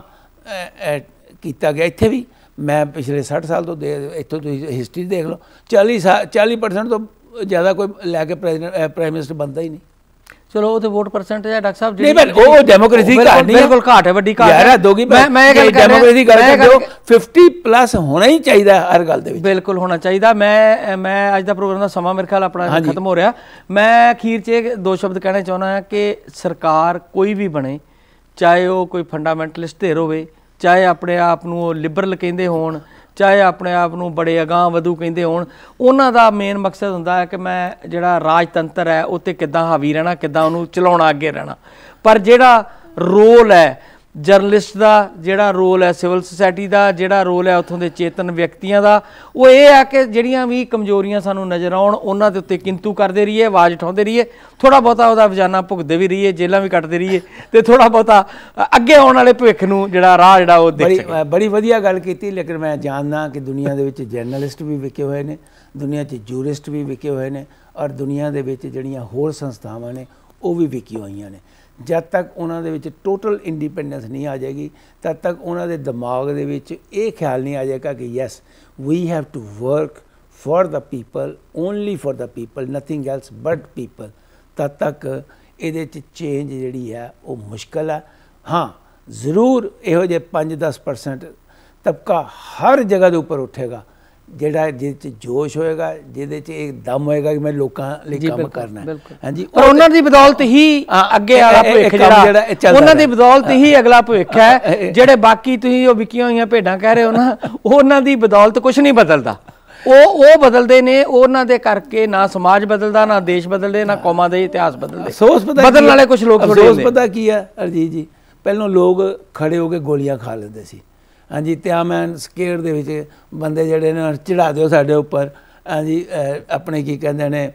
Speaker 1: ਕੀਤਾ ਗਿਆ, ਇੱਥੇ ਵੀ ਮੈਂ ਪਿਛਲੇ ਸੱਠ ਸਾਲ ਤੋਂ ਦੇ ਇੱਥੋਂ ਤੁਸੀਂ ਹਿਸਟਰੀ ਦੇਖ ਲਓ, ਚਾਲੀ ਸਾ ਚਾਲੀ ਪਰਸੈਂਟ ਤੋਂ ਜ਼ਿਆਦਾ ਕੋਈ ਲੈ ਕੇ ਪ੍ਰੈਜ਼ੀਡੈਂਟ ਪ੍ਰਾਈਮ ਮਿਨਿਸਟਰ ਬਣਦਾ ਹੀ ਨਹੀਂ। ਚਲੋ ਉਹ ਤੇ ਵੋਟ ਪਰਸੈਂਟ ਹੈ ਡਾਕਟਰ ਸਾਹਿਬ, ਨਹੀਂ ਪਰ ਉਹ ਡੈਮੋਕ੍ਰੇਸੀ ਘਾਟ ਨਹੀਂ, ਬਿਲਕੁਲ ਘਾਟ ਹੈ, ਵੱਡੀ ਘਾਟ ਹੈ। ਮੈਂ ਮੈਂ ਇਹ ਗੱਲ ਡੈਮੋਕ੍ਰੇਸੀ ਗੱਲ ਕਰਦੇ ਹੋ ਫਿਫਟੀ ਪਲੱਸ ਹੋਣਾ ਹੀ ਚਾਹੀਦਾ ਹਰ ਗੱਲ ਦੇ ਵਿੱਚ, ਬਿਲਕੁਲ ਹੋਣਾ ਚਾਹੀਦਾ। ਮੈਂ ਮੈਂ ਅੱਜ ਦਾ ਪ੍ਰੋਗਰਾਮ ਦਾ ਸਮਾਂ ਮੇਰੇ ਖਿਆਲ ਆਪਣਾ ਖਤਮ ਹੋ ਰਿਹਾ। ਮੈਂ ਅਖੀਰ 'ਚ ਦੋ ਸ਼ਬਦ ਕਹਿਣਾ ਚਾਹੁੰਦਾ ਹਾਂ ਕਿ ਸਰਕਾਰ ਕੋਈ ਵੀ ਬਣੇ, ਚਾਹੇ ਉਹ ਕੋਈ ਫੰਡਾਮੈਂਟਲਿਸਟ ਧਿਰ ਹੋਵੇ, ਚਾਹੇ ਆਪਣੇ ਆਪ ਨੂੰ ਉਹ ਲਿਬਰਲ ਕਹਿੰਦੇ ਹੋਣ, ਚਾਹੇ ਆਪਣੇ ਆਪ ਨੂੰ ਬੜੇ ਅਗਾਂਹ ਵਧੂ ਕਹਿੰਦੇ ਹੋਣ, ਉਹਨਾਂ ਦਾ ਮੇਨ ਮਕਸਦ ਹੁੰਦਾ ਹੈ ਕਿ ਮੈਂ ਜਿਹੜਾ ਰਾਜਤੰਤਰ ਹੈ ਉਹ 'ਤੇ ਕਿੱਦਾਂ ਹਾਵੀ ਰਹਿਣਾ, ਕਿੱਦਾਂ ਉਹਨੂੰ ਚਲਾਉਣਾ, ਅੱਗੇ ਰਹਿਣਾ। ਪਰ ਜਿਹੜਾ ਰੋਲ ਹੈ ਜਰਨਲਿਸਟ ਦਾ, ਜਿਹੜਾ ਰੋਲ ਹੈ ਸਿਵਲ ਸੁਸਾਇਟੀ ਦਾ, ਜਿਹੜਾ ਰੋਲ ਹੈ ਉੱਥੋਂ ਦੇ ਚੇਤਨ ਵਿਅਕਤੀਆਂ ਦਾ, ਉਹ ਇਹ ਹੈ ਕਿ ਜਿਹੜੀਆਂ ਵੀ ਕਮਜ਼ੋਰੀਆਂ ਸਾਨੂੰ ਨਜ਼ਰ ਆਉਣ ਉਹਨਾਂ ਦੇ ਉੱਤੇ ਕਿੰਤੂ ਕਰਦੇ ਰਹੀਏ, ਆਵਾਜ਼ ਉਠਾਉਂਦੇ ਰਹੀਏ, ਥੋੜ੍ਹਾ ਬਹੁਤਾ ਉਹਦਾ ਰੋਜ਼ਾਨਾ ਭੁਗਤਦੇ ਵੀ ਰਹੀਏ, ਜੇਲ੍ਹਾਂ ਵੀ ਕੱਟਦੇ ਰਹੀਏ, ਅਤੇ ਥੋੜ੍ਹਾ ਬਹੁਤਾ ਅੱਗੇ ਆਉਣ ਵਾਲੇ ਭਵਿੱਖ ਨੂੰ ਜਿਹੜਾ ਰਾਹ ਜਿਹੜਾ ਉਹ ਦੇਖ ਸਕੇ। ਬੜੀ ਵਧੀਆ ਗੱਲ ਕੀਤੀ। ਲੇਕਿਨ ਮੈਂ ਜਾਣਦਾ ਕਿ ਦੁਨੀਆ ਦੇ ਵਿੱਚ ਜਰਨਲਿਸਟ ਵੀ ਵਿਕੇ ਹੋਏ ਨੇ, ਦੁਨੀਆ 'ਚ ਜੂਰਿਸਟ ਵੀ ਵਿਕੇ ਹੋਏ ਨੇ, ਔਰ ਦੁਨੀਆ ਦੇ ਵਿੱਚ ਜਿਹੜੀਆਂ ਹੋਰ ਸੰਸਥਾਵਾਂ ਨੇ ਉਹ ਵੀ ਵਿਕੀ ਹੋਈਆਂ ਨੇ। ਜਦ ਤੱਕ ਉਹਨਾਂ ਦੇ ਵਿੱਚ ਟੋਟਲ ਇੰਡੀਪੈਂਡੈਂਸ ਨਹੀਂ ਆ ਜਾਏਗੀ, ਤਦ ਤੱਕ ਉਹਨਾਂ ਦੇ ਦਿਮਾਗ ਦੇ ਵਿੱਚ ਇਹ ਖਿਆਲ ਨਹੀਂ ਆ ਜਾਏਗਾ ਕਿ yes we have to work for the people, only for the people, nothing else but people. ਤਦ ਤੱਕ ਇਹਦੇ 'ਚ ਚੇਂਜ ਜਿਹੜੀ ਹੈ ਉਹ ਮੁਸ਼ਕਿਲ ਹੈ। ਹਾਂ ਜ਼ਰੂਰ ਇਹੋ ਜਿਹੇ ਪੰਜ ਦਸ ਪਰਸੈਂਟ ਤਬਕਾ ਹਰ ਜਗ੍ਹਾ ਦੇ ਉੱਪਰ ਉੱਠੇਗਾ ਜਿਹੜਾ ਜਿਹਦੇ 'ਚ ਜੋਸ਼ ਹੋਏਗਾ, ਜਿਹਦੇ 'ਚ ਇੱਕ ਦਮ ਹੋਏਗਾ ਕਿ ਮੈਂ ਲੋਕਾਂ ਲਈ ਕੰਮ ਕਰਨਾ ਹੈ। ਹਾਂਜੀ, ਪਰ ਉਹਨਾਂ ਦੀ ਬਦੌਲਤ ਹੀ ਅੱਗੇ ਵਾਲਾ ਭਵਿੱਖ ਜਿਹੜਾ ਉਹਨਾਂ ਦੀ ਬਦੌਲਤ ਹੀ ਅਗਲਾ ਭਵਿੱਖ ਹੈ। ਜਿਹੜੇ ਬਾਕੀ ਤੁਸੀਂ ਉਹ ਵਿਕੀਆਂ ਹੋਈਆਂ ਭੇਡਾਂ ਕਹਿ ਰਹੇ ਹੋ ਨਾ, ਉਹਨਾਂ ਦੀ ਬਦੌਲਤ ਕੁਛ ਨਹੀਂ ਬਦਲਦਾ। ਉਹ ਉਹ ਬਦਲਦੇ ਨੇ, ਉਹਨਾਂ ਦੇ ਕਰਕੇ ਨਾ ਸਮਾਜ ਬਦਲਦਾ, ਨਾ ਦੇਸ਼ ਬਦਲਦੇ, ਨਾ ਕੌਮਾਂ ਦੇ ਇਤਿਹਾਸ ਬਦਲਦੇ। ਅਫਸੋਸ ਪਤਾ ਬਦਲਣ ਵਾਲੇ ਕੁਛ ਲੋਕ ਥੋੜ੍ਹੇ ਹੁੰਦੇ। ਪਤਾ ਕੀ ਹੈ ਅਰਜੀਤ ਜੀ, ਪਹਿਲਾਂ ਲੋਕ ਖੜੇ ਹੋ ਕੇ ਗੋਲੀਆਂ ਖਾ ਲੈਂਦੇ ਸੀ। ਹਾਂਜੀ, ਤੇ ਆ ਮੈਂ ਸਕੇਅਰ ਦੇ ਵਿੱਚ ਬੰਦੇ ਜਿਹੜੇ ਨੇ ਚੜਾ ਦਿਓ ਸਾਡੇ ਉੱਪਰ, ਹਾਂਜੀ ਆਪਣੇ ਕੀ ਕਹਿੰਦੇ ਨੇ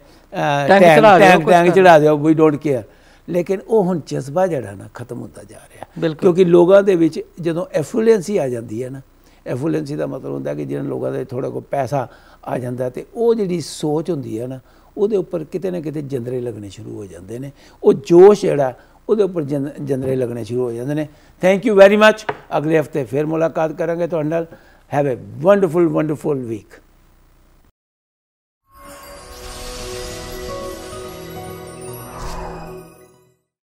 Speaker 1: ਟੈਂਕ ਟੈਂਕ ਚੜਾ ਦਿਓ, ਵੀ ਡੋਂਟ ਕੇਅਰ। ਲੇਕਿਨ ਉਹ ਹੁਣ ਜਜ਼ਬਾ ਜਿਹੜਾ ਨਾ ਖਤਮ ਹੁੰਦਾ ਜਾ ਰਿਹਾ, ਕਿਉਂਕਿ ਲੋਕਾਂ ਦੇ ਵਿੱਚ ਜਦੋਂ ਐਫਲੂਐਂਸੀ ਆ ਜਾਂਦੀ ਹੈ ਨਾ, ਐਫਲੂਐਂਸੀ ਦਾ ਮਤਲਬ ਹੁੰਦਾ ਕਿ ਜਿਹਨਾਂ ਲੋਕਾਂ ਦੇ ਥੋੜ੍ਹਾ ਕੋਈ ਪੈਸਾ ਆ ਜਾਂਦਾ ਤੇ ਉਹ ਜਿਹੜੀ ਸੋਚ ਹੁੰਦੀ ਹੈ ਨਾ ਉਹਦੇ ਉੱਪਰ ਕਿਤੇ ਨਾ ਕਿਤੇ ਜੰਦਰੇ ਲੱਗਣੇ ਸ਼ੁਰੂ ਹੋ ਜਾਂਦੇ ਨੇ। ਉਹ ਜੋਸ਼ ਜਿਹੜਾ ਉਹਦੇ ਉੱਪਰ ਜੰ ਜੰਦਰੇ ਲੱਗਣੇ ਸ਼ੁਰੂ ਹੋ ਜਾਂਦੇ ਨੇ। Thank you very much. ਅਗਲੇ ਹਫ਼ਤੇ ਫਿਰ ਮੁਲਾਕਾਤ ਕਰਾਂਗੇ ਤੁਹਾਡੇ ਨਾਲ। Have a wonderful wonderful week.